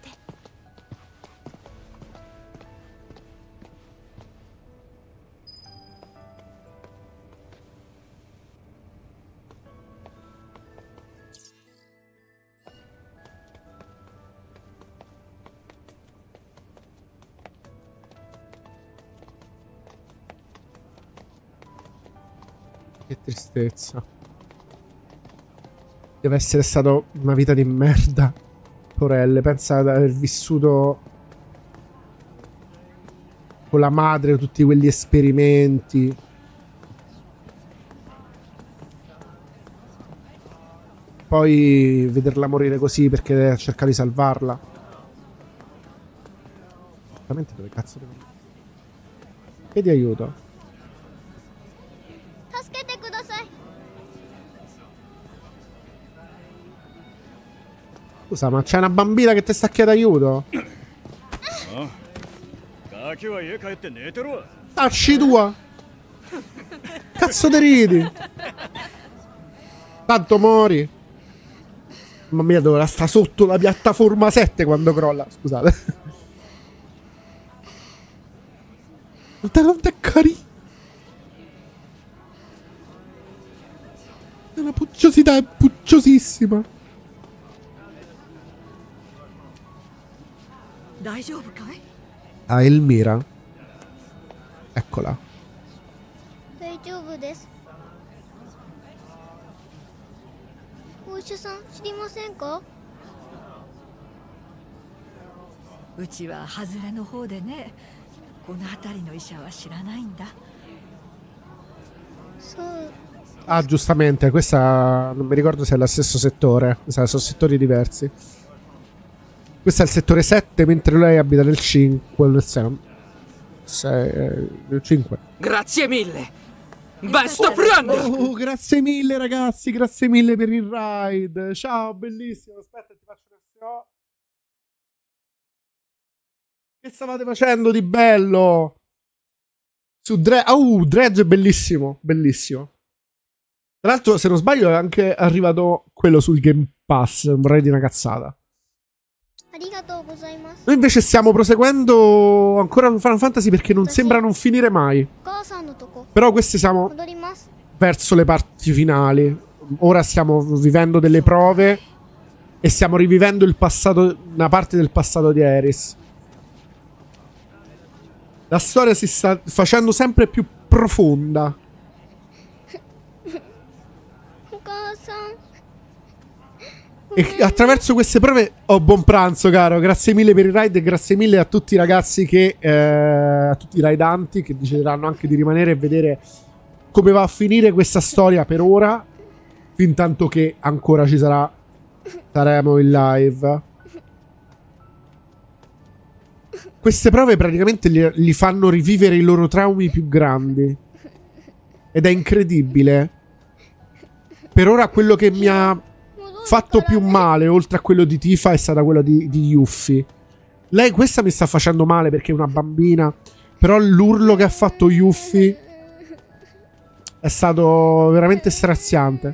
Che tristezza. Deve essere stata una vita di merda. Porelle, pensa ad aver vissuto con la madre tutti quegli esperimenti. Poi vederla morire così perché cerca di salvarla. Esattamente dove cazzo devo andare? Che ti aiuto? 助けてくだ Scusa, ma c'è una bambina che ti sta chiedendo aiuto? Tacci tua! Cazzo te ridi? Tanto mori. Mamma mia, dovrà sta sotto la piattaforma 7 quando crolla. Scusate. Quanto è carino. È una pucciosità, è pucciosissima. Ah, Elmira. Eccola. Ah, giustamente, questa non mi ricordo se è lo stesso settore. Sono settori diversi. Questo è il settore 7, mentre lei abita nel 5, nel 6, nel 5. Grazie mille. Best of run! Oh, grazie mille ragazzi, grazie mille per il ride. Ciao, bellissimo. Aspetta, ti faccio un SO. Che stavate facendo di bello? Su Dredge è bellissimo, bellissimo. Tra l'altro, se non sbaglio, è anche arrivato quello sul Game Pass. Vorrei dire una cazzata. Noi invece stiamo proseguendo ancora Final Fantasy perché non sembra non finire mai. Però questi siamo verso le parti finali. Ora stiamo vivendo delle prove e stiamo rivivendo il passato, una parte del passato di Aeris. La storia si sta facendo sempre più profonda. E attraverso queste prove buon pranzo, caro. Grazie mille per il ride e grazie mille a tutti i ragazzi che a tutti i ridanti che decideranno anche di rimanere e vedere come va a finire questa storia per ora, fin tanto che ancora ci saremo in live. Queste prove praticamente li fanno rivivere i loro traumi più grandi ed è incredibile. Per ora quello che mi ha fatto più male, oltre a quello di Tifa, è stata quella di Yuffie. Lei questa mi sta facendo male perché è una bambina, però l'urlo che ha fatto Yuffie è stato veramente straziante.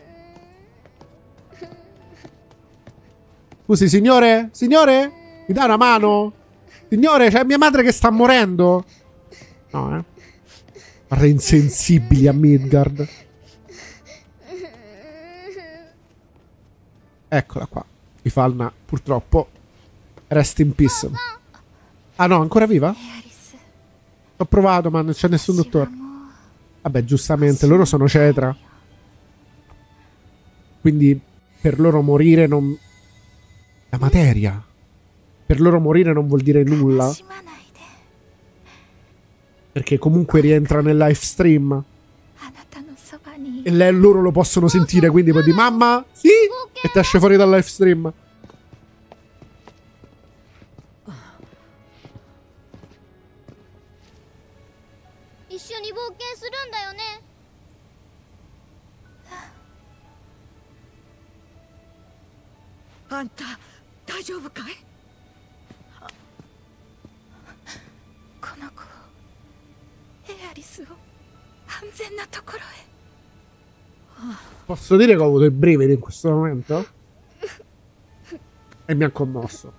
Scusi, signore? Signore? Mi dà una mano? Signore, c'è mia madre che sta morendo. No, Guarda, insensibili a Midgard. Eccola qua. Ifalna, purtroppo, rest in peace. Ah no, ancora viva? Ho provato, ma non c'è nessun dottore. Vabbè, giustamente, loro sono cetra. Quindi, per loro morire non... La materia. Per loro morire non vuol dire nulla. Perché comunque rientra nel live stream. E loro lo possono sentire, quindi poi di mamma, sì? E ti esce fuori dal live stream. Anta, 大丈夫かい? この子をエアリスを安全なところへ。 Posso dire che ho avuto i brividi in questo momento? E mi ha commosso.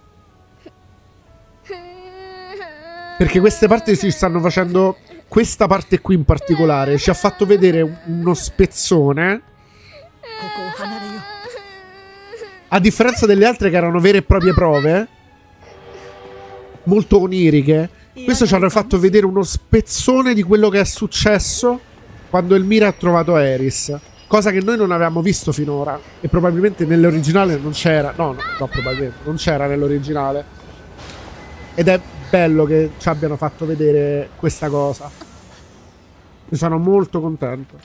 Perché queste parti ci stanno facendo... Questa parte qui in particolare ci ha fatto vedere uno spezzone. A differenza delle altre che erano vere e proprie prove, molto oniriche, questo ci hanno fatto vedere uno spezzone di quello che è successo quando Elmira ha trovato Aeris. Cosa che noi non avevamo visto finora. E probabilmente nell'originale non c'era. No, probabilmente non c'era nell'originale. Ed è bello che ci abbiano fatto vedere questa cosa. Ne sono molto contento.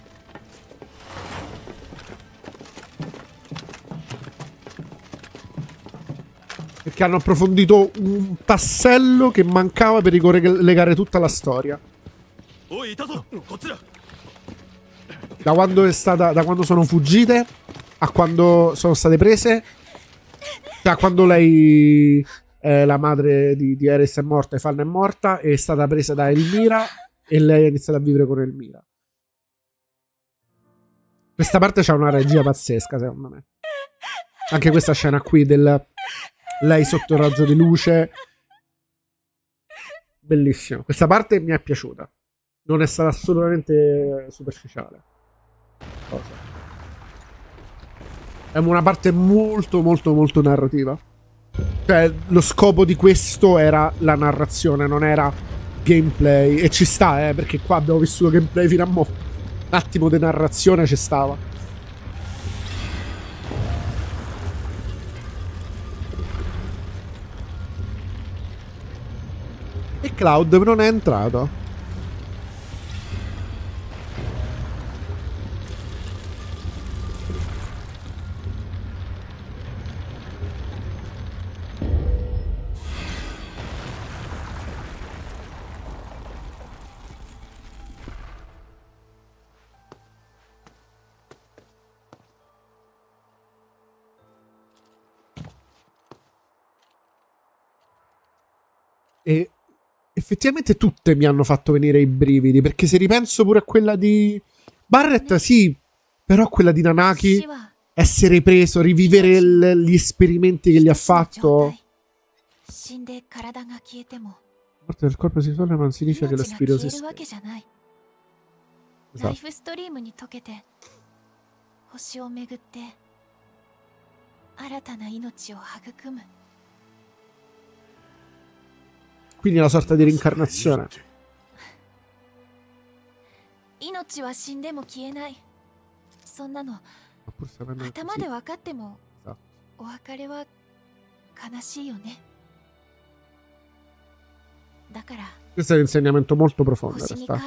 Perché hanno approfondito un tassello che mancava per ricollegare tutta la storia. Da quando sono fuggite a quando sono state prese Cioè, quando lei, la madre di Aerys è morta e Fanna è morta, è stata presa da Elmira e lei ha iniziato a vivere con Elmira. Questa parte c'ha una regia pazzesca, secondo me. Anche questa scena qui del lei sotto il raggio di luce. Bellissimo. Questa parte mi è piaciuta. Non è stata assolutamente superficiale. Cosa? È una parte molto molto molto narrativa. Cioè, lo scopo di questo era la narrazione, non era gameplay. E ci sta, perché qua abbiamo vissuto gameplay fino a mo'. Un attimo di narrazione ci stava. E Cloud non è entrato. E effettivamente tutte mi hanno fatto venire i brividi, perché se ripenso pure a quella di Barrett, sì, però quella di Nanaki, essere preso, rivivere gli esperimenti che gli ha fatto. La morte del corpo si torna, non significa che lo spirito si spegne. Esatto. Quindi una sorta di reincarnazione. Pur sapendo che questo è un insegnamento molto profondo in realtà.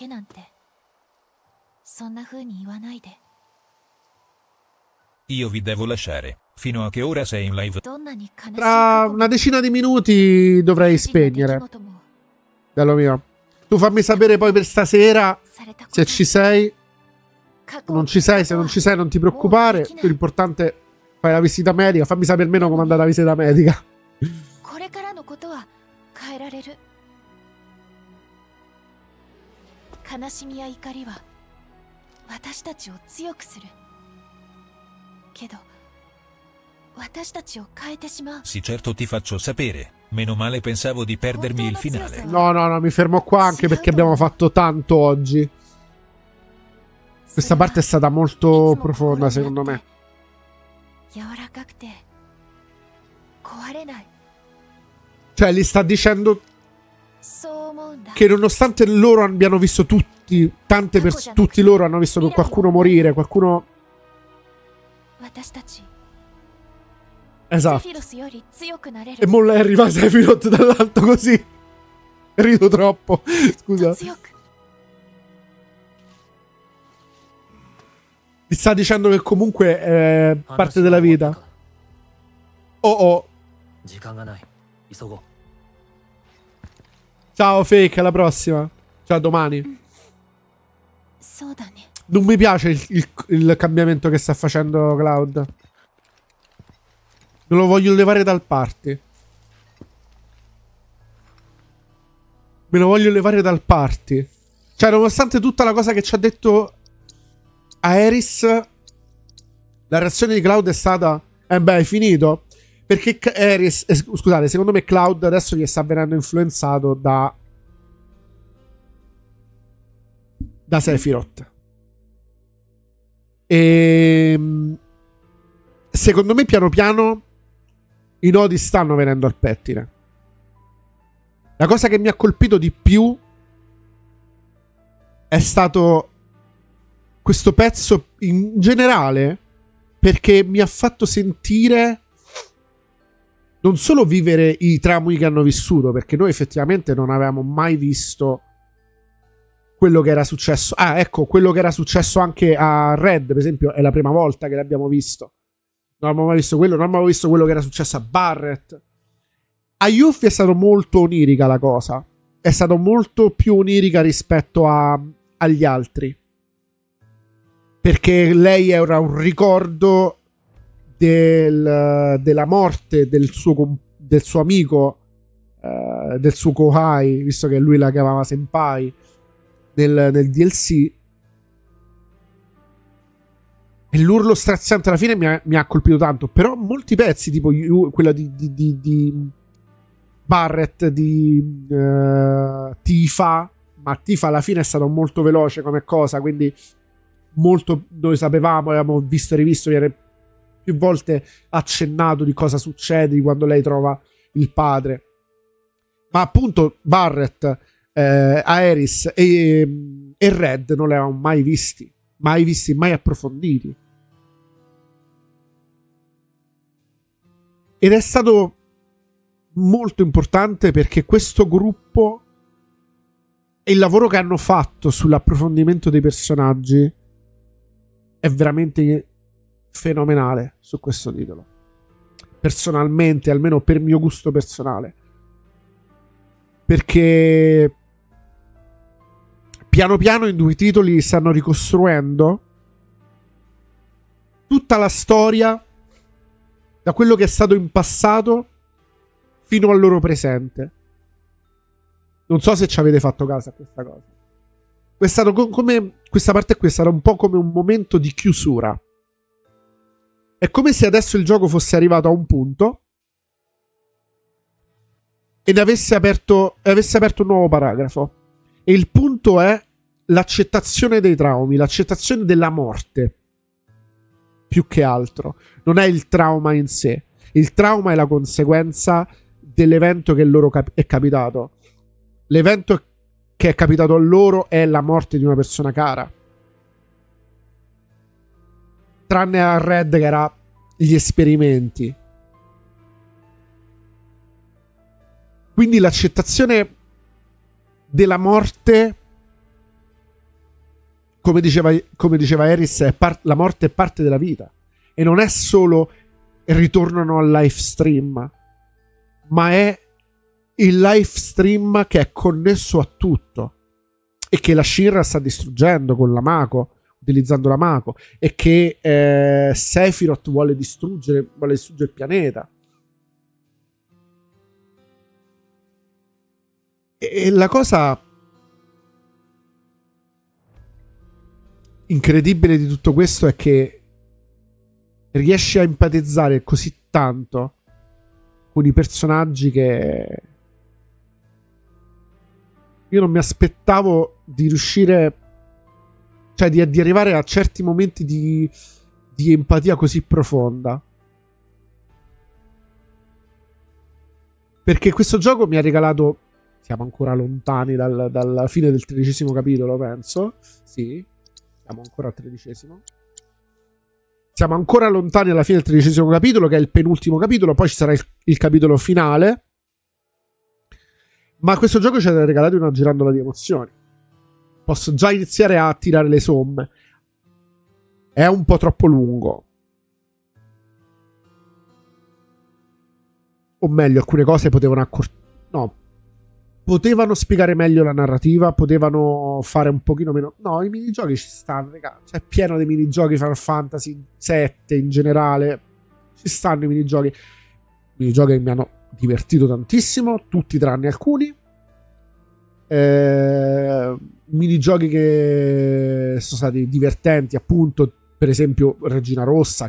Io vi devo lasciare. Fino a che ora sei in live? Tra una decina di minuti dovrei spegnere. Bello mio. Tu fammi sapere poi per stasera se ci sei. Non ci sei, se non ci sei non ti preoccupare. L'importante fai la visita medica. Fammi sapere almeno come è andata la visita medica. Sì, certo, ti faccio sapere. Meno male, pensavo di perdermi il finale. No, mi fermo qua anche perché abbiamo fatto tanto oggi. Questa parte è stata molto profonda, secondo me. Cioè, gli sta dicendo che nonostante loro abbiano visto tutti, tutti loro hanno visto qualcuno morire, qualcuno... Esatto. E mo' lei arriva a Sephiroth dall'alto così. Rido troppo. Scusa. Mi sta dicendo che comunque è parte della vita. Oh. Ciao Fake, alla prossima. Ciao, domani. Non mi piace il cambiamento che sta facendo Cloud. Me lo voglio levare dal party. Me lo voglio levare dal party. Cioè, nonostante tutta la cosa che ci ha detto Aerys, la reazione di Cloud è stata... beh, è finito. Perché Aerys... scusate, secondo me Cloud adesso gli sta venendo influenzato da Sephiroth. E... secondo me piano piano i nodi stanno venendo al pettine. La cosa che mi ha colpito di più è stato questo pezzo in generale, perché mi ha fatto sentire non solo vivere i traumi che hanno vissuto, perché noi effettivamente non avevamo mai visto quello che era successo. Ah, ecco, quello che era successo anche a Red, per esempio, è la prima volta che l'abbiamo visto. Non abbiamo mai visto quello, non abbiamo visto quello che era successo a Barrett. A Yuffie è stato molto onirica la cosa. È stato molto più onirica rispetto agli altri. Perché lei era un ricordo della morte del suo amico, del suo Kohai, visto che lui la chiamava Senpai nel DLC. E l'urlo straziante alla fine mi ha colpito tanto. Però molti pezzi, tipo quello di Barret, di Tifa, ma Tifa alla fine è stato molto veloce come cosa, quindi molto noi sapevamo, avevamo visto e rivisto, viene più volte accennato di cosa succede, di quando lei trova il padre. Ma appunto Barret, Aerys e Red non li avevamo mai visti, mai approfonditi. Ed è stato molto importante perché questo gruppo e il lavoro che hanno fatto sull'approfondimento dei personaggi è veramente fenomenale su questo titolo. Personalmente, almeno per mio gusto personale. Perché piano piano in 2 titoli stanno ricostruendo tutta la storia da quello che è stato in passato fino al loro presente. Non so se ci avete fatto caso a questa cosa. È stato come questa parte qui è stata un po' come un momento di chiusura. È come se adesso il gioco fosse arrivato a un punto e avesse aperto un nuovo paragrafo. E il punto è l'accettazione dei traumi, l'accettazione della morte. Più che altro. Non è il trauma in sé. Il trauma è la conseguenza dell'evento che loro è capitato. L'evento che è capitato a loro è la morte di una persona cara. Tranne a Red che era gli esperimenti. Quindi l'accettazione della morte, come diceva Aerys, la morte è parte della vita. E non è solo ritornano al live stream, ma è il live stream che è connesso a tutto. E che la Shinra sta distruggendo con la Mako, utilizzando la Mako. E che Sephiroth vuole distruggere il pianeta. E la cosa incredibile di tutto questo è che riesce a empatizzare così tanto con i personaggi che io non mi aspettavo di riuscire, cioè di arrivare a certi momenti di empatia così profonda. Perché questo gioco mi ha regalato, siamo ancora lontani dalla fine del 13° capitolo, penso. Sì, siamo ancora al 13°. Siamo ancora lontani dalla fine del 13° capitolo, che è il penultimo capitolo. Poi ci sarà il capitolo finale. Ma questo gioco ci ha regalato una girandola di emozioni. Posso già iniziare a tirare le somme. È un po' troppo lungo. O meglio, alcune cose potevano potevano spiegare meglio la narrativa, potevano fare un pochino meno. No, i minigiochi ci stanno, raga. Cioè, è pieno di minigiochi Final Fantasy 7 in generale. Ci stanno i minigiochi. Minigiochi che mi hanno divertito tantissimo, tutti tranne alcuni. Minigiochi che sono stati divertenti, appunto, per esempio Regina Rossa,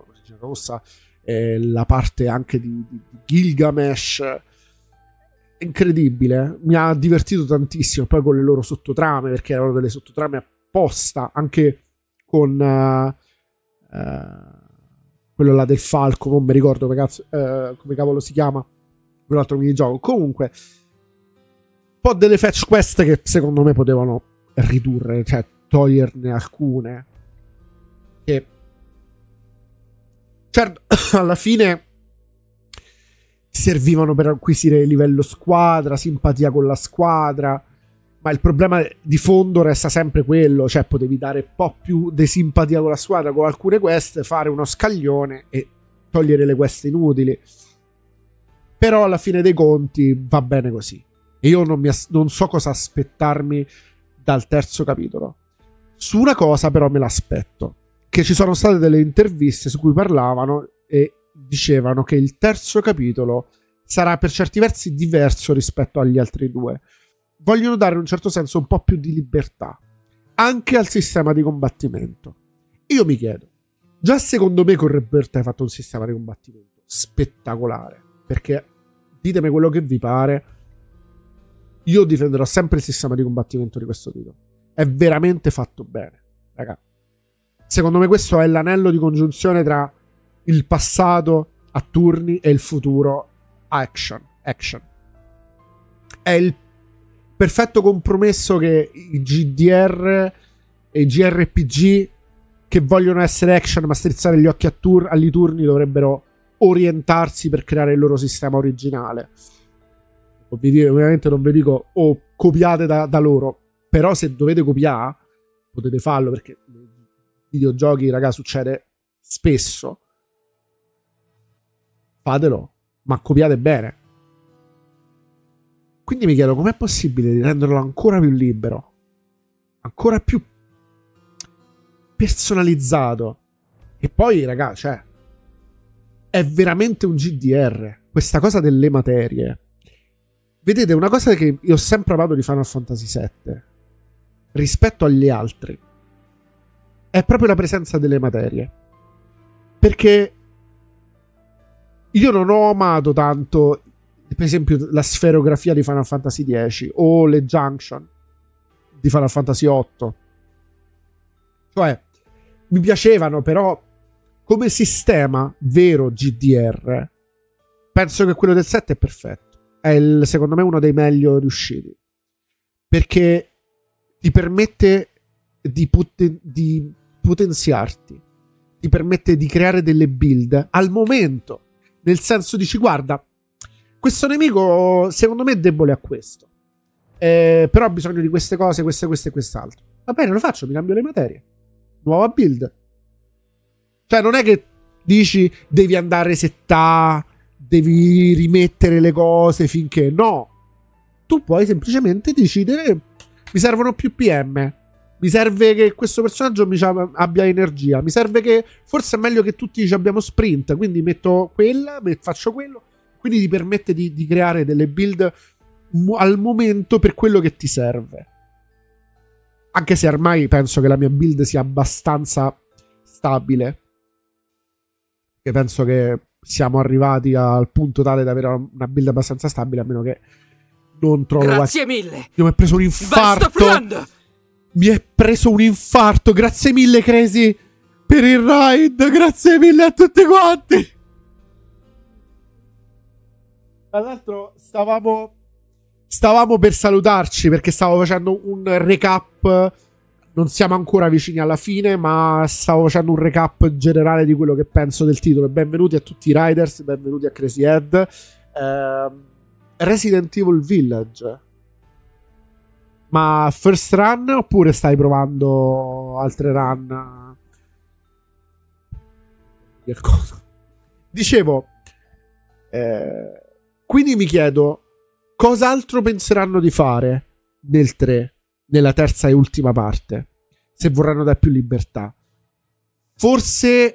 la parte anche di Gilgamesh. Incredibile, mi ha divertito tantissimo. Poi con le loro sottotrame, perché erano delle sottotrame apposta, anche con quello là del falco, non mi ricordo come cavolo si chiama, quell'altro minigioco. Comunque un po' delle fetch quest che secondo me potevano ridurre, cioè toglierne alcune, che certo alla fine servivano per acquisire il livello squadra, simpatia con la squadra, ma il problema di fondo resta sempre quello, cioè potevi dare un po' più di simpatia con la squadra con alcune quest, fare uno scaglione e togliere le quest inutili. Però alla fine dei conti va bene così. E io non so cosa aspettarmi dal 3° capitolo. Su una cosa però me l'aspetto, che ci sono state delle interviste su cui parlavano e dicevano che il terzo capitolo sarà per certi versi diverso rispetto agli altri due. Vogliono dare in un certo senso un po' più di libertà anche al sistema di combattimento. Io mi chiedo, già secondo me con Rebirth hai fatto un sistema di combattimento spettacolare, perché ditemi quello che vi pare, io difenderò sempre il sistema di combattimento di questo titolo. È veramente fatto bene, raga. Secondo me questo è l'anello di congiunzione tra il passato a turni e il futuro action. È il perfetto compromesso che i GDR e i JRPG che vogliono essere action ma strizzare gli occhi agli turni dovrebbero orientarsi per creare il loro sistema originale. Ovviamente non vi dico copiate da loro, però se dovete copiare potete farlo, perché nei videogiochi, raga, succede spesso. Fatelo, ma copiate bene. Quindi mi chiedo com'è possibile di renderlo ancora più libero, ancora più personalizzato. E poi, raga, cioè, è veramente un GDR. Questa cosa delle materie. Vedete, una cosa che io ho sempre amato di Final Fantasy VII rispetto agli altri è proprio la presenza delle materie. Perché io non ho amato tanto, per esempio, la sferografia di Final Fantasy X o le junction di Final Fantasy VIII. Cioè, mi piacevano, però come sistema vero GDR penso che quello del 7 è perfetto. È secondo me uno dei meglio riusciti, perché ti permette di potenziarti, ti permette di creare delle build al momento, nel senso dici guarda, questo nemico secondo me è debole a questo, però ha bisogno di queste cose, questo e quest'altro. Va bene, lo faccio, mi cambio le materie, nuova build. Cioè non è che dici devi andare a resettare, devi rimettere le cose finché... No, tu puoi semplicemente decidere mi servono più PM, mi serve che questo personaggio abbia energia, mi serve che forse è meglio che tutti ci abbiamo sprint, quindi metto quella, faccio quello. Quindi ti permette di creare delle build al momento per quello che ti serve. Anche se ormai penso che la mia build sia abbastanza stabile, che penso che siamo arrivati al punto tale da avere una build abbastanza stabile, a meno che non trovo... Grazie mille! Io mi è preso un infarto! Mi è preso un infarto! Grazie mille, Crazy, per il raid! Grazie mille a tutti quanti! Tra l'altro stavamo per salutarci, perché stavo facendo un recap. Non siamo ancora vicini alla fine, ma stavo facendo un recap generale di quello che penso del titolo. Benvenuti a tutti i riders, benvenuti a Crazy Head. Resident Evil Village, ma first run oppure stai provando altre run? Dicevo, quindi mi chiedo cos'altro penseranno di fare nel 3, nella terza e ultima parte, se vorranno dare più libertà. Forse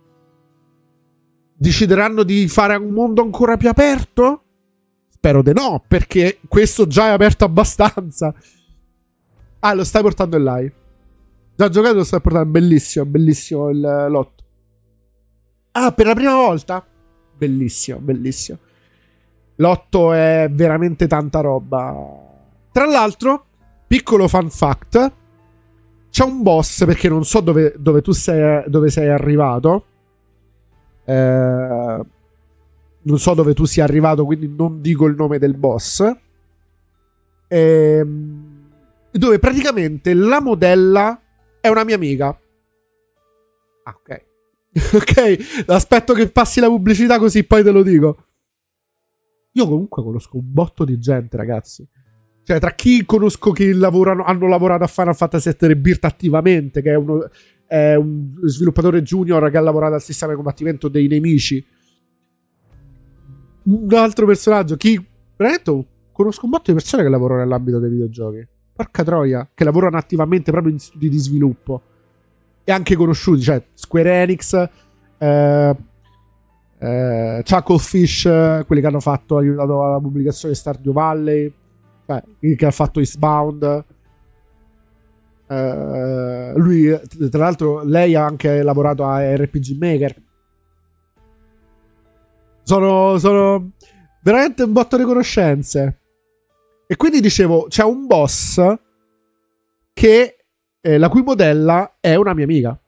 decideranno di fare un mondo ancora più aperto? Spero di no, perché questo già è aperto abbastanza. Ah, lo stai portando in live. Già giocato, lo stai portando. Bellissimo, bellissimo il lotto. Ah, per la prima volta? Bellissimo, bellissimo. L'8 è veramente tanta roba. Tra l'altro, piccolo fun fact, c'è un boss, perché non so dove tu sei, dove sei arrivato. Non so dove tu sia arrivato, quindi non dico il nome del boss. Dove praticamente la modella è una mia amica. Ah, ok. Ok, aspetto che passi la pubblicità così poi te lo dico. Io comunque conosco un botto di gente, ragazzi. Cioè, tra chi conosco che hanno lavorato a Final Fantasy VII Rebirth attivamente, che è un sviluppatore junior che ha lavorato al sistema di combattimento dei nemici. Un altro personaggio, veramente conosco un botto di persone che lavorano nell'ambito dei videogiochi. Porca troia, che lavorano attivamente proprio in studi di sviluppo. E anche conosciuti, cioè Square Enix, Chuckle Fish, quelli che hanno aiutato alla pubblicazione di Stardew Valley, che ha fatto Eastbound. Lui, tra l'altro, lei ha anche lavorato a RPG Maker. Sono veramente un botto di conoscenze. E quindi dicevo, c'è un boss che la cui modella è una mia amica.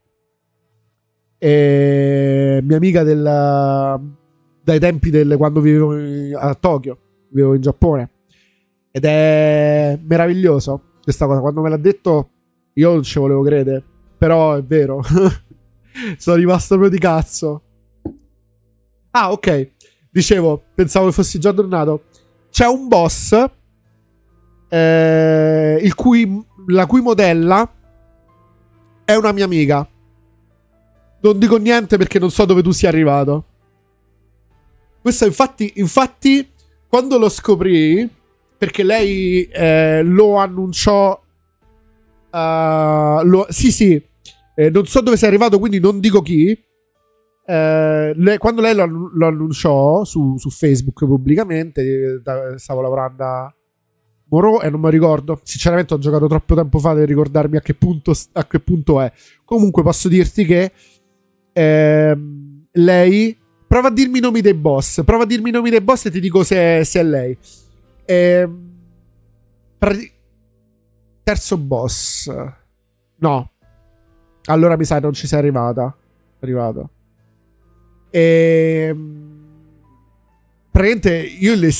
Mia amica dai tempi quando vivevo a Tokyo, vivevo in Giappone. Ed è meraviglioso questa cosa. Quando me l'ha detto, io non ci volevo credere, però è vero. Sono rimasto proprio di cazzo. Ah, ok. Dicevo, pensavo che fossi già tornato. C'è un boss la cui modella è una mia amica. Non dico niente perché non so dove tu sia arrivato. Questo infatti quando lo scoprì, perché lei lo annunciò, sì, non so dove sei arrivato, quindi non dico chi. Quando lei lo annunciò su Facebook pubblicamente, stavo lavorando a Morò e non mi ricordo. Sinceramente ho giocato troppo tempo fa per ricordarmi a che punto è. Comunque posso dirti che lei... Prova a dirmi i nomi dei boss. E ti dico se è lei. Terzo boss. No. Allora mi sa non ci sei arrivato. Praticamente io le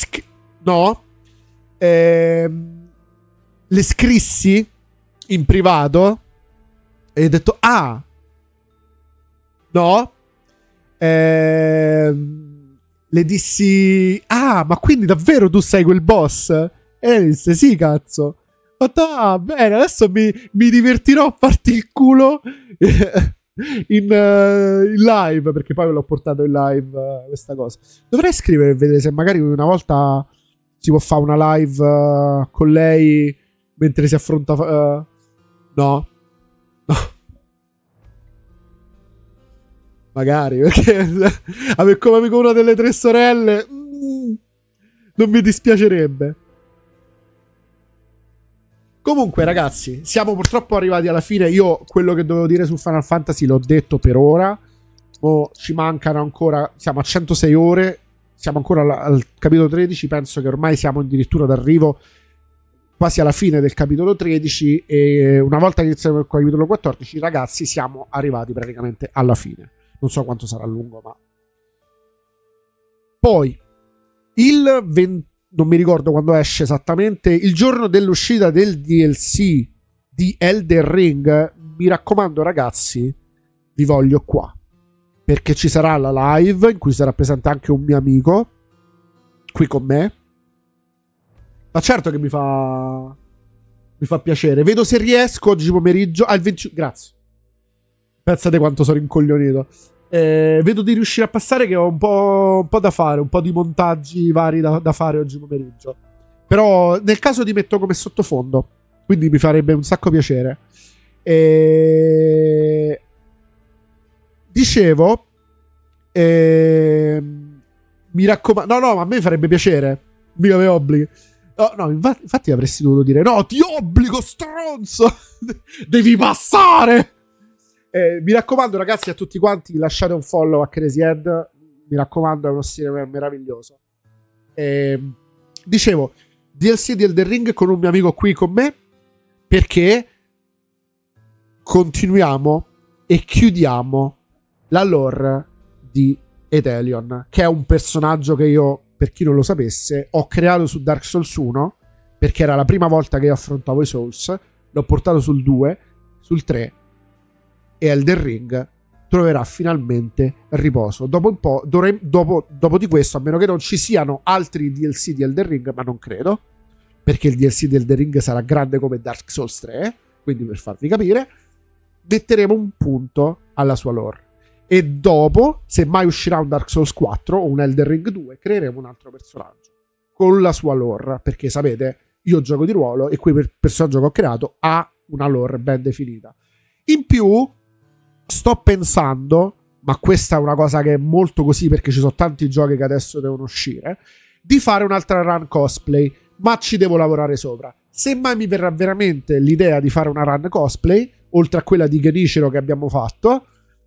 scrissi in privato e ho detto no, le dissi ma quindi davvero tu sei quel boss? E lei disse sì, cazzo. Ho fatto bene, adesso mi divertirò a farti il culo in live, perché poi l'ho portato in live questa cosa. Dovrei scrivere e vedere se magari una volta si può fare una live con lei mentre si affronta no magari, perché avere come amico una delle tre sorelle non mi dispiacerebbe. Comunque ragazzi, siamo purtroppo arrivati alla fine. Io quello che dovevo dire su Final Fantasy l'ho detto per ora. Ci mancano ancora, siamo a 106 ore, siamo ancora al capitolo 13. Penso che ormai siamo addirittura d'arrivo quasi alla fine del capitolo 13, e una volta che iniziamo il capitolo 14, ragazzi, siamo arrivati praticamente alla fine. Non so quanto sarà lungo, ma poi non mi ricordo quando esce esattamente, il giorno dell'uscita del DLC di Elden Ring, mi raccomando ragazzi, vi voglio qua, perché ci sarà la live in cui sarà presente anche un mio amico qui con me. Ma certo che mi fa piacere. Vedo se riesco oggi pomeriggio al 20. Grazie. Pensate quanto sono incoglionito. Vedo di riuscire a passare, che ho un po' da fare, un po' di montaggi vari da fare oggi pomeriggio. Però nel caso ti metto come sottofondo, quindi mi farebbe un sacco piacere. Dicevo, mi raccomando, no, ma a me farebbe piacere, mica me obblighi. No, infatti avresti dovuto dire no, ti obbligo, stronzo, devi passare. Mi raccomando ragazzi, a tutti quanti, lasciate un follow a Crazy Head, mi raccomando, è uno stile meraviglioso. Dicevo, DLC di Elden Ring con un mio amico qui con me, perché continuiamo e chiudiamo la lore di Ethelion, che è un personaggio che io, per chi non lo sapesse, ho creato su Dark Souls 1, perché era la prima volta che io affrontavo i Souls. L'ho portato sul 2, sul 3, e Elden Ring troverà finalmente riposo. Dopo un po', dopo di questo, a meno che non ci siano altri DLC di Elden Ring, ma non credo, perché il DLC di Elden Ring sarà grande come Dark Souls 3, quindi per farvi capire, metteremo un punto alla sua lore. E dopo, se mai uscirà un Dark Souls 4 o un Elden Ring 2, creeremo un altro personaggio con la sua lore, perché sapete, io gioco di ruolo e quel personaggio che ho creato ha una lore ben definita. In più sto pensando ma questa è una cosa che è molto così perché ci sono tanti giochi che adesso devono uscire, di fare un'altra run cosplay, ma ci devo lavorare sopra. Se mai mi verrà veramente l'idea di fare una run cosplay, oltre a quella di Genichiro che abbiamo fatto,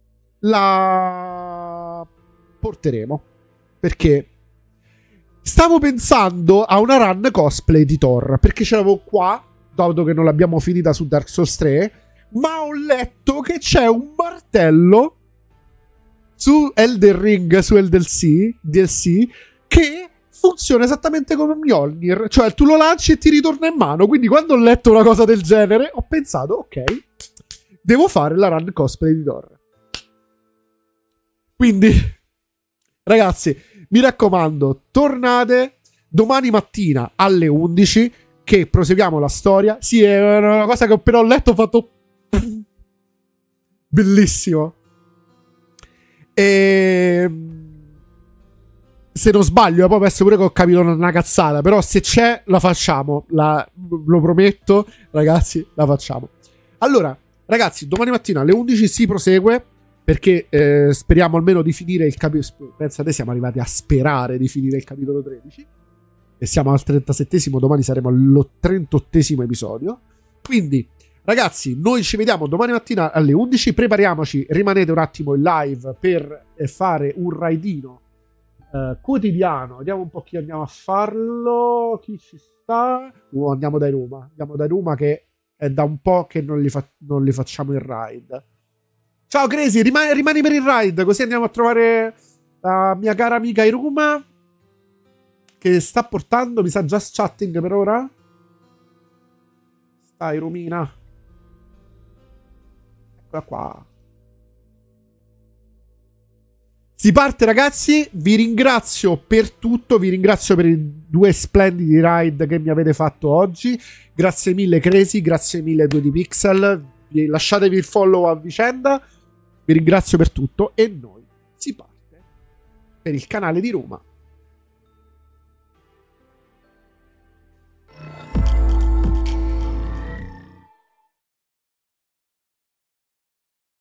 la porteremo, perché stavo pensando a una run cosplay di Thor, perché ce l'avevo qua, dato che non l'abbiamo finita su Dark Souls 3, ma ho letto che c'è un martello su Elden Ring, su DLC, che funziona esattamente come Mjolnir, cioè tu lo lanci e ti ritorna in mano. Quindi quando ho letto una cosa del genere ho pensato, ok, devo fare la run cosplay di Thor. Quindi ragazzi, mi raccomando, tornate domani mattina alle 11 che proseguiamo la storia. Sì, è una cosa che ho appena letto, ho fatto bellissimo. E se non sbaglio, poi può essere pure che ho capito una cazzata, però se c'è la facciamo, lo prometto, ragazzi, la facciamo. Allora, ragazzi, domani mattina alle 11 si prosegue, perché speriamo almeno di finire il capitolo. Pensate, siamo arrivati a sperare di finire il capitolo 13 e siamo al 37esimo, domani saremo al 38esimo episodio. Quindi ragazzi, noi ci vediamo domani mattina alle 11, prepariamoci, rimanete un attimo in live per fare un raidino quotidiano. Vediamo un po' chi andiamo a farlo, chi ci sta. Andiamo dai Roma che è da un po' che non li facciamo il raid. Ciao Crazy, rimani per il raid, così andiamo a trovare la mia cara amica Iruma, che sta portando, mi sa, just chatting per ora. Stai Irumina. Eccola qua. Si parte ragazzi, vi ringrazio per tutto, vi ringrazio per i 2 splendidi raid che mi avete fatto oggi. Grazie mille Crazy, grazie mille 2D Pixel, lasciatevi il follow a vicenda. Vi ringrazio per tutto e noi si parte per il canale di Roma.